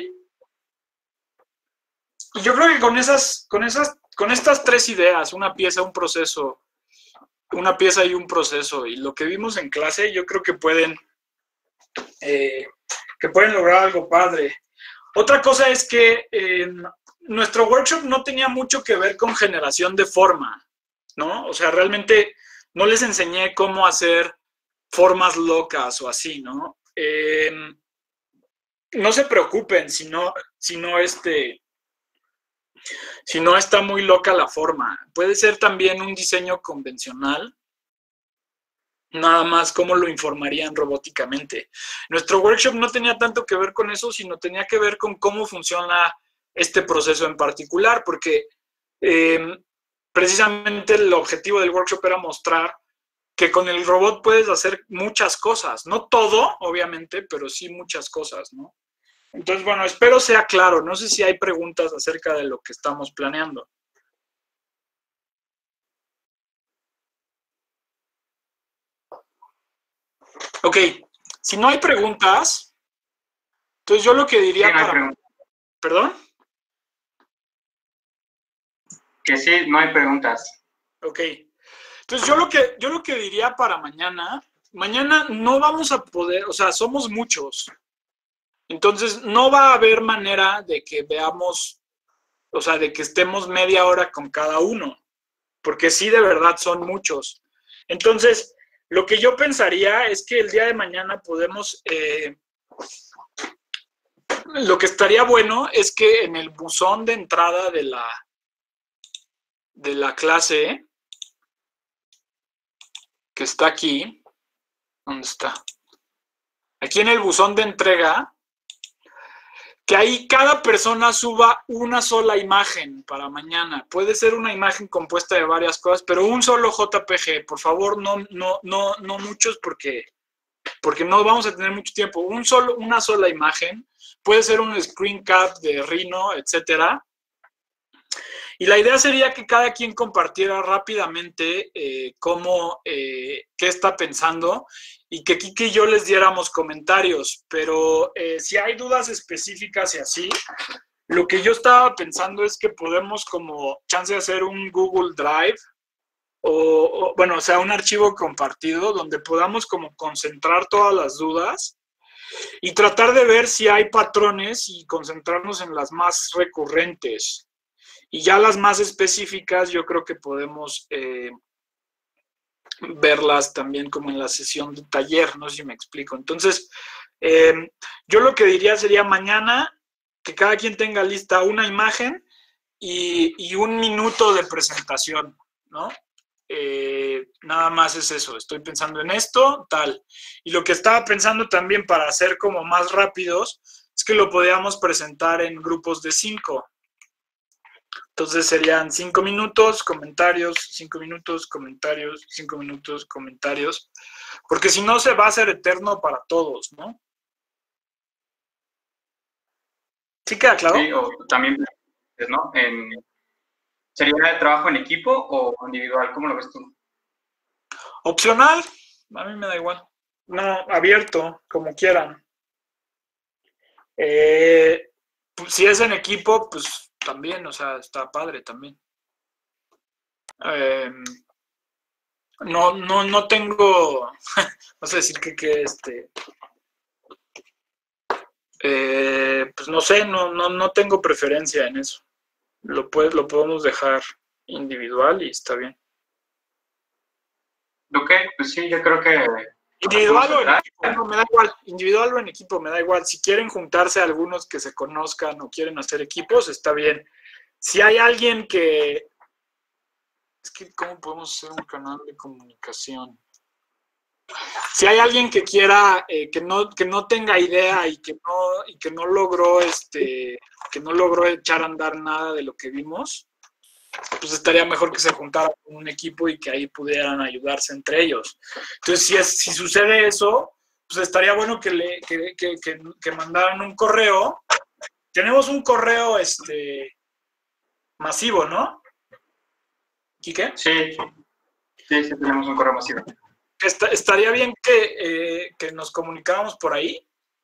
y yo creo que con esas, con esas, con estas tres ideas, una pieza, un proceso, una pieza y un proceso, y lo que vimos en clase, yo creo que pueden, eh, que pueden lograr algo padre. Otra cosa es que eh, nuestro workshop no tenía mucho que ver con generación de forma, ¿no? O sea, realmente no les enseñé cómo hacer formas locas o así, ¿no? Eh, no se preocupen si no, si no, este, si no está muy loca la forma. Puede ser también un diseño convencional, nada más cómo lo informarían robóticamente. Nuestro workshop no tenía tanto que ver con eso, sino tenía que ver con cómo funciona este proceso en particular, porque eh, precisamente el objetivo del workshop era mostrar que con el robot puedes hacer muchas cosas, no todo, obviamente, pero sí muchas cosas, ¿no? Entonces, bueno, espero sea claro. No sé si hay preguntas acerca de lo que estamos planeando. Ok, si no hay preguntas, entonces yo lo que diría Sí, no hay para... preguntas. ¿Perdón? Que sí, no hay preguntas. Ok. Entonces yo lo que, yo lo que diría para mañana, mañana no vamos a poder, o sea, somos muchos. Entonces no va a haber manera de que veamos, o sea, de que estemos media hora con cada uno, porque sí, de verdad son muchos. Entonces, lo que yo pensaría es que el día de mañana podemos, eh, lo que estaría bueno es que en el buzón de entrada de la, de la clase, que está aquí, ¿dónde está? Aquí en el buzón de entrega, que ahí cada persona suba una sola imagen para mañana. Puede ser una imagen compuesta de varias cosas, pero un solo J P G. Por favor, no, no, no, no muchos porque, porque no vamos a tener mucho tiempo. Un solo, una sola imagen. Puede ser un screen cap de Rhino, etcétera. Y la idea sería que cada quien compartiera rápidamente eh, cómo, eh, qué está pensando y que Kike y yo les diéramos comentarios. Pero eh, si hay dudas específicas y así, lo que yo estaba pensando es que podemos como chance de hacer un Google Drive o, o, bueno, o sea, un archivo compartido donde podamos como concentrar todas las dudas y tratar de ver si hay patrones y concentrarnos en las más recurrentes. Y ya las más específicas yo creo que podemos eh, verlas también como en la sesión de taller, no sé si me explico. Entonces, eh, yo lo que diría sería mañana que cada quien tenga lista una imagen y, y un minuto de presentación, ¿no? Eh, nada más es eso, estoy pensando en esto, tal. Y lo que estaba pensando también para hacer como más rápidos es que lo podíamos presentar en grupos de cinco. Entonces serían cinco minutos, comentarios, cinco minutos, comentarios, cinco minutos, comentarios, porque si no se va a hacer eterno para todos, ¿no? ¿Sí queda claro? Sí, o también, ¿no? En, ¿sería de trabajo en equipo o individual? ¿Cómo lo ves tú? Opcional, a mí me da igual. No, abierto, como quieran. Eh, pues, si es en equipo, pues también, o sea, está padre también. Eh, no, no, no tengo, no sé decir que, que este, eh, pues no sé, no, no, no tengo preferencia en eso. Lo, puede, lo podemos dejar individual y está bien. Ok, pues sí, yo creo que... Individual o en equipo, no, me da igual. Individual o en equipo, me da igual. Si quieren juntarse algunos que se conozcan o quieren hacer equipos, está bien. Si hay alguien que... Es que, ¿cómo podemos hacer un canal de comunicación? Si hay alguien que quiera, eh, que no, que no tenga idea y que no, y que no logró, este, que no logró echar a andar nada de lo que vimos, pues estaría mejor que se juntara con un equipo y que ahí pudieran ayudarse entre ellos. Entonces, si, es, si sucede eso, pues estaría bueno que, le, que, que, que, que mandaran un correo. Tenemos un correo este, masivo, ¿no? ¿Quique? Sí, sí, sí, tenemos un correo masivo. Está, estaría bien que, eh, que nos comunicáramos por ahí.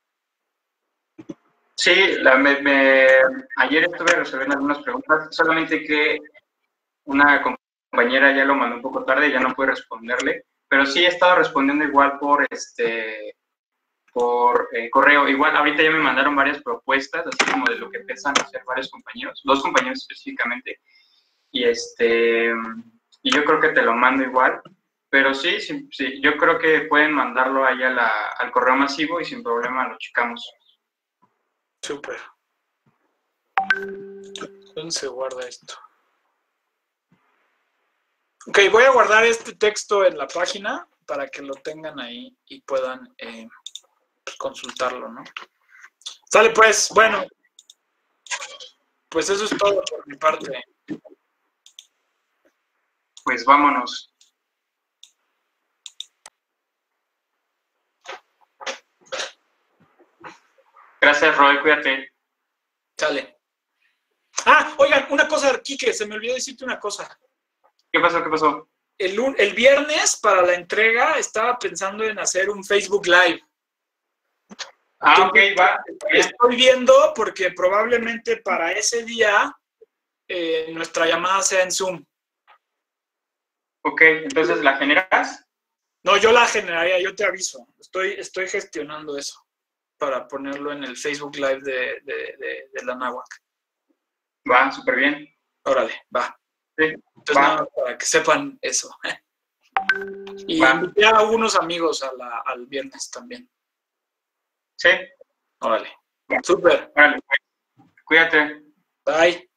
Sí, la, me, me, ayer estuve resolviendo algunas preguntas, solamente que una compañera ya lo mandó un poco tarde, ya no pude responderle, pero sí he estado respondiendo igual por este por eh, correo. Igual ahorita ya me mandaron varias propuestas, así como de lo que piensan hacer varios compañeros, dos compañeros específicamente, y este y yo creo que te lo mando igual, pero sí, sí, sí yo creo que pueden mandarlo ahí a la, al correo masivo y sin problema lo checamos. Súper. ¿Dónde se guarda esto? Ok, voy a guardar este texto en la página para que lo tengan ahí y puedan eh, pues, consultarlo, ¿no? Sale pues, bueno, pues eso es todo por mi parte. Pues vámonos. Gracias, Roy, cuídate. Sale. Ah, oigan, una cosa, Quique, se me olvidó decirte una cosa. ¿Qué pasó? ¿Qué pasó? El, el viernes, para la entrega, estaba pensando en hacer un Facebook Live. Ah, ok, va. Estoy viendo porque probablemente para ese día eh, nuestra llamada sea en Zoom. Ok, entonces, ¿la generas? No, yo la generaría, yo te aviso. Estoy, estoy gestionando eso para ponerlo en el Facebook Live de, de, de, de la Náhuac. Va, súper bien. Órale, va. Sí, entonces, va. nada, para que sepan eso. Y va. Invité a algunos amigos a la, al viernes también. Sí. Órale. Súper. Órale. Cuídate. Bye.